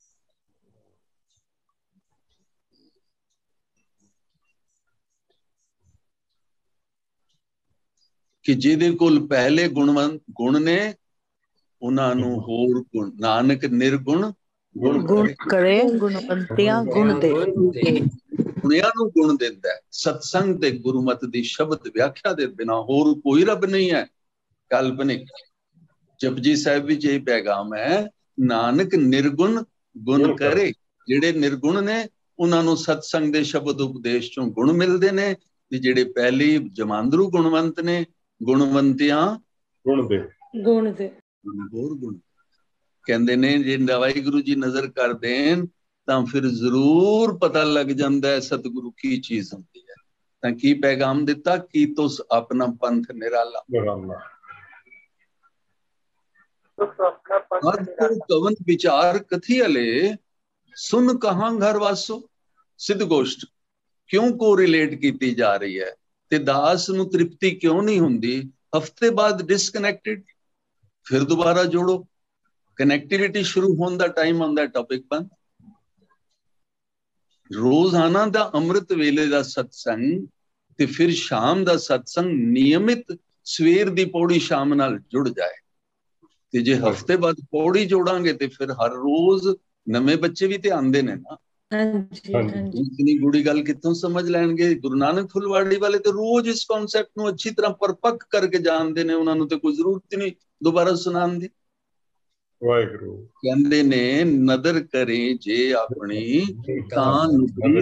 ਕਿ ਜਿਹਦੇ ਕੋਲ ਪਹਿਲੇ ਗੁਣ ਨੇ ਉਹਨਾਂ ਨੂੰ ਹੋਰ ਗੁਣ ਨਾਨਕ ਨਿਰਗੁਣ ਗੁਣ ਕਰੇ ਗੁਣਵੰਤਿਆਂ ਗੁਣ ਦੇ ਗੁਣਿਆਂ ਨੂੰ ਗੁਣ ਦਿੰਦਾ ਹੈ ਸਤਸੰਗ ਤੇ ਗੁਰਮਤ ਦੀ ਸ਼ਬਦ ਵਿਆਖਿਆ ਦੇ ਬਿਨਾ ਹੋਰ ਕੋਈ ਰੱਬ ਨਹੀਂ ਹੈ ਕਾਲਪਨਿਕ ਜਪਜੀ ਸਾਹਿਬ ਵਿੱਚ ਇਹ ਪੈਗਾਮ ਹੈ ਨਾਨਕ ਨਿਰਗੁਣ ਗੁਣ ਕਰੇ ਜਿਹੜੇ ਨਿਰਗੁਣ ਨੇ ਉਹਨਾਂ ਨੂੰ ਸਤਸੰਗ ਦੇ ਸ਼ਬਦ ਉਪਦੇਸ਼ ਚੋਂ ਗੁਣ ਮਿਲਦੇ ਨੇ ਤੇ ਜਿਹੜੇ ਪਹਿਲੀ ਜਮਾਂਦਰੂ ਗੁਣਵੰਤ ਨੇ ਗੁਣਵੰਤਿਆਂ ਗੁਣ ਦੇ ਹੋਰ ਗੁਣ ਕਹਿੰਦੇ ਨੇ ਜੇ ਵਾਹਿਗੁਰੂ ਜੀ ਨਜ਼ਰ ਕਰ ਦੇਣ ਤਾਂ ਫਿਰ ਜ਼ਰੂਰ ਪਤਾ ਲੱਗ ਜਾਂਦਾ ਹੈ ਸਤਿਗੁਰੂ ਕੀ ਚੀਜ਼ ਹੁੰਦੀ ਹੈ ਤਾਂ ਕੀ ਪੈਗਾਮ ਦਿੱਤਾ ਕੀ ਤੁਸ ਆਪਣਾ ਪੰਥ ਨਿਰਾਲਾ ਕਵਨ ਵਿਚਾਰ ਕਥੀ ਹਲੇ ਸੁਨ ਕਹਾਂ ਘਰ ਵਾਸੋ ਸਿੱਧ ਗੋਸ਼ਟ ਕਿਉਂ ਕੋਰਿਲੇਟ ਕੀਤੀ ਜਾ ਰਹੀ ਹੈ ਤੇ ਦਾਸ ਨੂੰ ਤ੍ਰਿਪਤੀ ਕਿਉਂ ਨਹੀਂ ਹੁੰਦੀ ਹਫਤੇ ਬਾਅਦ ਡਿਸਕਨੈਕਟਡ ਫਿਰ ਦੁਬਾਰਾ ਜੋੜੋ ਕਨੈਕਟੀਵਿਟੀ ਸ਼ੁਰੂ ਹੋਣ ਦਾ ਟਾਈਮ ਆਉਂਦਾ ਟੌਪਿਕ ਬੰਦ ਰੋਜ਼ਾਨਾ ਦਾ ਅੰਮ੍ਰਿਤ ਵੇਲੇ ਦਾ ਸਤਸੰਗ ਤੇ ਫਿਰ ਸ਼ਾਮ ਦਾ ਸਤਸੰਗ ਨਿਯਮਿਤ ਸਵੇਰ ਦੀ ਪੌੜੀ ਸ਼ਾਮ ਨਾਲ ਜੁੜ ਜਾਏ ਤੇ ਜੇ ਹਫਤੇ ਬਾਅਦ ਪੌੜੀ ਜੋੜਾਂਗੇ ਤੇ ਫਿਰ ਹਰ ਰੋਜ਼ ਨਵੇਂ ਬੱਚੇ ਵੀ ਤੇ ਆਉਂਦੇ ਨੇ ਨਾ ਇਤਨੀ ਗੂੜੀ ਗੱਲ ਕਿੱਥੋਂ ਸਮਝ ਲੈਣਗੇ ਗੁਰੂ ਨਾਨਕ ਫੁਲਵਾੜੀ ਵਾਲੇ ਤੇ ਰੋਜ਼ ਇਸ ਕਨਸੈਪਟ ਨੂੰ ਅੱਛੀ ਤਰ੍ਹਾਂ ਪਰਪੱਕ ਕਰਕੇ ਜਾਣਦੇ ਨੇ ਉਹਨਾਂ ਨੂੰ ਤੇ ਕੋਈ ਜ਼ਰੂਰਤ ਨਹੀਂ ਦੁਬਾਰਾ ਸੁਣਾਉਣ ਦੀ ਵਾਹਿਗੁਰੂ ਕਹਿੰਦੇ ਨੇ ਨਦਰ ਕਰੇ ਜੇ ਆਪਣੀ ਤਾਂ ਨੁਕਰੀ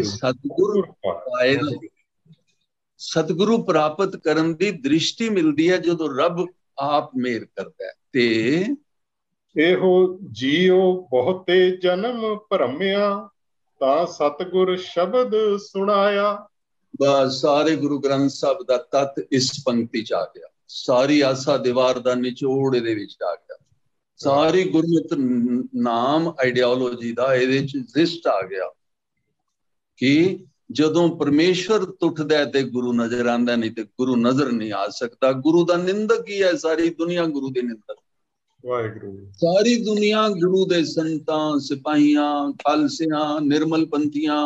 ਸਤਿਗੁਰੂ ਪ੍ਰਾਪਤ ਕਰਨ ਦੀ ਦ੍ਰਿਸ਼ਟੀ ਮਿਲਦੀ ਹੈ ਜਦੋਂ ਰੱਬ ਆਪ ਮਿਹਰ ਕਰਦਾ ਹੈ ਤੇ ਇਹੋ ਜੀਓ ਬਹੁਤੇ ਜਨਮ ਭਰਮਿਆ ਤਾਂ ਸਤਿਗੁਰ ਸ਼ਬਦ ਸੁਣਾਇਆ ਬਸ ਸਾਰੇ ਗੁਰੂ ਗ੍ਰੰਥ ਸਾਹਿਬ ਦਾ ਤੱਤ ਇਸ ਪੰਕਤੀ ਚ ਆ ਗਿਆ ਸਾਰੀ ਆਸਾ ਦੀਵਾਰ ਦਾ ਨਿਚੋੜ ਇਹਦੇ ਵਿੱਚ ਆ ਗਿਆ ਸਾਰੀ ਗੁਰਮਤ ਨਾਮ ਆਈਡੀਓਲੋਜੀ ਦਾ ਇਹਦੇ ਚ ਜ਼ਿਸਟ ਆ ਗਿਆ ਕਿ ਜਦੋਂ ਪਰਮੇਸ਼ਵਰ ਟੁੱਟਦਾ ਤੇ ਗੁਰੂ ਨਜ਼ਰ ਆਉਂਦਾ ਨਹੀਂ ਤੇ ਗੁਰੂ ਨਜ਼ਰ ਨਹੀਂ ਆ ਸਕਦਾ ਗੁਰੂ ਦਾ ਨਿੰਦਕ ਹੀ ਹੈ ਸਾਰੀ ਦੁਨੀਆ ਗੁਰੂ ਦੇ ਨਿੰਦਕ ਵਾਹਿਗੁਰੂ ਸਾਰੀ ਦੁਨੀਆ ਗੁਰੂ ਦੇ ਸੰਤਾਂ ਸਿਪਾਹੀਆਂ ਖਾਲਸਿਆਂ ਨਿਰਮਲ ਪੰਥੀਆਂ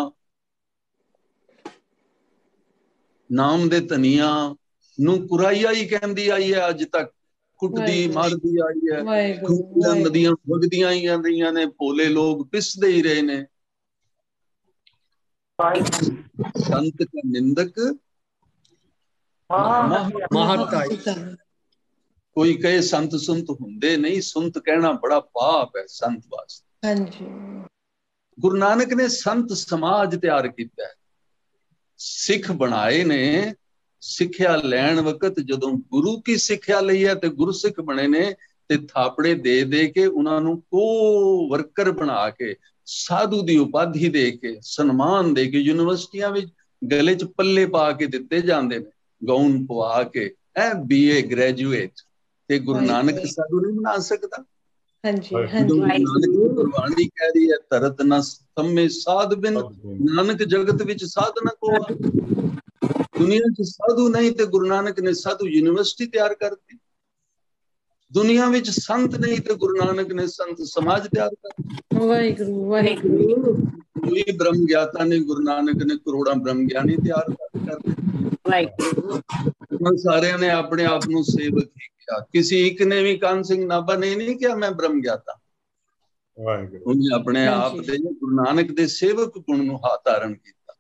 ਨਾਮ ਦੇ ਧਨੀਆਂ ਨੂੰ ਕੁਰਾਈਆ ਹੀ ਕਹਿੰਦੀ ਆਈ ਹੈ ਅੱਜ ਤੱਕ ਕੁੱਟਦੀ ਮਾਰਦੀ ਆਈ ਹੈ ਨਦੀਆਂ ਵਗਦੀਆਂ ਹੀ ਰਹੀਆਂ ਨੇ ਭੋਲੇ ਲੋਕ ਪਿਸਦੇ ਹੀ ਰਹੇ ਨੇ ਸੰਤ ਦਾ ਨਿੰਦਕ ਕੋਈ ਕਹੇ ਸੰਤ ਸੁੰਤ ਹੁੰਦੇ ਨਹੀਂ ਸੰਤ ਕਹਿਣਾ ਬੜਾ ਪਾਪ ਹੈ ਸੰਤ ਵਾਸਤੇ ਹਾਂਜੀ ਗੁਰੂ ਨਾਨਕ ਨੇ ਸੰਤ ਸਮਾਜ ਤਿਆਰ ਕੀਤਾ ਹੈ ਸਿੱਖ ਬਣਾਏ ਨੇ ਸਿੱਖਿਆ ਲੈਣ ਵਕਤ ਜਦੋਂ ਗੁਰੂ ਕੀ ਸਿੱਖਿਆ ਲਈ ਹੈ ਤੇ ਗੁਰਸਿੱਖ ਬਣੇ ਨੇ ਤੇ ਥਾਪੜੇ ਦੇ ਕੇ ਉਹਨਾਂ ਨੂੰ ਵਰਕਰ ਬਣਾ ਕੇ ਸਾਧੂ ਦੀ ਉਪਾਧੀ ਦੇ ਕੇ ਸਨਮਾਨ ਦੇ ਕੇ ਯੂਨੀਵਰਸਿਟੀਆਂ ਵਿੱਚ ਗਲੇ 'ਚ ਪੱਲੇ ਪਾ ਕੇ ਦਿੱਤੇ ਜਾਂਦੇ ਨੇ ਗਾਊਨ ਪਵਾ ਕੇ BA ਗ੍ਰੈਜੂਏਟ ਤੇ ਗੁਰੂ ਨਾਨਕ ਸਾਧੂ ਨਹੀਂ ਬਣਾ ਸਕਦਾ ਹਾਂਜੀ ਗੁਰਬਾਣੀ ਕਹਿ ਰਹੀ ਹੈ ਤਰਤ ਨ ਸੰਮੇ ਸਾਧ ਬਿਨ ਨਾਨਕ ਜਗਤ ਵਿੱਚ ਸਾਧ ਨ ਕੋਆ ਦੁਨੀਆ 'ਚ ਸਾਧੂ ਨਹੀਂ ਤੇ ਗੁਰੂ ਨਾਨਕ ਨੇ ਸਾਧੂ ਯੂਨੀਵਰਸਿਟੀ ਤਿਆਰ ਕਰਤੀ ਦੁਨੀਆ ਵਿੱਚ ਸੰਤ ਨਹੀਂ ਤੇ ਗੁਰੂ ਨਾਨਕ ਨੇ ਸੰਤ ਸਮਾਜ ਤਿਆਰ ਕਰ। ਵਾਹਿਗੁਰੂ ਵਾਹਿਗੁਰੂ। ਕੋਈ ਬ੍ਰਹਮ ਗਿਆਤਾ ਨਹੀਂ, ਗੁਰੂ ਨਾਨਕ ਨੇ ਕਰੋੜਾਂ ਬ੍ਰਹਮ ਗਿਆਨੀ ਤਿਆਰ ਕਰ ਦਿੱਤੇ। ਸਾਰਿਆਂ ਨੇ ਆਪਣੇ ਆਪ ਨੂੰ ਸੇਵਕ ਹੀ ਕਿਹਾ, ਕਿਸੇ ਇੱਕ ਨੇ ਵੀ ਕਾਨ ਸਿੰਘ ਨਾਭਾ ਨੇ ਨਹੀਂ ਕਿਹਾ ਮੈਂ ਬ੍ਰਹਮ ਗਿਆਤਾ। ਉਹਨੇ ਆਪਣੇ ਆਪ ਦੇ ਗੁਰੂ ਨਾਨਕ ਦੇ ਸੇਵਕ ਗੁਣ ਨੂੰ ਹੱਥ ਧਾਰਨ ਕੀਤਾ।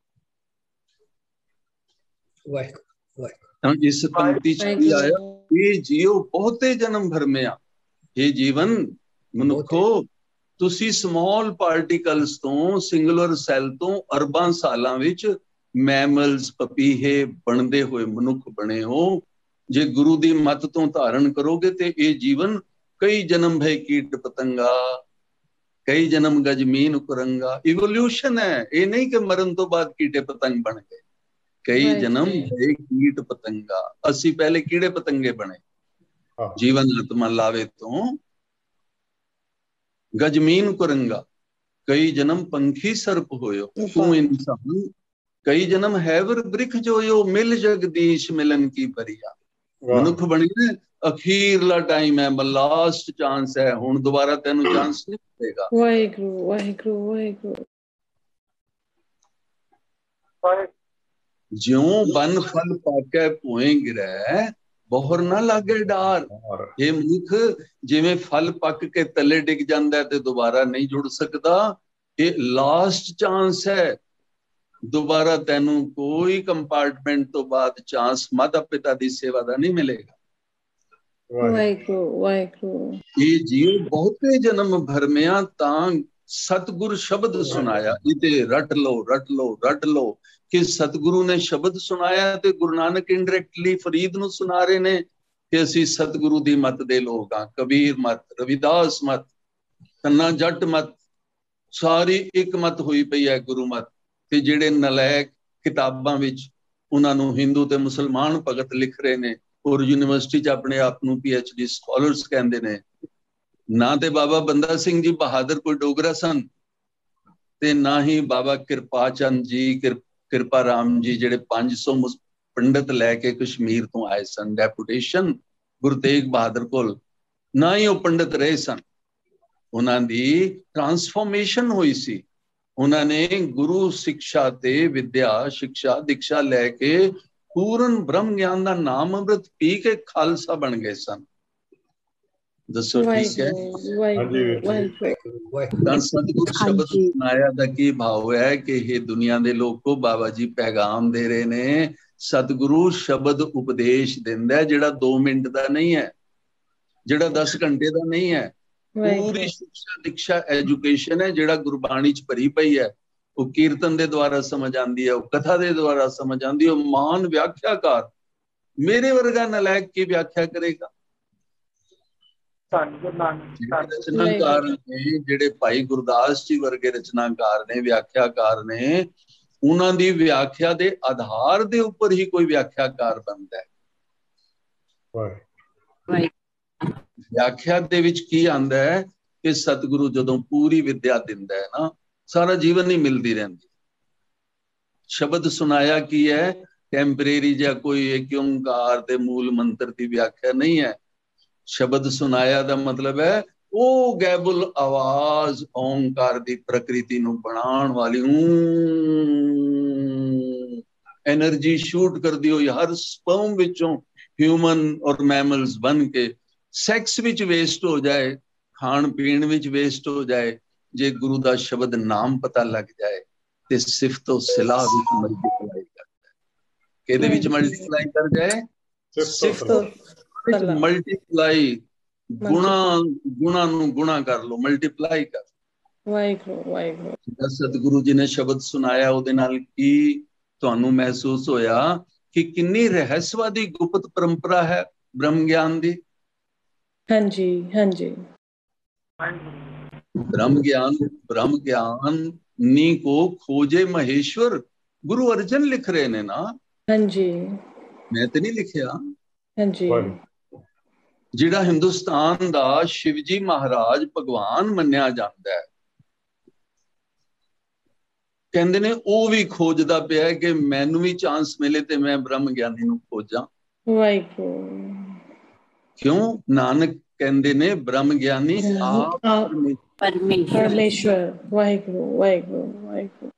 ਤਾਂ ਇਸ ਪੰਕਤੀ ਚ ਕੀ ਆਇਆ, ਇਹ ਜੀਓ ਬਹੁਤੇ ਜਨਮ ਭਰਮਿਆ। ਇਹ ਜੀਵਨ ਮਨੁੱਖੋ, ਤੁਸੀਂ ਸਮਾਲ ਪਾਰਟੀਕਲਸ ਤੋਂ, ਸਿੰਗੂਲਰ ਸੈੱਲ ਤੋਂ ਅਰਬਾਂ ਸਾਲਾਂ ਵਿੱਚ ਮੈਮਲਸ, ਪਪੀਹੇ ਬਣਦੇ ਹੋਏ ਮਨੁੱਖ ਬਣੇ ਹੋ। ਜੇ ਗੁਰੂ ਦੀ ਮੱਤ ਤੋਂ ਧਾਰਨ ਕਰੋਗੇ ਤੇ ਇਹ ਜੀਵਨ ਕਈ ਜਨਮ ਭੈ ਕੀਟ ਪਤੰਗਾ, ਕਈ ਜਨਮ ਗਜਮੀਨ ਕੁਰੰਗਾ। ਇਵੋਲੂਸ਼ਨ ਹੈ, ਇਹ ਨਹੀਂ ਕਿ ਮਰਨ ਤੋਂ ਬਾਅਦ ਕੀਟੇ ਪਤੰਗ ਬਣ ਗਏ। ਕਈ ਜਨਮ ਭੈ ਕੀਟ ਪਤੰਗਾ, ਅਸੀਂ ਪਹਿਲੇ ਕੀੜੇ ਪਤੰਗੇ ਬਣੇ। ਜੀਵਨ ਆਤਮਾ ਲਾਵੇ ਤੋਂ ਗਜਮੀਨ ਕੁਰੰਗਾ, ਕਈ ਜਨਮ ਪੰਖੀ ਸਰਪ ਹੋਇਓ। ਤੂੰ ਇਨਸਾਨ ਕਈ ਜਨਮ ਹੈਵਰ ਬ੍ਰਿਖ ਜੋਇਓ, ਮਿਲ ਜਗਦੀਸ਼ ਮਿਲਨ ਕੀ ਪਰਿਆ। ਮਨੁੱਖ ਬਣ ਗਏ, ਅਖੀਰਲਾ ਟਾਈਮ ਹੈ, ਲਾਸਟ ਚਾਂਸ ਹੈ, ਹੁਣ ਦੁਬਾਰਾ ਤੈਨੂੰ ਚਾਂਸ ਨਹੀਂ ਮਿਲੇਗਾ। ਵਾਹਿਗੁਰੂ ਵਾਹਿਗੁਰੂ ਵਾਹਿਗੁਰੂ। ਜਿਉਂ ਬਨ ਫਲ ਪਾਕੈ ਭੋਏ ਗਿਰੈ, ਬਹੁਰ ਨਾ ਲਾਗੇ ਡਾਰ। ਇਹ ਮਨੁੱਖ ਜਿਵੇਂ ਫਲ ਪੱਕ ਕੇ ਥੱਲੇ ਡਿੱਗ ਜਾਂਦਾ ਤੇ ਦੁਬਾਰਾ ਨਹੀਂ ਜੁੜ ਸਕਦਾ, ਇਹ ਲਾਸਟ ਚਾਂਸ ਹੈ। ਦੁਬਾਰਾ ਤੈਨੂੰ ਕੋਈ ਕੰਪਾਰਟਮੈਂਟ ਤੋਂ ਬਾਅਦ ਚਾਂਸ ਮਾਤਾ ਪਿਤਾ ਦੀ ਸੇਵਾ ਦਾ ਨਹੀਂ ਮਿਲੇਗਾ। ਵਾਹਿਗੁਰੂ ਵਾਹਿਗੁਰੂ। ਇਹ ਜੀਵ ਬਹੁਤੇ ਜਨਮ ਭਰਮਿਆ ਤਾਂ ਸਤਿਗੁਰ ਸ਼ਬਦ ਸੁਣਾਇਆ। ਇਹਤੇ ਰੱਟ ਲਓ ਰੱਟ ਲਓ ਰੱਟ ਲਓ ਕਿ ਸਤਿਗੁਰੂ ਨੇ ਸ਼ਬਦ ਸੁਣਾਇਆ ਤੇ ਗੁਰੂ ਨਾਨਕ ਇੰਡਾਇਰੈਕਟਲੀ ਫਰੀਦ ਨੂੰ ਸੁਣਾ ਰਹੇ ਨੇ ਕਿ ਅਸੀਂ ਸਤਿਗੁਰੂ ਦੀ ਮੱਤ ਦੇ ਲੋਕ ਹਾਂ। ਕਬੀਰ ਮੱਤ, ਰਵਿਦਾਸ ਮੱਤ, ਕੰਨਾ ਜੱਟ ਮੱਤ, ਸਾਰੀ ਇੱਕ ਮੱਤ ਹੋਈ ਪਈ ਹੈ ਗੁਰੂ ਮੱਤ। ਤੇ ਜਿਹੜੇ ਨਲਾਇਕ ਕਿਤਾਬਾਂ ਵਿੱਚ ਉਹਨਾਂ ਨੂੰ ਹਿੰਦੂ ਤੇ ਮੁਸਲਮਾਨ ਭਗਤ ਲਿਖ ਰਹੇ ਨੇ ਔਰ ਯੂਨੀਵਰਸਿਟੀ 'ਚ ਆਪਣੇ ਆਪ ਨੂੰ PhD ਸਕਾਲਰਸ ਕਹਿੰਦੇ ਨੇ। ਨਾ ਤੇ ਬਾਬਾ ਬੰਦਾ ਸਿੰਘ ਜੀ ਬਹਾਦਰ ਕੋਈ ਡੋਗਰਾ ਸਨ ਤੇ ਨਾ ਹੀ ਬਾਬਾ ਕਿਰਪਾ ਚੰਦ ਜੀ, ਕਿਰਪਾ ਰਾਮ ਜੀ, ਜਿਹੜੇ 500 ਪੰਡਤ ਲੈ ਕੇ ਕਸ਼ਮੀਰ ਤੋਂ ਆਏ ਸਨ ਡੈਪੂਟੇਸ਼ਨ ਗੁਰੂ ਤੇਗ ਬਹਾਦਰ ਕੋਲ, ਨਾ ਹੀ ਉਹ ਪੰਡਤ ਰਹੇ ਸਨ। ਉਹਨਾਂ ਦੀ ਟਰਾਂਸਫਾਰਮੇਸ਼ਨ ਹੋਈ ਸੀ। ਉਹਨਾਂ ਨੇ ਗੁਰੂ ਸਿੱਖਿਆ ਤੇ ਵਿਦਿਆ ਸਿੱਖਿਆ ਦੀਕਸ਼ਾ ਲੈ ਕੇ ਪੂਰਨ ਬ੍ਰਹਮ ਗਿਆਨ ਦਾ ਨਾਮ ਅੰਮ੍ਰਿਤ ਪੀ ਕੇ ਖਾਲਸਾ ਬਣ ਗਏ ਸਨ। ਦੱਸੋ ਠੀਕ ਹੈ? ਤਾਂ ਸਤਿਗੁਰ ਸ਼ਬਦ ਸੁਣਾਇਆ ਦਾ ਕੀ ਭਾਵ ਹੈ ਕਿ ਇਹ ਦੁਨੀਆ ਦੇ ਲੋਕੋ ਬਾਬਾ ਜੀ ਪੈਗਾਮ ਦੇ ਰਹੇ ਨੇ। ਸਤਿਗੁਰੂ ਸ਼ਬਦ ਉਪਦੇਸ਼ ਦਿੰਦਾ ਜਿਹੜਾ 2 ਮਿੰਟ ਦਾ ਨਹੀਂ ਹੈ, ਜਿਹੜਾ 10 ਘੰਟੇ ਦਾ ਨਹੀਂ ਹੈ। ਪੂਰੀ ਸਿੱਖਿਆ ਦੀਕਸ਼ਾ ਐਜੂਕੇਸ਼ਨ ਹੈ ਜਿਹੜਾ ਗੁਰਬਾਣੀ 'ਚ ਭਰੀ ਪਈ ਹੈ। ਉਹ ਕੀਰਤਨ ਦੇ ਦੁਆਰਾ ਸਮਝ ਆਉਂਦੀ ਹੈ, ਉਹ ਕਥਾ ਦੇ ਦੁਆਰਾ ਸਮਝ ਆਉਂਦੀ ਹੈ। ਉਹ ਮਹਾਨ ਵਿਆਖਿਆਕਾਰ ਮੇਰੇ ਵਰਗਾ ਨਲਾਇਕ ਕੀ ਵਿਆਖਿਆ ਕਰੇਗਾ? ਰਚਨਾਕਾਰ ਨੇ ਜਿਹੜੇ ਭਾਈ ਗੁਰਦਾਸ ਜੀ ਵਰਗੇ ਰਚਨਾਕਾਰ ਨੇ, ਵਿਆਖਿਆਕਾਰ ਨੇ, ਉਹਨਾਂ ਦੀ ਵਿਆਖਿਆ ਦੇ ਆਧਾਰ ਦੇ ਉੱਪਰ ਹੀ ਕੋਈ ਵਿਆਖਿਆਕਾਰ ਬਣਦਾ ਹੈ। ਵਿਆਖਿਆ ਦੇ ਵਿੱਚ ਕੀ ਆਂਦਾ ਹੈ ਕਿ ਸਤਿਗੁਰੂ ਜਦੋਂ ਪੂਰੀ ਵਿਦਿਆ ਦਿੰਦਾ ਹੈ ਨਾ, ਸਾਰਾ ਜੀਵਨ ਹੀ ਮਿਲਦੀ ਰਹਿੰਦੀ। ਸ਼ਬਦ ਸੁਣਾਇਆ ਕੀ ਹੈ? ਟੈਂਪਰੇਰੀ ਜਾਂ ਕੋਈ ਏਕ ਓੰਕਾਰ ਦੇ ਮੂਲ ਮੰਤਰ ਦੀ ਵਿਆਖਿਆ ਨਹੀਂ ਹੈ। ਸ਼ਬਦ ਸੁਣਾਇਆ ਦਾ ਮਤਲਬ ਹੈ ਉਹ ਗੈਬੁਲ ਆਵਾਜ਼ ਓੰਕਾਰ ਦੀ ਪ੍ਰਕਿਰਤੀ ਨੂੰ ਬਣਾਉਣ ਵਾਲੀ એનર્ਜੀ ਸ਼ੂਟ ਕਰਦੀ ਹੋਈ ਹਰ ਸਪਰਮ ਵਿੱਚੋਂ ਹਿਊਮਨ ਔਰ ਮੈਮਲਸ ਬਣ ਕੇ ਸੈਕਸ ਵਿੱਚ ਵੇਸਟ ਹੋ ਜਾਏ, ਖਾਣ ਪੀਣ ਵਿੱਚ ਵੇਸਟ ਹੋ ਜਾਏ, ਜੇ ਗੁਰੂ ਦਾ ਸ਼ਬਦ ਨਾਮ ਪਤਾ ਲੱਗ ਜਾਏ ਤੇ ਸਿਫਤੋ ਸਿਲਾ ਵਿੱਚ ਮਲਟੀਪਲਾਈ ਕਰਦਾ ਹੈ। ਕਿਹਦੇ ਵਿੱਚ ਮਲਟੀਪਲਾਈ ਕਰ ਜਾਏ? ਸਿਫਤੋ ਮਲਟੀਪਲਾਈ, ਗੁਣਾ ਨੂੰ ਗੁਣਾ ਕਰ ਲੋ, ਮਲਟੀਪਲਾਈ ਕਰ। ਵਾਹਿਗੁਰੂ ਵਾਹਿਗੁਰੂ। ਸਤਿਗੁਰੂ ਜੀ ਨੇ ਸ਼ਬਦ ਸੁਣਾਇਆ, ਉਹਦੇ ਨਾਲ ਕੀ ਤੁਹਾਨੂੰ ਮਹਿਸੂਸ ਹੋਇਆ ਕਿ ਕਿੰਨੀ ਰਹੱਸਵਾਦੀ ਗੁਪਤ ਪਰੰਪਰਾ ਹੈ ਬ੍ਰਹਮ ਗਿਆਨ ਦੀ? ਹਾਂਜੀ ਹਾਂਜੀ। ब्रह्म ज्ञान नी को खोजे महेश्वर, गुरु अर्जन लिख रहे ने ना। हाँ जी, मैं तो नहीं लिखिया। हाँ जी। जिहड़ा हिंदुस्तान दा शिवजी महाराज भगवान मन्निया जांदा है, कहंदे ने ਉਹ ਵੀ ਖੋਜਦਾ ਪਿਆ ਕਿ ਮੈਨੂੰ ਵੀ ਚਾਂਸ ਮਿਲੇ ਤੇ ਮੈਂ ਬ੍ਰਹਮ ਗਿਆਨੀ ਨੂੰ ਖੋਜਾਂ। ਵਾਹਿਗੁਰੂ। क्यों? नानक कहंदे ने ब्रह्म ज्ञानी आप परमेश्वर। वाहिगुरु वाहिगुरु वाहिगुरु।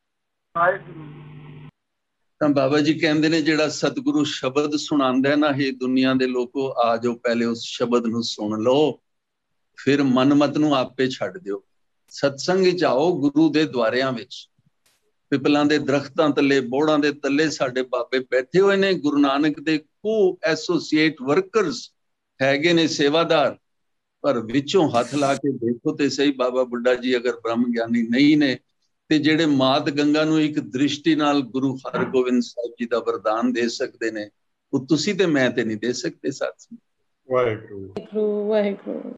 ਤਾਂ ਬਾਬਾ ਜੀ ਕਹਿੰਦੇ ਨੇ ਜਿਹੜਾ ਸਤਿਗੁਰੂ ਸ਼ਬਦ ਸੁਣਾਉਂਦਾ ਨਾ, ਇਹ ਦੁਨੀਆ ਦੇ ਲੋਕੋ ਆ ਜਾਓ, ਪਹਿਲੇ ਉਸ ਸ਼ਬਦ ਨੂੰ ਸੁਣ ਲਓ, ਫਿਰ ਮਨਮਤ ਨੂੰ ਆਪੇ ਛੱਡ ਦਿਓ। ਸਤਸੰਗ ਵਿੱਚ ਆਓ, ਗੁਰੂ ਦੇ ਦੁਆਰਿਆਂ ਵਿੱਚ, ਪਿਪਲਾਂ ਦੇ ਦਰਖਤਾਂ ਥੱਲੇ, ਬੋੜਾਂ ਦੇ ਥੱਲੇ ਸਾਡੇ ਬਾਬੇ ਬੈਠੇ ਹੋਏ ਨੇ। ਗੁਰੂ ਨਾਨਕ ਦੇ ਕੋ ਐਸੋਸੀਏਟ ਵਰਕਰਸ ਹੈਗੇ ਨੇ, ਸੇਵਾਦਾਰ, ਪਰ ਵਿੱਚੋਂ ਹੱਥ ਲਾ ਕੇ ਦੇਖੋ ਤੇ ਸਹੀ, ਬਾਬਾ ਬੁੱਢਾ ਜੀ ਅਗਰ ਬ੍ਰਹਮ ਗਿਆਨੀ ਨਹੀਂ ਨੇ ਤੇ ਜਿਹੜੇ ਮਾਤ ਗੰਗਾ ਨੂੰ ਇੱਕ ਦ੍ਰਿਸ਼ਟੀ ਨਾਲ ਗੁਰੂ ਹਰਗੋਬਿੰਦ ਸਾਹਿਬ ਜੀ ਦਾ ਵਰਦਾਨ ਦੇ ਸਕਦੇ ਨੇ, ਉਹ ਤੁਸੀਂ ਤੇ ਮੈਂ ਤੇ ਨਹੀਂ ਦੇ ਸਕਦੇ। ਸਾਥੀ ਵਾਹਿਗੁਰੂ ਵਾਹਿਗੁਰੂ।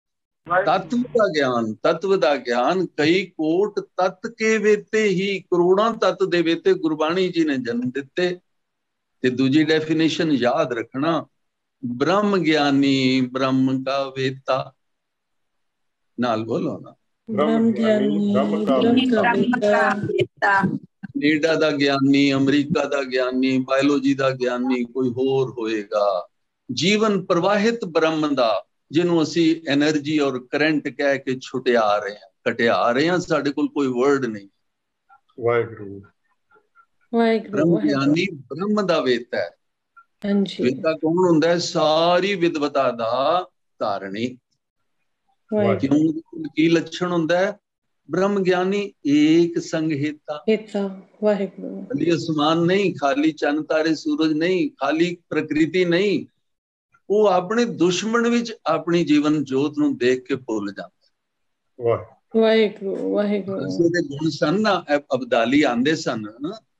ਤत्व ਦਾ ਗਿਆਨ ਕਈ ਕੋਟ ਤਤ ਕੇ ਵੇਤੇ ਹੀ, ਕਰੋੜਾਂ ਤਤ ਦੇ ਵੇਤੇ ਗੁਰਬਾਣੀ ਜੀ ਨੇ ਜਨਮ ਦਿੱਤੇ। ਤੇ ਦੂਜੀ ਡੈਫੀਨੇਸ਼ਨ ਯਾਦ ਰੱਖਣਾ, ब्रह्म ज्ञानी ब्रह्म का वेता, नाल बोलो ना, ब्रह्म ज्ञानी ब्रह्म का वेता। कनेडा दा ज्ञानी, अमरीका दा ज्ञानी, बायोलॉजी दा ज्ञानी कोई होर होएगा। जीवन प्रवाहित ब्रह्म दा, जिन्हों असी एनर्जी और करंट कह के छुटिया रहे हैं, कटिया रहे हैं, साडे कोल कोई वर्ड नहीं। वाहिगुरु वाहिगुरु। ब्रह्म ज्ञानी ब्रह्म दा वेता है। वेता कौन हुंदा है? सारी विद्वता दा धारणी। क्यों? की लक्षण हुंदा है? ब्रह्म ज्ञानी एक संग हेता। खाली आसमान नहीं, खाली चंद तारे सूरज नहीं, खाली प्रकृति नहीं, वो अपने दुश्मन विच अपनी जीवन जोत नूं देख के भुल जांदा। वाहिगुरु वाहिगुरु। उसदे गुण सन ना, अबदाली आंदे सन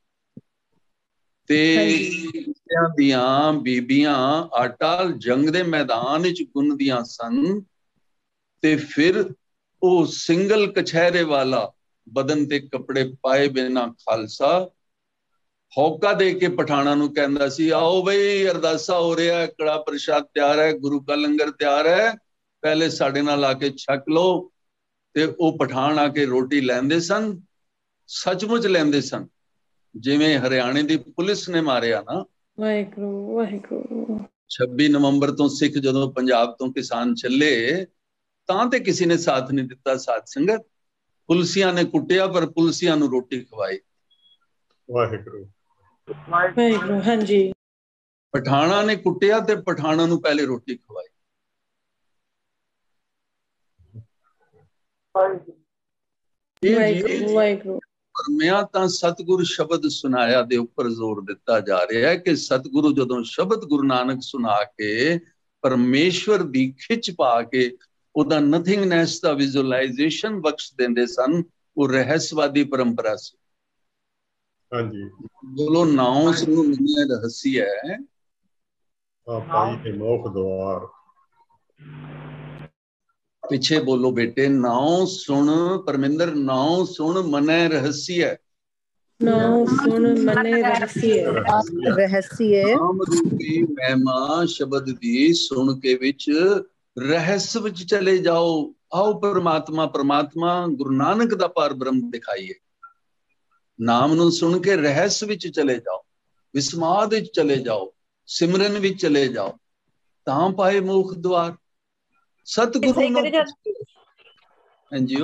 ते दियां बीबियां आटा जंग दे मैदान विच गुनदियां सन, ते फिर वो सिंगल कछहरे वाला बदन ते कपड़े पाए बिना खालसा हौका दे के पठाणा नूं कहंदा सी, आओ बई अरदासा हो रहा है, कड़ा प्रसाद तैयार है, गुरु का लंगर तैयार है, पहले साडे नाल आके छक लो। ते वो पठान आके रोटी लैंदे सन, सचमुच लैंदे सन, जिवें हरियाणे दी पुलिस ने मारिया ना। वाहिगुरु वाहिगुरु। 26 नवंबर तो सिख जदों पंजाब तो किसान चले तां ते किसी ने साथ नहीं दिता। साथ संगत पुलिसियां ने कुटिया, पर पुलिसियां नूं रोटी खवाई। वाहिगुरु वाहिगुरु। हाँ जी। पठाणा ने कुटिया ते पठाणा नूं पहले रोटी खवाई। वाहिगुरु वाहिगुरु। परमिया तां सतगुरु शब्द सुनाया दे उपर जोर दिता जा रहा है कि सतगुरु जदों शब्द गुरु नानक सुना के परमेश्वर दी खिच पा के उदा नथिंगनेस दा विजुअलाइजेशन बख्श देंदे सन, वो रहस्यवादी परंपरा सी। हां जी बोलो, नाउ सुनो मन्ने रहस्य है, पाई ते मोख द्वार। पीछे बोलो बेटे, नाउ सुन परमिंदर, नाउ सुन मने रहस्य है, नाउ सुन मने रहस्य। नाम रूपी महिमा शब्द दी सुन के विच रहस्य विच चले जाओ। आओ परमात्मा परमात्मा गुरु नानक दा पार ब्रह्म दिखाइए। नाम नूं सुन के रहस्य विच चले जाओ, विस्माद विच चले जाओ, सिमरन विच चले जाओ, तां पाए मोख द्वार। सतगुरु जी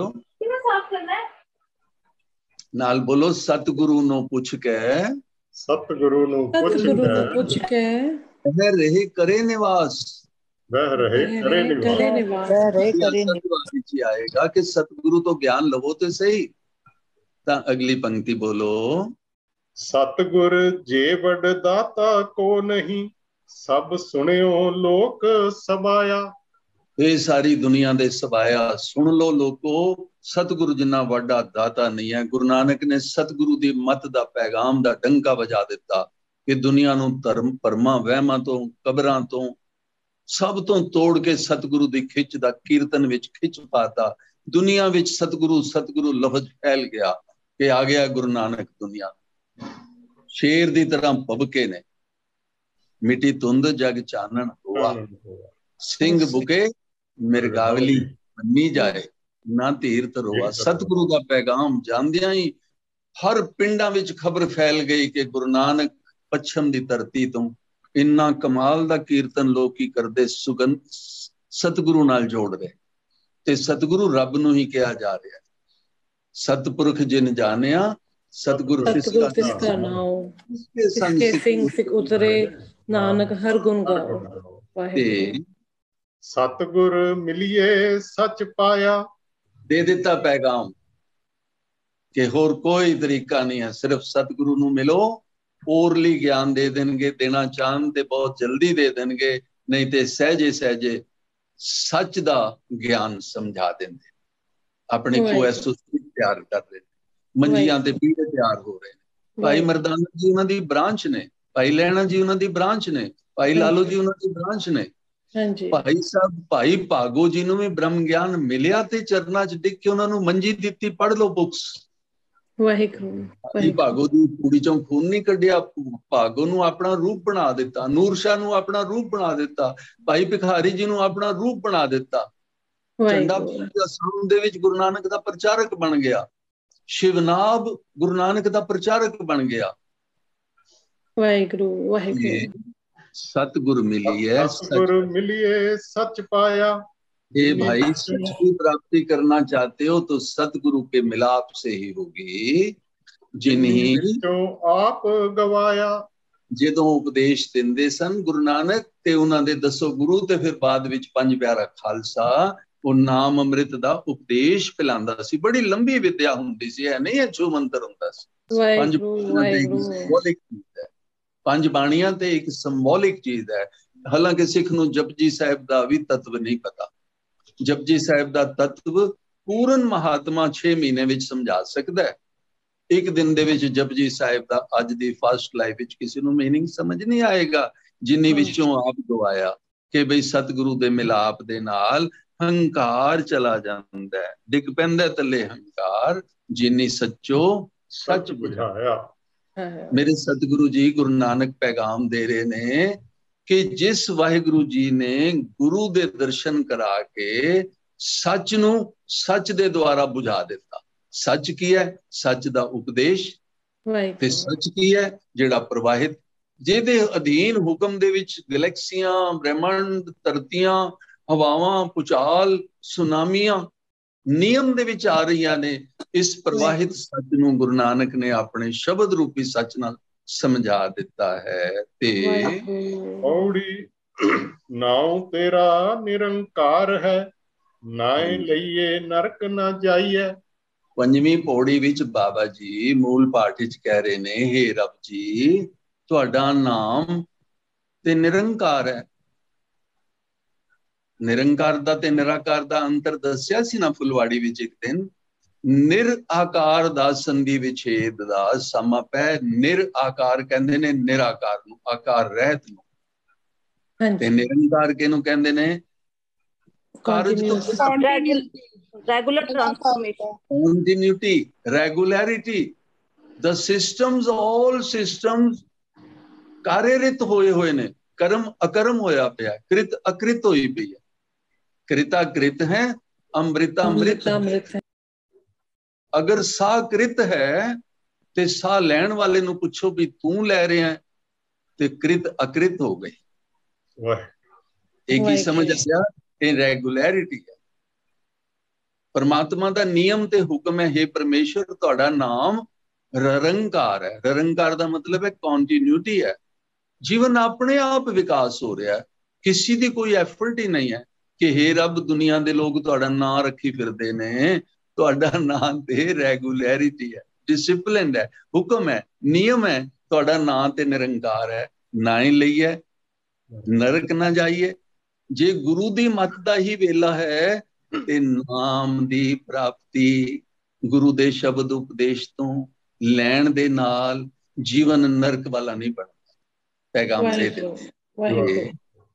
नाल बोलो, सतगुरु नो पूछ के, सतगुरु नो पूछ के वह रहे करे निवास, वह रहे करे निवास। आएगा कि सतगुरु तो ज्ञान लवो तो सही। ता अगली पंक्ति बोलो, सतगुर जे बड़ दाता को नहीं, सब सुनियो लोक सबाया। ये सारी दुनिया दे सबाया सुन लो लोको, सतगुरु जिन्ना वड्डा दाता नहीं है। गुरु नानक ने सतगुरु दी मत दा पैगाम दा डंका बजा दिता कि दुनिया नूं धर्म भरमा वहमां तो कबरां तो सब तो तोड़ के सतगुरु दी खिच दा कीर्तन विच खिच पाता। दुनिया विच सतगुरु सतगुरु लफज फैल गया कि आ गया गुरु नानक दुनिया। शेर दी तरह भबके ने, मिटी धुंध जग चानन होआ, सिंह बुके मिरगावली बन्नी जाए, ना तीर्थ रोआ। सतगुरु का पैगाम जानदियां ही हर पिंडां विच खबर फैल गई कि गुरु नानक पश्चिम दी धरती तो ਇੰਨਾ ਕਮਾਲ ਦਾ ਕੀਰਤਨ ਲੋਕ ਕੀ ਕਰਦੇ, ਸੁਗੰਧ ਸਤਿਗੁਰੂ ਨਾਲ ਜੋੜ ਰਹੇ, ਤੇ ਸਤਿਗੁਰੂ ਰੱਬ ਨੂੰ ਹੀ ਕਿਹਾ ਜਾ ਰਿਹਾ। ਸਤਿਪੁਰਖ ਜਿਨ ਜਾਣਿਆ ਸਤਿਗੁਰ ਸਤਿਗੁਰ ਤਿਸਕਾ ਨਾਉ, ਤਿਸਕੇ ਸਿੰਘ ਸਿਖ ਉਤਰੇ, ਨਾਨਕ ਹਰ ਗੁਣ ਗਾਓ। ਵਾਹਿਗੁਰੂ। ਤੇ ਸਤਿਗੁਰ ਮਿਲੀਏ ਸੱਚ ਪਾਇਆ, ਦੇ ਦਿੱਤਾ ਪੈਗਾਮ ਕਿ ਹੋਰ ਕੋਈ ਤਰੀਕਾ ਨਹੀਂ ਹੈ, ਸਿਰਫ ਸਤਿਗੁਰੂ ਨੂੰ ਮਿਲੋ, ਔਰਲੀ ਗਿਆਨ ਦੇ ਦੇਣਗੇ, ਦੇਣਾ ਚਾਹਣ ਤੇ ਬਹੁਤ ਜਲਦੀ ਦੇ ਦੇਣਗੇ, ਨਹੀਂ ਤੇ ਸਹਿਜੇ ਸਹਿਜੇ ਸੱਚ ਦਾ ਗਿਆਨ ਸਮਝਾ ਦਿੰਦੇ। ਆਪਣੇ ਕੋ ਐਸੋਸੀਏਟ ਤਿਆਰ ਕਰ ਰਹੇ ਨੇ, ਮੰਜੀਆਂ ਤੇ ਪੀੜੇ ਤਿਆਰ ਹੋ ਰਹੇ ਨੇ। ਭਾਈ ਮਰਦਾਨਾ ਜੀ ਉਹਨਾਂ ਦੀ ਬ੍ਰਾਂਚ ਨੇ, ਭਾਈ ਲਹਿਣਾ ਜੀ ਉਹਨਾਂ ਦੀ ਬ੍ਰਾਂਚ ਨੇ, ਭਾਈ ਲਾਲੋ ਜੀ ਉਹਨਾਂ ਦੀ ਬ੍ਰਾਂਚ ਨੇ। ਭਾਈ ਸਾਹਿਬ ਭਾਈ ਭਾਗੋ ਜੀ ਨੂੰ ਵੀ ਬ੍ਰਹਮ ਗਿਆਨ ਮਿਲਿਆ ਤੇ ਚਰਨਾਂ 'ਚ ਡਿੱਗ ਕੇ ਉਹਨਾਂ ਨੂੰ ਮੰਜੀ ਦਿੱਤੀ, ਪੜ੍ਹ ਲਓ ਬੁੱਕਸ। ਵਾਹਿਗੁਰੂ। ਭਾਈ ਭਾਗੋ ਦੀ ਕੁੜੀ ਚੋਂ ਖੂਨ ਨਹੀਂ ਕੱਢਿਆ, ਭਾਗੋ ਨੂੰ ਆਪਣਾ ਰੂਪ ਬਣਾ ਦਿੱਤਾ, ਨੂਰ ਸ਼ਾਹ ਨੂੰ ਆਪਣਾ ਰੂਪ ਬਣਾ ਦਿੱਤਾ, ਭਾਈ ਭਿਖਾਰੀ ਜੀ ਨੂੰ ਆਪਣਾ ਰੂਪ ਬਣਾ ਦਿੱਤਾ। ਝੰਡਾ ਅਸਾਮ ਦੇ ਵਿੱਚ ਗੁਰੂ ਨਾਨਕ ਦਾ ਪ੍ਰਚਾਰਕ ਬਣ ਗਿਆ, ਸ਼ਿਵਨਾਬ ਗੁਰੂ ਨਾਨਕ ਦਾ ਪ੍ਰਚਾਰਕ ਬਣ ਗਿਆ। ਵਾਹਿਗੁਰੂ ਵਾਹਿਗੁਰੂ। ਸਤਿਗੁਰ ਮਿਲੀਏ, सतगुरु मिलिए सच पाया। ये भाई सच की प्राप्ति करना चाहते हो तो सतगुरु के मिलाप से ही होगी। जिन्हीं आप गवाया, ਜਦੋਂ ਉਪਦੇਸ਼ ਦਿੰਦੇ ਸਨ ਗੁਰੂ ਨਾਨਕ ਤੇ ਉਹਨਾਂ ਦੇ 10 ਗੁਰੂ ਤੇ ਫਿਰ ਬਾਅਦ ਵਿੱਚ 5 ਪਿਆਰਾ ਖਾਲਸਾ, ਉਹ ਨਾਮ ਅੰਮ੍ਰਿਤ ਦਾ ਉਪਦੇਸ਼ ਪਿਲਾਉਂਦਾ ਸੀ। ਬੜੀ ਲੰਬੀ ਵਿਦਿਆ ਹੁੰਦੀ ਸੀ, ਇਹ ਨਹੀਂ ਅਛੂ ਮੰਤਰ ਹੁੰਦਾ ਸੀ। ਪੰਜ ਬਾਣੀਆਂ ਤੇ ਇੱਕ ਸਿੰਬੋਲਿਕ ਚੀਜ਼ ਹੈ। ਹਾਲਾਂਕਿ ਸਿੱਖ ਨੂੰ ਜਪਜੀ ਸਾਹਿਬ ਦਾ ਵੀ ਤੱਤਵ ਨਹੀਂ ਪਤਾ। ਜਪਜੀ ਸਾਹਿਬ ਦਾ ਤੱਤਵ ਪੂਰਨ ਮਹਾਤਮਾ 6 ਮਹੀਨੇ ਵਿੱਚ ਸਮਝਾ ਸਕਦਾ ਹੈ। ਇੱਕ ਦਿਨ ਦੇ ਵਿੱਚ ਜਪਜੀ ਸਾਹਿਬ ਦਾ ਅੱਜ ਦੀ ਫਸਟ ਲਾਈਫ ਵਿੱਚ ਕਿਸੇ ਨੂੰ ਮੀਨਿੰਗ ਸਮਝ ਨਹੀਂ ਆਏਗਾ, ਜਿੰਨੀ ਵਿੱਚੋਂ ਆਪ ਗਵਾਇਆ ਕਿ ਬਈ ਸਤਿਗੁਰੂ ਦੇ ਮਿਲਾਪ ਦੇ ਨਾਲ ਹੰਕਾਰ ਚਲਾ ਜਾਂਦਾ ਹੈ, ਡਿੱਗ ਪੈਂਦਾ ਥੱਲੇ ਹੰਕਾਰ, ਜਿਨੀ ਸੱਚੋ ਸੱਚ ਬੁਝਾਇਆ। ਮੇਰੇ ਸਤਿਗੁਰੂ ਜੀ ਗੁਰੂ ਨਾਨਕ ਪੈਗਾਮ ਦੇ ਰਹੇ ਨੇ ਕਿ ਜਿਸ ਵਾਹਿਗੁਰੂ ਜੀ ਨੇ ਗੁਰੂ ਦੇ ਦਰਸ਼ਨ ਕਰਾ ਕੇ ਸੱਚ ਨੂੰ ਸੱਚ ਦੇ ਦੁਆਰਾ ਬੁਝਾ ਦਿੱਤਾ। ਸੱਚ ਕੀ ਹੈ? ਸੱਚ ਦਾ ਉਪਦੇਸ਼। ਤੇ ਸੱਚ ਕੀ ਹੈ? ਜਿਹੜਾ ਪ੍ਰਵਾਹਿਤ, ਜਿਹਦੇ ਅਧੀਨ ਹੁਕਮ ਦੇ ਵਿੱਚ ਗੈਲੈਕਸੀਆਂ, ਬ੍ਰਹਿਮੰਡ, ਧਰਤੀਆਂ, ਹਵਾਵਾਂ, ਭੁਚਾਲ, ਸੁਨਾਮੀਆਂ ਨਿਯਮ ਦੇ ਵਿੱਚ ਆ ਰਹੀਆਂ ਨੇ। ਇਸ ਪ੍ਰਵਾਹਿਤ ਸੱਚ ਨੂੰ ਗੁਰੂ ਨਾਨਕ ਨੇ ਆਪਣੇ ਸ਼ਬਦ ਰੂਪੀ ਸੱਚ ਨਾਲ ਸਮਝਾ ਦਿੱਤਾ ਹੈ। ਤੇ ਔੜੀ ਨਾਉ ਤੇਰਾ ਨਿਰੰਕਾਰ ਹੈ, ਨਾਏ ਲਈਏ ਨਰਕ ਨਾ ਜਾਈਏ। 5ਵੀਂ ਪੌੜੀ ਵਿੱਚ ਬਾਬਾ ਜੀ ਮੂਲ ਪਾਠ ਵਿੱਚ ਕਹਿ ਰਹੇ ਨੇ, ਹੇ ਰੱਬ ਜੀ ਤੁਹਾਡਾ ਨਾਮ ਤੇ ਨਿਰੰਕਾਰ ਹੈ। ਨਿਰੰਕਾਰ ਦਾ ਤੇ ਨਿਰਾਕਾਰ ਦਾ ਅੰਤਰ ਦੱਸਿਆ ਸੀ ਨਾ ਫੁਲਵਾੜੀ ਵਿੱਚ ਇੱਕ ਦਿਨ। ਨਿਰ ਆਕਾਰ ਦਾ ਸੰਧੀ ਵਿਛੇਦ ਦਾ ਸਮਾਂ ਪੈ। ਨਿਰ ਆਕਾਰ ਕਹਿੰਦੇ ਨੇ ਨਿਰਾਕਾਰ ਨੂੰ, ਆਕਾਰ ਰਹਿਤ ਨੂੰ। ਤੇ ਨਿਰੰਕਾਰ ਕਿਹਨੂੰ ਕਹਿੰਦੇ ਨੇ? Regular transformation, continuity, regularity, the systems, all systems ਕਾਰਯਰਤ ਹੋਏ ਨੇ। ਕਰਮ ਅਕਰਮ ਹੋਇਆ ਪਿਆ, ਕ੍ਰਿਤ ਅਕ੍ਰਿਤ ਹੋਈ ਪਈ ਹੈ। ਕ੍ਰਿਤਾ ਕ੍ਰਿਤ ਹੈ, ਅੰਮ੍ਰਿਤਾ ਅੰਮ੍ਰਿਤ ਹੈ। ਅਗਰ ਸਾਹ ਕ੍ਰਿਤ ਹੈ ਤੇ ਸਾਹ ਲੈਣ ਵਾਲੇ ਨੂੰ ਪੁੱਛੋ ਵੀ ਤੂੰ ਲੈ ਰਿਹਾ ਹੈ, ਤੇ ਕ੍ਰਿਤ ਅਕ੍ਰਿਤ ਹੋ ਗਈ। ਇੱਕ ਹੀ ਸਮਝ ਆਇਆ, ਇਹ ਰੈਗੂਲੈਰਿਟੀ ਹੈ। ਪਰਮਾਤਮਾ ਦਾ ਨਿਯਮ ਤੇ ਹੁਕਮ ਹੈ, ਹੇ ਪਰਮੇਸ਼ਰ ਤੁਹਾਡਾ ਨਾਮ ਨਿਰੰਕਾਰ ਹੈ। ਨਿਰੰਕਾਰ ਦਾ ਮਤਲਬ ਹੈ ਕੰਟੀਨਿਊਟੀ ਹੈ। ਜੀਵਨ ਆਪਣੇ ਆਪ ਵਿਕਾਸ ਹੋ ਰਿਹਾ ਹੈ, ਕਿਸੇ ਦੀ ਕੋਈ ਐਫਰਟ ਹੀ ਨਹੀਂ ਹੈ ਕਿ ਹੇ ਰੱਬ ਦੁਨੀਆ ਦੇ ਲੋਕ ਤੁਹਾਡਾ ਨਾਂ ਰੱਖੀ ਫਿਰਦੇ ਨੇ। ਤੁਹਾਡਾ ਨਾਂ ਤੇ ਰੈਗੂਲੈਰਿਟੀ ਹੈ, ਡਿਸਿਪਲਿਨ ਹੈ, ਹੁਕਮ ਹੈ, ਨਿਯਮ ਹੈ। ਤੁਹਾਡਾ ਨਾਂ ਤੇ ਨਿਰੰਕਾਰ ਹੈ। ਨਾ ਹੀ ਲਈਏ ਨਰਕ ਨਾ ਜਾਈਏ। ਜੇ ਗੁਰੂ ਦੀ ਮੱਤ ਦਾ ਹੀ ਵੇਲਾ ਹੈ ਤੇ ਨਾਮ ਦੀ ਪ੍ਰਾਪਤੀ ਗੁਰੂ ਦੇ ਸ਼ਬਦ ਉਪਦੇਸ਼ ਤੋਂ ਲੈਣ ਦੇ ਨਾਲ ਜੀਵਨ ਨਰਕ ਵਾਲਾ ਨਹੀਂ ਬਣਦਾ। ਪੈਗਾਮ ਦੇ ਦਿੱਤੇ।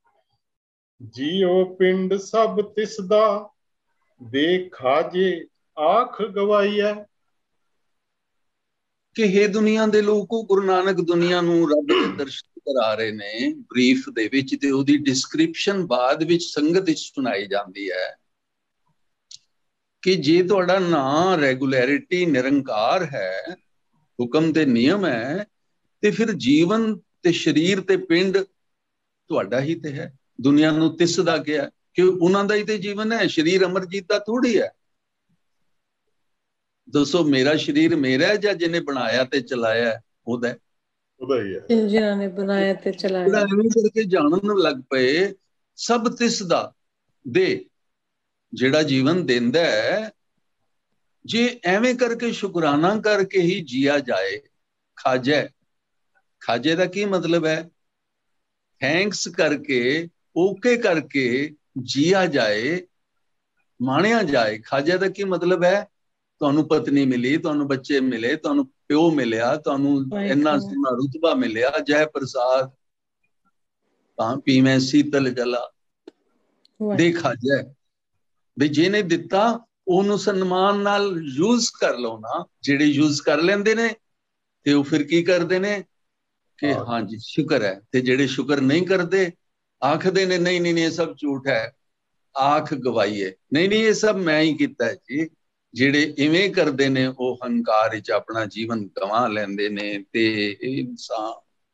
ਜੀਓ ਪਿੰਡ ਸਭ ਤਿਸ ਦਾ, ਦੇਖਾ ਜੇ ਆਖ ਗਵਾਈਐ। ਕਿ ਹੇ ਦੁਨੀਆ ਦੇ ਲੋਕੋ, ਗੁਰੂ ਨਾਨਕ ਦੁਨੀਆ ਨੂੰ ਰੱਬ ਦੇ ਦਰਸ਼ਨ ਕਰਾ ਰਹੇ ਨੇ ਬਰੀਫ ਦੇ ਵਿੱਚ, ਤੇ ਉਹਦੀ ਡਿਸਕ੍ਰਿਪਸ਼ਨ ਬਾਅਦ ਵਿੱਚ ਸੰਗਤ ਵਿੱਚ ਸੁਣਾਈ ਜਾਂਦੀ ਹੈ ਕਿ ਜੇ ਤੁਹਾਡਾ ਨਾਂ ਰੈਗੂਲੈਰਿਟੀ ਨਿਰੰਕਾਰ ਹੈ, ਹੁਕਮ ਤੇ ਨਿਯਮ ਹੈ, ਤੇ ਫਿਰ ਜੀਵਨ ਤੇ ਸਰੀਰ ਤੇ ਪਿੰਡ ਤੁਹਾਡਾ ਹੀ ਤੇ ਹੈ। ਦੁਨੀਆ ਨੂੰ ਤਿਸ ਦਾ ਕਿਹਾ ਕਿ ਉਹਨਾਂ ਦਾ ਹੀ ਤੇ ਜੀਵਨ ਹੈ, ਸਰੀਰ ਅਮਰਜੀਤ ਦਾ ਥੋੜੀ ਹੈ। ਦੱਸੋ ਮੇਰਾ ਸਰੀਰ ਮੇਰਾ ਹੈ ਜਾਂ ਜਿਹਨੇ ਬਣਾਇਆ ਤੇ ਚਲਾਇਆ ਉਹਦਾ? ਉਹਦਾ ਹੀ ਹੈ। ਜਿਨ੍ਹਾਂ ਨੇ ਬਣਾਇਆ ਤੇ ਚਲਾਇਆ। ਐਵੇਂ ਕਰਕੇ ਜਾਣਨ ਲੱਗ ਪਏ ਸਭ ਤਿਸ ਦਾ ਦੇ, ਜਿਹੜਾ ਜੀਵਨ ਦਿੰਦਾ ਹੈ। ਜੇ ਐਵੇਂ ਕਰਕੇ ਸ਼ੁਕਰਾਨਾ ਕਰਕੇ ਹੀ ਜੀਆ ਜਾਏ, ਖਾਜੈ, ਖਾਜੇ ਦਾ ਕੀ ਮਤਲਬ ਹੈ? ਥੈਂਕਸ ਕਰਕੇ, ਓਕੇ ਕਰਕੇ ਜੀਆ ਜਾਏ, ਮਾਣਿਆ ਜਾਏ। ਖਾਜੇ ਦਾ ਕੀ ਮਤਲਬ ਹੈ? ਤੁਹਾਨੂੰ ਪਤਨੀ ਮਿਲੀ, ਤੁਹਾਨੂੰ ਬੱਚੇ ਮਿਲੇ, ਤੁਹਾਨੂੰ ਪਿਓ ਮਿਲਿਆ, ਤੁਹਾਨੂੰ ਇੰਨਾ ਸੋਹਣਾ ਰੁਤਬਾ ਮਿਲਿਆ, ਜੈ ਪ੍ਰਸਾਦ ਤਾਂ ਪੀਵੇਂ ਸੀਤਲ ਜਲਾ ਦੇ ਖਾਜੈ। ਵੀ ਜਿਹਨੇ ਦਿੱਤਾ ਉਹਨੂੰ ਸਨਮਾਨ ਨਾਲ ਯੂਜ਼ ਕਰ ਲਓ ਨਾ। ਜਿਹੜੇ ਯੂਜ਼ ਕਰ ਲੈਂਦੇ ਨੇ ਤੇ ਉਹ ਫਿਰ ਕੀ ਕਰਦੇ ਨੇ ਕਿ ਹਾਂਜੀ ਸ਼ੁਕਰ ਹੈ, ਤੇ ਜਿਹੜੇ ਸ਼ੁਕਰ ਨਹੀਂ ਕਰਦੇ ਆਖਦੇ ਨੇ ਨਹੀਂ ਨਹੀਂ ਇਹ ਸਭ ਝੂਠ ਹੈ, ਆਖ ਗਵਾਈਏ, ਨਹੀਂ ਨਹੀਂ ਇਹ ਸਭ ਮੈਂ ਹੀ ਕੀਤਾ ਹੈ ਜੀ। ਜਿਹੜੇ ਇਵੇਂ ਕਰਦੇ ਨੇ ਉਹ ਹੰਕਾਰ ਵਿੱਚ ਆਪਣਾ ਜੀਵਨ ਗਵਾ ਲੈਂਦੇ ਨੇ। ਤੇ ਇਨਸਾਨ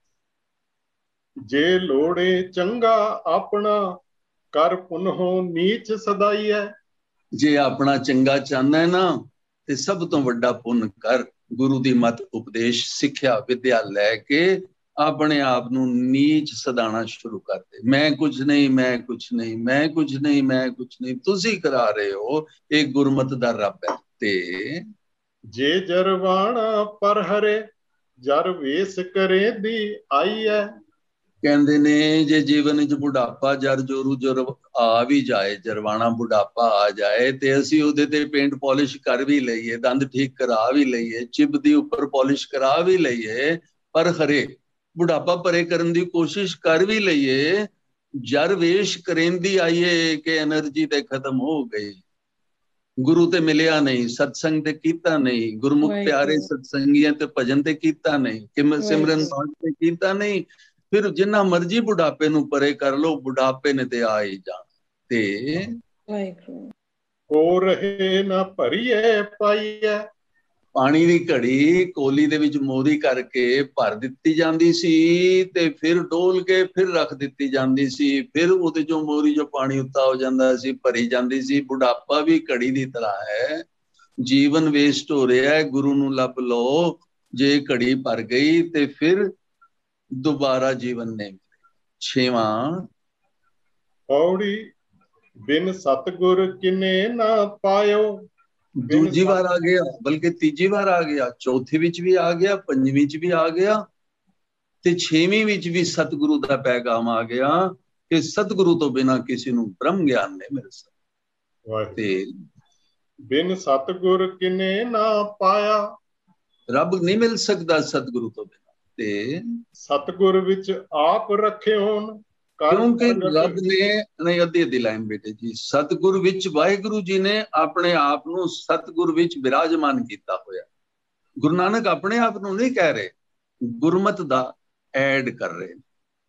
ਜੇ ਲੋੜੇ ਚੰਗਾ ਆਪਣਾ ਕਰ ਪੁਨਹੁ ਨੀਚ ਸਦਾਈ ਹੈ। ਜੇ ਆਪਣਾ ਚੰਗਾ ਚਾਹੁੰਦਾ ਹੈ ਨਾ ਤੇ ਸਭ ਤੋਂ ਵੱਡਾ ਪੁੰਨ ਕਰ, ਗੁਰੂ ਦੀ ਮਤ ਉਪਦੇਸ਼ ਸਿੱਖਿਆ ਵਿਦਿਆ ਲੈ ਕੇ ਆਪਣੇ ਆਪ ਨੂੰ ਨੀਚ ਸਦਾਣਾ ਸ਼ੁਰੂ ਕਰ ਦੇ। ਮੈਂ ਕੁਝ ਨਹੀਂ, ਮੈਂ ਕੁਝ ਨਹੀਂ, ਮੈਂ ਕੁਝ ਨਹੀਂ, ਮੈਂ ਕੁਝ ਨਹੀਂ, ਤੁਸੀਂ ਕਰਾ ਰਹੇ ਹੋ। ਇਹ ਗੁਰਮਤ ਦਾ ਰੱਬ ਹੈ। ਤੇ ਜੇ ਜਰਵਾਣਾ ਪਰ ਹਰੇ ਜਰ ਵੇਸ ਕਰੇ ਦੀ ਆਈ ਹੈ। ਕਹਿੰਦੇ ਨੇ ਜੇ ਜੀਵਨ ਵਿੱਚ ਬੁਢਾਪਾ ਜਰ ਜੋਰੂ ਜਰ ਆ ਵੀ ਜਾਏ, ਜਰਵਾਣਾ ਬੁਢਾਪਾ ਆ ਜਾਏ ਤੇ ਅਸੀਂ ਉਹਦੇ ਤੇ ਪੇਂਟ ਪਾਲਿਸ਼ ਕਰ ਵੀ ਲਈਏ, ਦੰਦ ਠੀਕ ਕਰਾ ਵੀ ਲਈਏ, ਚਿਬ ਦੀ ਉੱਪਰ ਪਾਲਿਸ਼ ਕਰਾ ਵੀ ਲਈਏ, ਪਰ ਹਰੇ ਬੁਢਾਪਾ ਪਰੇ ਕਰਨ ਦੀ ਕੋਸ਼ਿਸ਼ ਕਰ ਵੀ ਲਈਏ, ਜਰ ਵੇਸ਼ ਕਰੇਂਦੀ ਆਈਏ ਕਿ એનર્ਜੀ ਤੇ ਖਤਮ ਹੋ ਗਈ। ਗੁਰੂ ਤੇ ਮਿਲਿਆ ਨਹੀਂ, ਸਤਸੰਗ ਤੇ ਕੀਤਾ ਨਹੀਂ, ਗੁਰਮੁਖ ਪਿਆਰੇ ਸਤਸੰਗੀਆਂ ਤੇ ਭਜਨ ਤੇ ਕੀਤਾ ਨਹੀਂ, ਸਿਮਰਨ ਪਾਠ ਤੇ ਕੀਤਾ ਨਹੀਂ। ਫਿਰ ਜਿੰਨਾ ਮਰਜੀ ਬੁਢਾਪੇ ਨੂੰ ਪਰੇ ਕਰ ਲੋ, ਬੁਢਾਪੇ ਨੇ ਤੇ ਆ ਹੀ ਜਾਣਾ। ਤੇ ਕੋ ਰਹੇ ਨਾ ਭਰੀਏ ਪਾਈਐ। ਪਾਣੀ ਦੀ ਘੜੀ ਕੋਲੀ ਦੇ ਵਿੱਚ ਮੋਰੀ ਕਰਕੇ ਭਰ ਦਿੱਤੀ ਜਾਂਦੀ ਸੀ ਤੇ ਫਿਰ ਡੋਲ ਕੇ ਫਿਰ ਰੱਖ ਦਿੱਤੀ ਜਾਂਦੀ ਸੀ। ਫਿਰ ਉਹਦੇ ਚੋਂ ਮੋਰੀ ਜੋ ਪਾਣੀ ਉੱਤਾ ਹੋ ਜਾਂਦਾ ਸੀ, ਭਰੀ ਜਾਂਦੀ ਸੀ। ਬੁਢਾਪਾ ਵੀ ਘੜੀ ਦੀ ਤਰ੍ਹਾਂ ਹੈ। ਜੀਵਨ ਵੇਸਟ ਹੋ ਰਿਹਾ ਹੈ, ਗੁਰੂ ਨੂੰ ਲੱਭ ਲਓ। ਜੇ ਘੜੀ ਭਰ ਗਈ ਤੇ ਫਿਰ ਦੁਬਾਰਾ ਜੀਵਨ ਨਹੀਂ। ਛੇਵਾਂ ਪੌੜੀ ਬਿਨ ਸਤਗੁਰ ਕਿਨੇ ਨਾ ਪਾਇਓ। ਦੂਜੀ ਵਾਰ ਆ ਗਿਆ, ਬਲਕਿ ਤੀਜੀ ਵਾਰ ਆ ਗਿਆ, ਚੌਥੀ ਵਿੱਚ ਵੀ ਆ ਗਿਆ, ਪੰਜਵੀਂ ਚ ਵੀ ਆ ਗਿਆ ਤੇ ਛੇਵੀਂ ਵਿੱਚ ਵੀ ਸਤਿਗੁਰੂ ਦਾ ਪੈਗਾਮ ਆ ਗਿਆ ਕਿ ਸਤਿਗੁਰੂ ਤੋਂ ਬਿਨਾਂ ਕਿਸੇ ਨੂੰ ਬ੍ਰਹਮ ਗਿਆਨ ਨਹੀਂ ਮਿਲ ਸਕਦਾ। ਤੇ ਬਿਨ ਸਤਿਗੁਰ ਕਿਨੇ ਨਾ ਪਾਇਆ। ਰੱਬ ਨਹੀਂ ਮਿਲ ਸਕਦਾ ਸਤਿਗੁਰੂ ਤੋਂ ਬਿਨਾਂ। ਤੇ ਸਤਿਗੁਰ ਵਿੱਚ ਆਪ ਰੱਖੇ ਹੋਣ, ਕਿਉਂਕਿ ਰੱਬ ਨੇ ਨਹੀਂ, ਅੱਧੀ ਲਾਈਨ ਬੇਟੇ ਜੀ, ਸਤਿਗੁਰ ਵਿੱਚ ਵਾਹਿਗੁਰੂ ਜੀ ਨੇ ਆਪਣੇ ਆਪ ਨੂੰ ਸਤਿਗੁਰ ਵਿੱਚ ਵਿਰਾਜਮਾਨ ਕੀਤਾ ਹੋਇਆ। ਗੁਰੂ ਨਾਨਕ ਆਪਣੇ ਆਪ ਨੂੰ ਨਹੀਂ ਕਹਿ ਰਹੇ, ਗੁਰਮਤ ਦਾ ਐਡ ਕਰ ਰਹੇ ਨੇ।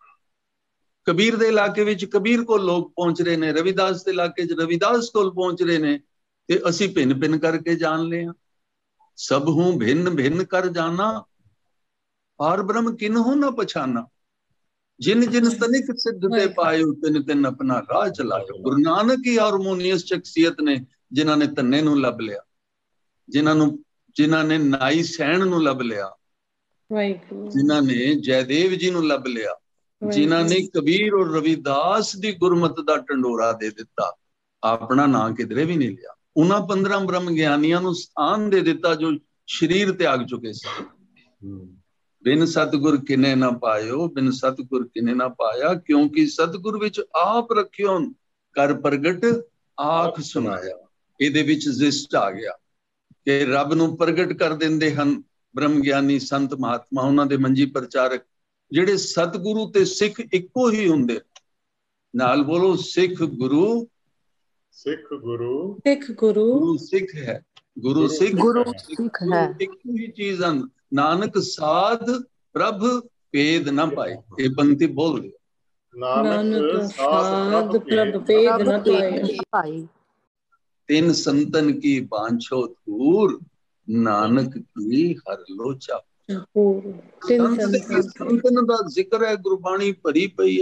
ਕਬੀਰ ਦੇ ਇਲਾਕੇ ਵਿੱਚ ਕਬੀਰ ਕੋਲ ਲੋਕ ਪਹੁੰਚ ਰਹੇ ਨੇ, ਰਵਿਦਾਸ ਦੇ ਇਲਾਕੇ 'ਚ ਰਵਿਦਾਸ ਕੋਲ ਪਹੁੰਚ ਰਹੇ ਨੇ, ਤੇ ਅਸੀਂ ਭਿੰਨ ਭਿੰਨ ਕਰਕੇ ਜਾਣ ਲਏ ਹਾਂ। ਸਭ ਹੂੰ ਭਿੰਨ ਭਿੰਨ ਕਰ ਜਾਣਾ, ਪਾਰ ਬ੍ਰਹਮ ਕਿਨਹੂ ਨਾ ਪਛਾਨਾ। ਜਿਨ ਜਿਨ ਤਨਿਕ ਸਿੱਧ ਤੇ ਪਾਇਓ, ਤਿਨ ਤਿਨ ਆਪਣਾ ਰਾਹ ਚਲਾਇਓ। ਗੁਰੂ ਨਾਨਕ ਹੀ ਹਾਰਮੋਨੀਅਸ ਸ਼ਖਸੀਅਤ ਨੇ ਜਿਨ੍ਹਾਂ ਨੇ ਧੰਨੇ ਨੂੰ ਲੱਭ ਲਿਆ, ਜਿਨ੍ਹਾਂ ਨੇ ਨਾਈ ਸੈਣ ਨੂੰ ਲੱਭ ਲਿਆ, ਜਿਨ੍ਹਾਂ ਨੇ ਜੈਦੇਵ ਜੀ ਨੂੰ ਲੱਭ ਲਿਆ, ਜਿਨ੍ਹਾਂ ਨੇ ਕਬੀਰ ਔਰ ਰਵਿਦਾਸ ਦੀ ਗੁਰਮਤ ਦਾ ਢੰਡੋਰਾ ਦੇ ਦਿੱਤਾ। ਆਪਣਾ ਨਾਂ ਕਿਧਰੇ ਵੀ ਨਹੀਂ ਲਿਆ। ਉਹਨਾਂ 15 ਬ੍ਰਹਮ ਗਿਆਨੀਆਂ ਨੂੰ ਸਥਾਨ ਦੇ ਦਿੱਤਾ ਜੋ ਸਰੀਰ ਤਿਆਗ ਚੁੱਕੇ ਸਨ। ਬਿਨ ਸਤਿਗੁਰ ਕਿਨੇ ਨਾ ਪਾਇਓ, ਬਿਨ ਸਤਿਗੁਰ ਕਿਨੇ ਨਾ ਪਾਇਆ, ਕਿਉਂਕਿ ਸਤਿਗੁਰ ਵਿੱਚ ਆਪ ਰੱਖਿਓ ਕਰ ਪ੍ਰਗਟ ਆਖ ਸੁਣਾਇਆ। ਇਹਦੇ ਵਿੱਚ ਜ਼ਿਸਟ ਆ ਗਿਆ ਕਿ ਰੱਬ ਨੂੰ ਪ੍ਰਗਟ ਕਰ ਦਿੰਦੇ ਹਨ ਬ੍ਰਹਮ ਗਿਆਨੀ ਸੰਤ ਮਹਾਤਮਾ, ਉਹਨਾਂ ਦੇ ਮੰਜੀ ਪ੍ਰਚਾਰਕ, ਜਿਹੜੇ ਸਤਿਗੁਰੂ ਤੇ ਸਿੱਖ ਇੱਕੋ ਹੀ ਹੁੰਦੇ। ਨਾਲ ਬੋਲੋ, ਸਿੱਖ ਗੁਰੂ, ਸਿੱਖ ਗੁਰੂ, ਸਿੱਖ ਗੁਰੂ, ਗੁਰੂ ਸਿੱਖ ਹੈ, ਗੁਰੂ ਸਿੱਖ, ਗੁਰੂ ਸਿੱਖ ਹੈ। ਇੱਕੋ ਹੀ ਚੀਜ਼ ਹਨ। ਨਾਨਕ ਸਾਧ ਪ੍ਰਭ ਭੇਦ ਨਾ ਪਾਏ। ਇਹ ਪੰਕਤੀ ਬੋਲ ਦਿਓ। ਨਾਨਕ ਸਾਧ ਪ੍ਰਭ ਭੇਦ ਨਾ ਪਾਏ। ਤਿੰਨ ਸੰਤਨ ਕੀ ਬਾਂਛੋ ਧੂਰ, ਨਾਨਕ ਕੀ ਹਰ ਲੋਚਾ। ਸੰਤਨ ਦਾ ਜ਼ਿਕਰ ਹੈ, ਗੁਰਬਾਣੀ ਭਰੀ ਪਈ ਹੈ।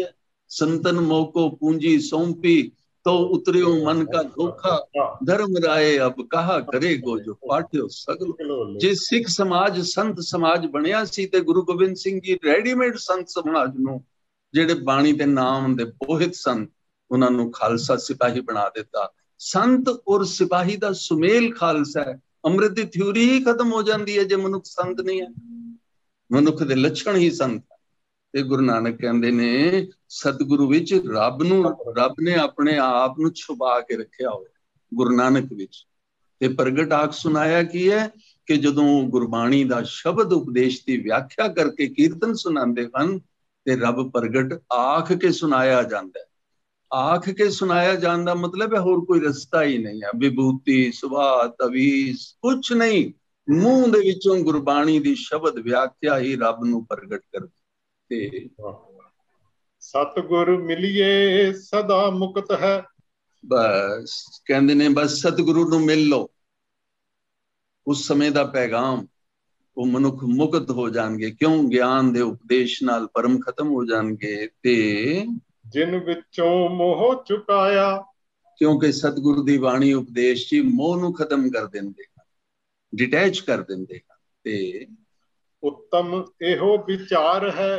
संतन मोको पूंजी सौंपी, तो उतरियो मन का धोखा, धर्म राय अब कहा करेगो जो पाठ्यो सगलो। जे सिख समाज संत समाज ਬਣਿਆ ਸੀ ਤੇ ਗੁਰੂ ਗੋਬਿੰਦ ਸਿੰਘ ਜੀ ਰੈਡੀਮੇਡ ਸੰਤ ਸਮਾਜ ਨੂੰ, ਜਿਹੜੇ ਬਾਣੀ ਦੇ ਨਾਮ ਦੇ ਬੋਹਿਤ ਸਨ, ਉਹਨਾਂ ਨੂੰ ਖਾਲਸਾ ਸਿਪਾਹੀ ਬਣਾ ਦਿੱਤਾ। ਸੰਤ ਔਰ ਸਿਪਾਹੀ ਦਾ ਸੁਮੇਲ ਖਾਲਸਾ ਹੈ। ਅੰਮ੍ਰਿਤ ਦੀ ਥਿਊਰੀ ਹੀ ਖਤਮ ਹੋ ਜਾਂਦੀ ਹੈ ਜੇ ਮਨੁੱਖ ਸੰਤ ਨਹੀਂ ਹੈ। ਮਨੁੱਖ ਦੇ ਲੱਛਣ ਹੀ ਸੰਤ। ਤੇ ਗੁਰੂ ਨਾਨਕ ਕਹਿੰਦੇ ਨੇ ਸਤਿਗੁਰੂ ਵਿੱਚ ਰੱਬ ਨੇ ਆਪਣੇ ਆਪ ਨੂੰ ਛੁਪਾ ਕੇ ਰੱਖਿਆ ਹੋਇਆ ਗੁਰੂ ਨਾਨਕ ਵਿੱਚ। ਤੇ ਪ੍ਰਗਟ ਆਖ ਸੁਣਾਇਆ ਕੀ ਹੈ ਕਿ ਜਦੋਂ ਗੁਰਬਾਣੀ ਦਾ ਸ਼ਬਦ ਉਪਦੇਸ਼ ਦੀ ਵਿਆਖਿਆ ਕਰਕੇ ਕੀਰਤਨ ਸੁਣਾਉਂਦੇ ਹਨ ਤੇ ਰੱਬ ਪ੍ਰਗਟ ਆਖ ਕੇ ਸੁਣਾਇਆ ਜਾਂਦਾ ਹੈ। ਆਖ ਕੇ ਸੁਣਾਇਆ ਜਾਣ ਦਾ ਮਤਲਬ ਹੈ ਹੋਰ ਕੋਈ ਰਸਤਾ ਹੀ ਨਹੀਂ ਹੈ। ਵਿਭੂਤੀ ਸੁਭਾ ਤਵੀਜ਼ ਕੁਛ ਨਹੀਂ, ਮੂੰਹ ਦੇ ਵਿੱਚੋਂ ਗੁਰਬਾਣੀ ਦੀ ਸ਼ਬਦ ਵਿਆਖਿਆ ਹੀ ਰੱਬ ਨੂੰ ਪ੍ਰਗਟ ਕਰਦੀ। ਤੇ ਸਤਿਗੁਰ ਮਿਲੀਏ ਸਦਾ ਮੁਕਤ ਹੈ। ਬਸ ਕਹਿੰਦੇ ਨੇ ਬਸ ਸਤਿਗੁਰੂ ਨੂੰ ਮਿਲ ਲਓ, ਉਸ ਸਮੇਂ ਦਾ ਪੈਗਾਮ, ਉਹ ਮਨੁੱਖ ਮੁਕਤ ਹੋ ਜਾਣਗੇ। ਕਿਉਂ? ਗਿਆਨ ਦੇ ਉਪਦੇਸ਼ ਨਾਲ ਪਰਮ ਖਤਮ ਹੋ ਜਾਣਗੇ। ਤੇ ਜਿਨ ਵਿੱਚੋਂ ਮੋਹ ਚੁਕਾਇਆ, ਕਿਉਂਕਿ ਸਤਿਗੁਰੂ ਦੀ ਬਾਣੀ ਉਪਦੇਸ਼ ਜੀ ਮੋਹ ਨੂੰ ਖਤਮ ਕਰ ਦਿੰਦੇ ਹਨ, ਡਿਟੈਚ ਕਰ ਦਿੰਦੇ ਹਨ। ਤੇ ਉੱਤਮ ਇਹੋ ਵਿਚਾਰ ਹੈ,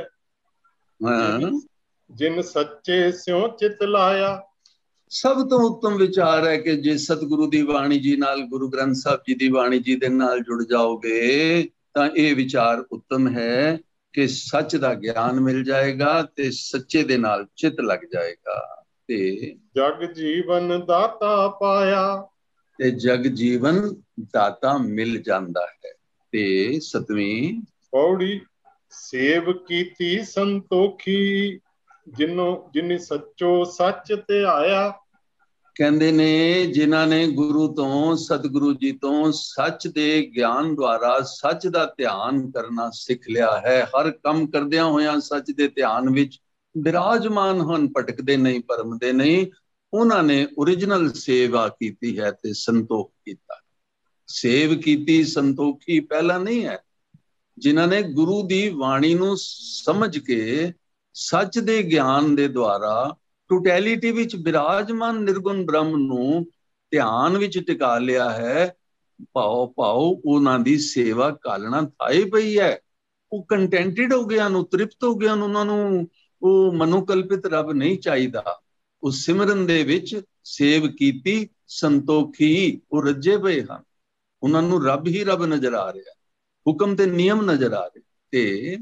ਜਿਨ ਸੱਚੇ ਸਿਉ ਚਿਤ ਲਾਇਆ। ਸਭ ਤੋਂ ਉੱਤਮ ਵਿਚਾਰ ਹੈ ਕਿ ਜੇ ਸਤਿਗੁਰੂ ਦੀ ਬਾਣੀ ਜੀ ਨਾਲ, ਗੁਰੂ ਗ੍ਰੰਥ ਸਾਹਿਬ ਜੀ ਦੀ ਬਾਣੀ ਜੀ ਦੇ ਨਾਲ ਜੁੜ ਜਾਓਗੇ ਤਾਂ ਇਹ ਵਿਚਾਰ ਉੱਤਮ ਹੈ ਕਿ ਸੱਚ ਦਾ ਗਿਆਨ ਮਿਲ ਜਾਏਗਾ ਤੇ ਸੱਚੇ ਦੇ ਨਾਲ ਚਿੱਤ ਲੱਗ ਜਾਏਗਾ। ਤੇ ਜਗ ਜੀਵਨ ਦਾਤਾ ਪਾਇਆ, ਤੇ ਜਗ ਜੀਵਨ ਦਾਤਾ ਮਿਲ ਜਾਂਦਾ ਹੈ। ਤੇ ਸਤਵੀਂ ਪੌੜੀ ਸੇਵ ਕੀਤੀ ਸੰਤੋਖੀ, ਜਿਨੇ ਸੱਚੋ ਸੱਚ ਤੇ ਆਇਆ। ਕਹਿੰਦੇ ਨੇ ਜਿਨ੍ਹਾਂ ਨੇ ਗੁਰੂ ਤੋਂ, ਸਤਿਗੁਰੂ ਜੀ ਤੋਂ ਸੱਚ ਦੇ ਗਿਆਨ ਦੁਆਰਾ ਸੱਚ ਦਾ ਧਿਆਨ ਕਰਨਾ ਸਿੱਖ ਲਿਆ ਹੈ, ਹਰ ਕੰਮ ਕਰਦਿਆਂ ਹੋਇਆਂ ਸੱਚ ਦੇ ਧਿਆਨ ਵਿੱਚ ਬਿਰਾਜਮਾਨ ਹਨ, ਭਟਕਦੇ ਨਹੀਂ, ਭਰਮਦੇ ਨਹੀਂ, ਉਹਨਾਂ ਨੇ ਓਰੀਜਨਲ ਸੇਵਾ ਕੀਤੀ ਹੈ ਤੇ ਸੰਤੋਖ ਕੀਤਾ। ਸੇਵ ਕੀਤੀ ਸੰਤੋਖੀ ਪਹਿਲਾਂ ਨਹੀਂ ਹੈ। ਜਿਨ੍ਹਾਂ ਨੇ ਗੁਰੂ ਦੀ ਬਾਣੀ ਨੂੰ ਸਮਝ ਕੇ ਸੱਚ ਦੇ ਗਿਆਨ ਦੇ ਦੁਆਰਾ ਟੋਟੈਲਿਟੀ ਵਿੱਚ ਬਿਰਾਜਮਾਨ ਨਿਰਗੁਣ ਬ੍ਰਹਮ ਨੂੰ ਧਿਆਨ ਵਿੱਚ ਟਿਕਾ ਲਿਆ ਹੈ, ਭਾਉ ਉਹਨਾਂ ਦੀ ਸੇਵਾ ਕਾਲਣਾ ਥਾਈ ਪਈ ਹੈ। ਉਹ ਕੰਟੈਂਟਡ ਹੋ ਗਏ ਹਨ, ਤ੍ਰਿਪਤ ਹੋ ਗਏ ਹਨ, ਉਹਨਾਂ ਨੂੰ ਉਹ ਮਨੋਕਲਪਿਤ ਰੱਬ ਨਹੀਂ ਚਾਹੀਦਾ। ਉਹ ਸਿਮਰਨ ਦੇ ਵਿੱਚ ਸੇਵ ਕੀਤੀ ਸੰਤੋਖੀ, ਉਹ ਰੱਜੇ ਪਏ ਹਨ, ਉਹਨਾਂ ਨੂੰ ਰੱਬ ਹੀ ਰੱਬ ਨਜ਼ਰ ਆ ਰਿਹਾ, ਹੁਕਮ ਤੇ ਨਿਯਮ ਨਜ਼ਰ ਆ ਰਹੇ। ਤੇ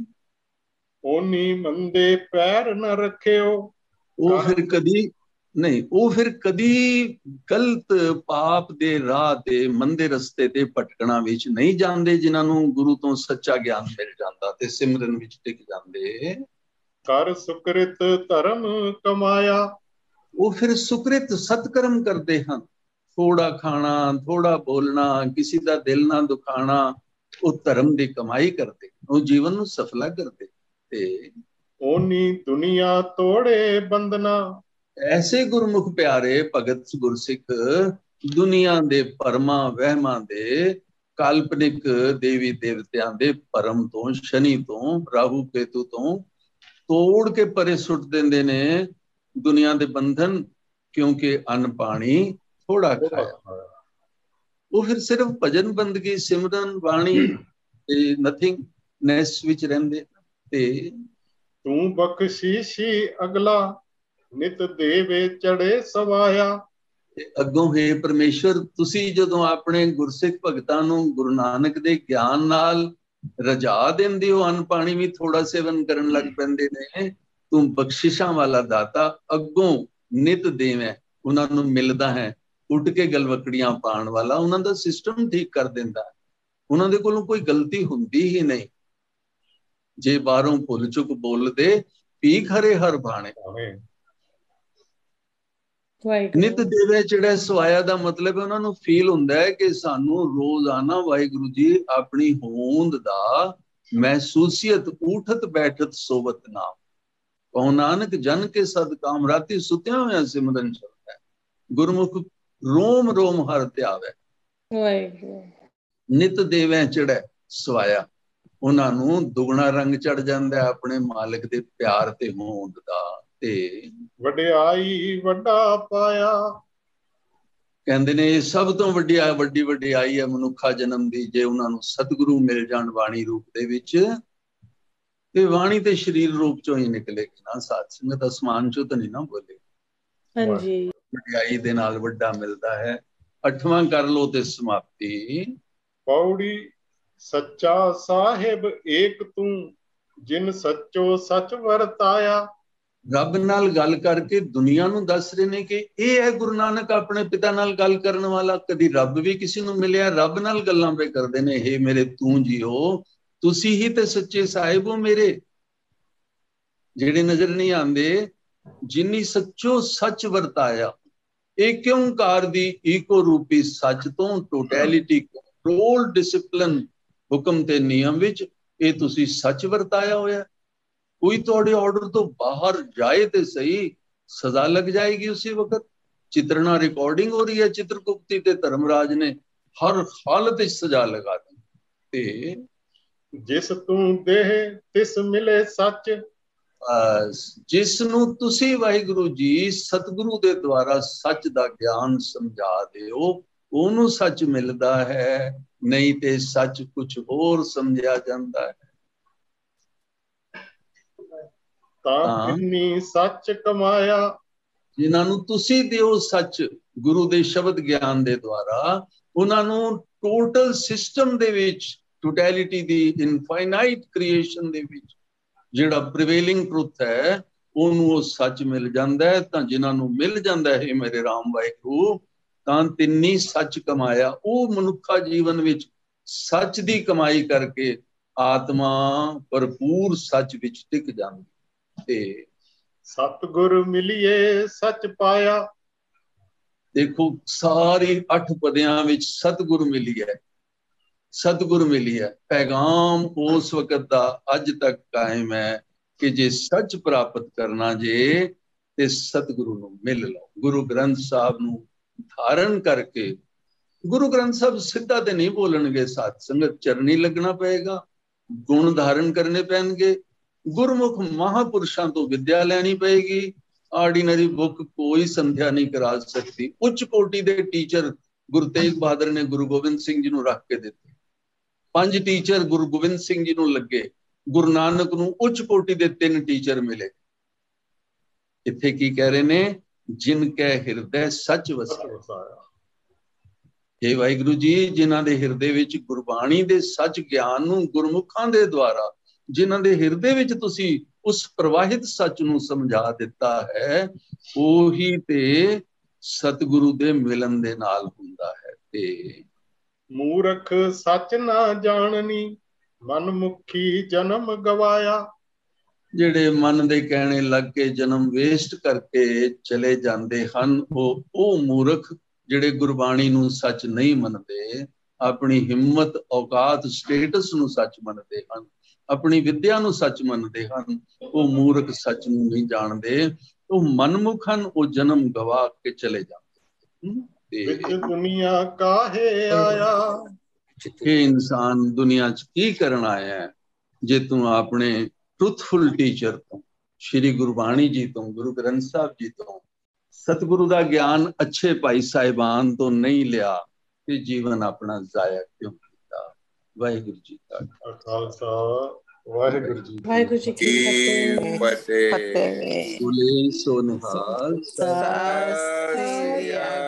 ਓਨੀ ਮੰਦੇ ਪੈਰ ਨਾ ਰੱਖਿਓ, ਉਹ ਫਿਰ ਕਦੀ ਨਹੀਂ, ਉਹ ਫਿਰ ਕਦੀ ਗਲਤ ਪਾਪ ਦੇ ਰਾਹ ਤੇ ਮੰਦੇ ਰਸਤੇ ਤੇ ਭਟਕਣਾ ਵਿੱਚ ਨਹੀਂ ਜਾਂਦੇ। ਜਿਨ੍ਹਾਂ ਨੂੰ ਗੁਰੂ ਤੋਂ ਸੱਚਾ ਗਿਆਨ ਮਿਲ ਜਾਂਦਾ ਤੇ ਸਿਮਰਨ ਵਿੱਚ ਟਿਕ ਜਾਂਦੇ। ਕਰ ਸੁਕ੍ਰਿਤ ਧਰਮ ਕਮਾਇਆ, ਉਹ ਫਿਰ ਸੁਕ੍ਰਿਤ ਸਤਕਰਮ ਕਰਦੇ ਹਨ। ਥੋੜਾ ਖਾਣਾ, ਥੋੜਾ ਬੋਲਣਾ, ਕਿਸੇ ਦਾ ਦਿਲ ਨਾ ਦੁਖਾਣਾ, ਉਹ ਧਰਮ ਦੀ ਕਮਾਈ ਕਰਦੇ, ਉਹ ਜੀਵਨ ਨੂੰ ਸਫਲਾ ਕਰਦੇ। ਤੇ ਓਨੀ ਦੁਨੀਆ ਤੋੜੇ ਬੰਦਨਾ, ਐਸੇ ਗੁਰਮੁਖ ਪਿਆਰੇ ਭਗਤ ਗੁਰਸਿੱਖ ਦੁਨੀਆ ਦੇ ਭਰਮਾਂ ਵਹਿਮਾਂ ਦੇ, ਕਾਲਪਨਿਕ ਦੇਵੀ ਦੇਵਤਿਆਂ ਦੇ ਭਰਮ ਤੋਂ, ਸ਼ਨੀ ਤੋਂ, ਰਾਹੂ ਕੇਤੂ ਤੋਂ ਤੋੜ ਕੇ ਪਰੇ ਸੁੱਟ ਦਿੰਦੇ ਨੇ ਦੁਨੀਆ ਦੇ ਬੰਧਨ, ਕਿਉਂਕਿ ਅੰਨ ਪਾਣੀ ਥੋੜਾ ਖਾਇਆ। ਉਹ ਫਿਰ ਸਿਰਫ ਭਜਨ ਬੰਦਗੀ, ਸਿਮਰਨ ਬਾਣੀ ਤੇ ਨਥਿੰਗਨੈਸ ਵਿੱਚ ਰਹਿੰਦੇ। ਤੇ ਤੂੰ ਬਖਸ਼ੀਸ਼ੀ ਅਗਲਾ, ਨਿਤ ਦੇਵੇ ਚੜੇ ਸਵਾਇਆ। ਅੱਗੋਂ ਹੈ ਪਰਮੇਸ਼ਵਰ, ਤੁਸੀਂ ਜਦੋਂ ਆਪਣੇ ਗੁਰਸਿੱਖ ਭਗਤਾਂ ਨੂੰ ਗੁਰੂ ਨਾਨਕ ਦੇ ਗਿਆਨ ਨਾਲ ਰਜਾ ਦਿੰਦੇ ਹੋ, ਅੰਨ ਪਾਣੀ ਵੀ ਥੋੜਾ ਸੇਵਨ ਕਰਨ ਲੱਗ ਪੈਂਦੇ ਨੇ। ਤੂੰ ਬਖਸ਼ਿਸ਼ਾਂ ਵਾਲਾ ਦਾਤਾ, ਅੱਗੋਂ ਨਿਤ ਦੇਵੇਂ, ਉਹਨਾਂ ਨੂੰ ਮਿਲਦਾ ਹੈ, ਉੱਡ ਕੇ ਗਲਵਕੜੀਆਂ ਪਾਉਣ ਵਾਲਾ, ਉਹਨਾਂ ਦਾ ਸਿਸਟਮ ਠੀਕ ਕਰ ਦਿੰਦਾ। ਉਹਨਾਂ ਦੇ ਕੋਲੋਂ ਕੋਈ ਗਲਤੀ ਹੁੰਦੀ ਹੀ ਨਹੀਂ। ਜੇ ਬਾਹਰੋਂ ਭੁੱਲ ਚੁੱਕ ਬੋਲਦੇ, ਭੀਖ ਹਰੇ ਹਰ ਬਾਣੇ। ਨਿਤ ਦੇਵੇ ਚੜੇ ਸਵਾਇਆ ਦਾ ਮਤਲਬ ਹੈ ਉਹਨਾਂ ਨੂੰ ਫੀਲ ਹੁੰਦਾ ਹੈ ਕਿ ਸਾਨੂੰ ਰੋਜ਼ਾਨਾ ਵਾਹਿਗੁਰੂ ਜੀ ਆਪਣੀ ਹੋਂਦ ਦਾ ਮਹਿਸੂਸੀਅਤ, ਉਠਤ ਬੈਠਤ ਸੋਵਤ ਨਾਮ। ਕਹੋ ਨਾਨਕ ਜਨ ਕੇ ਸਦਕਾਮ, ਰਾਤੀ ਸੁੱਤਿਆਂ ਹੋਇਆਂ ਸਿਮਰਨ ਚੱਲਦਾ ਹੈ। ਗੁਰਮੁਖ ਰੋਮ ਰੋਮ ਹਰ ਧਿਆਵੇ। ਨਿਤ ਦੇਵੇ ਚੜ੍ਹੈ ਸਵਾਇਆ, ਉਹਨਾਂ ਨੂੰ ਦੁਗਣਾ ਰੰਗ ਚੜ ਜਾਂਦਾ ਆਪਣੇ ਮਾਲਕ ਦੇ ਪਿਆਰ ਤੇ ਹੋਂਦ ਦਾ। ਤੇ ਵਡਿਆਈ ਵੱਡਾ ਪਾਇਆ। ਕਹਿੰਦੇ ਨੇ ਸਭ ਤੋਂ ਵੱਡੀ ਵਡਿਆਈ ਹੈ ਮਨੁੱਖਾ ਜਨਮ ਦੀ, ਜੇ ਉਹਨਾਂ ਨੂੰ ਸਤਿਗੁਰੂ ਮਿਲ ਜਾਣ ਬਾਣੀ ਰੂਪ ਦੇ ਵਿੱਚ। ਤੇ ਬਾਣੀ ਤੇ ਸਰੀਰ ਰੂਪ ਚੋਂ ਹੀ ਨਿਕਲੇਗੀ ਨਾ, ਸਾਧ ਸੰਗਤ ਅਸਮਾਨ ਚੋਂ ਤਾਂ ਨਹੀਂ ਨਾ ਬੋਲੇ। ਹਾਂਜੀ ਵਡਿਆਈ ਦੇ ਨਾਲ ਵੱਡਾ ਮਿਲਦਾ ਹੈ। 8ਵਾਂ ਕਰ ਲੋ ਤੇ ਸਮਾਪਤੀ। ਪੌੜੀ ਸੱਚਾ ਸਾਹਿਬ ਏਕ ਤੂੰ, ਜਿਨ ਸੱਚੋ ਸੱਚ ਵਰਤਾਇਆ। ਰੱਬ ਨਾਲ ਗੱਲ ਕਰਕੇ ਦੁਨੀਆ ਨੂੰ ਦੱਸ ਰਹੇ ਨੇ ਕਿ ਇਹ ਹੈ ਗੁਰੂ ਨਾਨਕ ਆਪਣੇ ਪਿਤਾ ਨਾਲ ਗੱਲ ਕਰਨ ਵਾਲਾ। ਕਦੀ ਰੱਬ ਵੀ ਕਿਸੇ ਨੂੰ ਮਿਲਿਆ, ਰੱਬ ਨਾਲ ਗੱਲਾਂ ਪੇ ਕਰਦੇ ਨੇ। ਹੇ ਮੇਰੇ ਤੂੰ ਜੀਓ, ਤੁਸੀਂ ਹੀ ਤੇ ਸੱਚੇ ਸਾਹਿਬ ਹੋ ਮੇਰੇ, ਜਿਹੜੇ ਨਜ਼ਰ ਨਹੀਂ ਆਉਂਦੇ। ਜਿਨੀ ਸੱਚੋ ਸੱਚ ਵਰਤਾਇਆ। ਏਕ ਓੰਕਾਰ ਦੀ ਈਕੋ ਰੂਪੀ ਸੱਚ ਤੋਂ ਟੋਟੈਲਿਟੀ, ਕੰਟਰੋਲ, ਡਿਸਪਲਿਨ, ਹੁਕਮ ਤੇ ਨਿਯਮ ਵਿੱਚ ਇਹ ਤੁਸੀਂ ਸੱਚ ਵਰਤਾਇਆ ਹੋਇਆ। ਕੋਈ ਤੁਹਾਡੇ ਆਰਡਰ ਤੋਂ ਬਾਹਰ ਜਾਏ ਤੇ ਸਹੀ, ਸਜ਼ਾ ਲੱਗ ਜਾਏਗੀ ਉਸੇ ਵਕਤ। ਚਿਤਰਨਾ ਰਿਕਾਰਡਿੰਗ ਹੋ ਰਹੀ ਹੈ ਚਿਤਰਗੁਪਤੀ ਤੇ ਧਰਮਰਾਜ ਨੇ, ਹਰ ਹਾਲਤ ਵਿੱਚ ਸਜ਼ਾ ਲਗਾ ਦਿੱਤੀ। ਤੇ ਜਿਸ ਤੂੰ ਦੇਹ ਤਿਸ ਮਿਲੇ ਸੱਚ। ਜਿਸ ਨੂੰ ਤੁਸੀਂ ਵਾਹਿਗੁਰੂ ਜੀ ਸਤਿਗੁਰੂ ਦੇ ਦੁਆਰਾ ਸੱਚ ਦਾ ਗਿਆਨ ਸਮਝਾ ਦਿਓ, ਉਹਨੂੰ ਸੱਚ ਮਿਲਦਾ ਹੈ। ਨਹੀਂ ਤੇ ਸੱਚ ਕੁਝ ਹੋਰ ਸਮਝਿਆ ਜਾਂਦਾ ਹੈ। ਤਾਂ ਕਿੰਨੀ ਸੱਚ ਕਮਾਇਆ। ਜਿਨ੍ਹਾਂ ਨੂੰ ਤੁਸੀਂ ਦਿਓ ਸੱਚ ਗੁਰੂ ਦੇ ਸ਼ਬਦ ਗਿਆਨ ਦੇ ਦੁਆਰਾ, ਉਹਨਾਂ ਨੂੰ ਟੋਟਲ ਸਿਸਟਮ ਦੇ ਵਿੱਚ, ਟੋਟੈਲਿਟੀ ਦੀ ਇਨਫਾਈਨਾਈਟ ਕ੍ਰੀਏਸ਼ਨ ਦੇ ਵਿੱਚ ਜਿਹੜਾ ਪ੍ਰੀਵੇਲਿੰਗ ਟਰੁੱਥ ਹੈ, ਉਹਨੂੰ ਉਹ ਸੱਚ ਮਿਲ ਜਾਂਦਾ ਹੈ। ਤਾਂ ਜਿਨ੍ਹਾਂ ਨੂੰ ਮਿਲ ਜਾਂਦਾ ਹੈ ਮੇਰੇ ਰਾਮ ਵਾਹਿਗੁਰੂ, ਤਾਂ ਤਿੰਨੀ ਸੱਚ ਕਮਾਇਆ। ਉਹ ਮਨੁੱਖਾ ਜੀਵਨ ਵਿੱਚ ਸੱਚ ਦੀ ਕਮਾਈ ਕਰਕੇ ਆਤਮਾ ਭਰਪੂਰ ਸੱਚ ਵਿੱਚ ਟਿਕ ਜਾਂਦੀ। ਤੇ ਸਤਿਗੁਰ ਮਿਲਿਏ ਸੱਚ ਪਾਇਆ। ਦੇਖੋ ਸਾਰੀ 8 ਪਦਿਆਂ ਵਿੱਚ ਸਤਿਗੁਰ ਮਿਲੀ ਹੈ, ਸਤਿਗੁਰ ਮਿਲੀ ਹੈ। ਪੈਗਾਮ ਉਸ ਵਕਤ ਦਾ ਅੱਜ ਤੱਕ ਕਾਇਮ ਹੈ ਕਿ ਜੇ ਸੱਚ ਪ੍ਰਾਪਤ ਕਰਨਾ ਜੇ ਤੇ ਸਤਿਗੁਰੂ ਨੂੰ ਮਿਲ ਲਓ। ਗੁਰੂ ਗ੍ਰੰਥ ਸਾਹਿਬ ਨੂੰ ਧਾਰਨ ਕਰਕੇ, ਗੁਰੂ ਗ੍ਰੰਥ ਸਾਹਿਬ ਸਿੱਧਾ ਤੇ ਨਹੀਂ ਬੋਲਣਗੇ ਸਾਧ ਸੰਗਤ, ਚਰਨੀ ਲੱਗਣਾ ਪਏਗਾ, ਗੁਣ ਧਾਰਨ ਕਰਨੇ ਪੈਣਗੇ। ਗੁਰਮੁਖ ਮਹਾਪੁਰਸ਼ਾਂ ਤੋਂ ਵਿਦਿਆ ਲੈਣੀ ਪਏਗੀ। ਆਰਡੀਨਰੀ ਬੁੱਕ ਕੋਈ ਸੰਧਿਆ ਨਹੀਂ ਕਰਾ ਸਕਦੀ। ਉੱਚ ਕੋਟੀ ਦੇ ਟੀਚਰ ਗੁਰੂ ਤੇਗ ਬਹਾਦਰ ਨੇ ਗੁਰੂ ਗੋਬਿੰਦ ਸਿੰਘ ਜੀ ਨੂੰ ਰੱਖ ਕੇ ਦਿੱਤੇ। 5 ਟੀਚਰ ਗੁਰੂ ਗੋਬਿੰਦ ਸਿੰਘ ਜੀ ਨੂੰ ਲੱਗੇ। ਗੁਰੂ ਨਾਨਕ ਨੂੰ ਉੱਚ ਕੋਟੀ ਦੇ 3 ਟੀਚਰ ਮਿਲੇ। ਇੱਥੇ ਕੀ ਕਹਿ ਰਹੇ ਨੇ? ਜਿਨ ਕੈ ਹਿਰਦੈ ਸੱਚ ਵਸਾਇਆ। ਇਹ ਵਾਹਿਗੁਰੂ ਜੀ ਜਿਨ੍ਹਾਂ ਦੇ ਹਿਰਦੇ ਵਿੱਚ ਗੁਰਬਾਣੀ ਦੇ ਸੱਚ ਗਿਆਨ ਨੂੰ ਗੁਰਮੁਖਾਂ ਦੇ ਦੁਆਰਾ, ਜਿਨ੍ਹਾਂ ਦੇ ਹਿਰਦੇ ਵਿੱਚ ਤੁਸੀਂ ਉਸ ਪ੍ਰਵਾਹਿਤ ਸੱਚ ਨੂੰ ਸਮਝਾ ਦਿੱਤਾ ਹੈ, ਉਹੀ ਤੇ ਸਤਿਗੁਰੂ ਦੇ ਮਿਲਨ ਦੇ ਨਾਲ ਹੁੰਦਾ ਹੈ। ਤੇ ਮੂਰਖ ਸੱਚ ਨਾ ਜਾਣਨੀ, ਮਨ ਮੁਖੀ ਜਨਮ ਗਵਾਇਆ। ਜਿਹੜੇ ਮਨ ਦੇ ਕਹਿਣੇ ਲੱਗ ਕੇ ਜਨਮ ਵੇਸਟ ਕਰਕੇ ਚਲੇ ਜਾਂਦੇ ਹਨ, ਉਹ ਮੂਰਖ ਜਿਹੜੇ ਗੁਰਬਾਣੀ ਨੂੰ ਸੱਚ ਨਹੀਂ ਮੰਨਦੇ, ਆਪਣੀ ਹਿੰਮਤ, ਔਕਾਤ, ਸਟੇਟਸ ਨੂੰ ਸੱਚ ਮੰਨਦੇ ਹਨ, ਆਪਣੀ ਵਿਦਿਆ ਨੂੰ ਸੱਚ ਮੰਨਦੇ ਹਨ, ਉਹ ਮੂਰਖ ਸੱਚ ਨੂੰ ਨਹੀਂ ਜਾਣਦੇ। ਉਹ ਮਨਮੁਖ ਹਨ, ਉਹ ਜਨਮ ਗਵਾ ਕੇ ਚਲੇ ਜਾਂਦੇ। ਵਿੱਚ ਦੁਨੀਆ ਕਾਹੇ ਆਇਆ। ਇਹ ਇਨਸਾਨ ਦੁਨੀਆ 'ਚ ਕੀ ਕਰਨ ਆਇਆ ਹੈ? ਜੇ ਤੂੰ ਆਪਣੇ ਟਰੂਥਫੁਲ ਟੀਚਰ ਤੋਂ, ਸ਼੍ਰੀ ਗੁਰਬਾਣੀ ਜੀ ਤੋਂ, ਗੁਰੂ ਗ੍ਰੰਥ ਸਾਹਿਬ ਜੀ ਤੋਂ, ਸਤਿਗੁਰੂ ਦਾ ਗਿਆਨ ਅੱਛੇ ਭਾਈ ਸਾਹਿਬਾਨ ਤੋਂ ਨਹੀਂ ਲਿਆ, ਤੇ ਜੀਵਨ ਆਪਣਾ ਜ਼ਾਇਆ ਕਿਉਂ ਕੀਤਾ? ਵਾਹਿਗੁਰੂ ਜੀ ਕਾ ਖਾਲਸਾ, ਵਾਹਿਗੁਰੂ ਜੀ ਕੀ ਫਤਿਹ। ਬੋਲੇ ਸੋ ਨਿਹਾਲ। ਸਤਿ ਸ੍ਰੀ ਅਕਾਲ।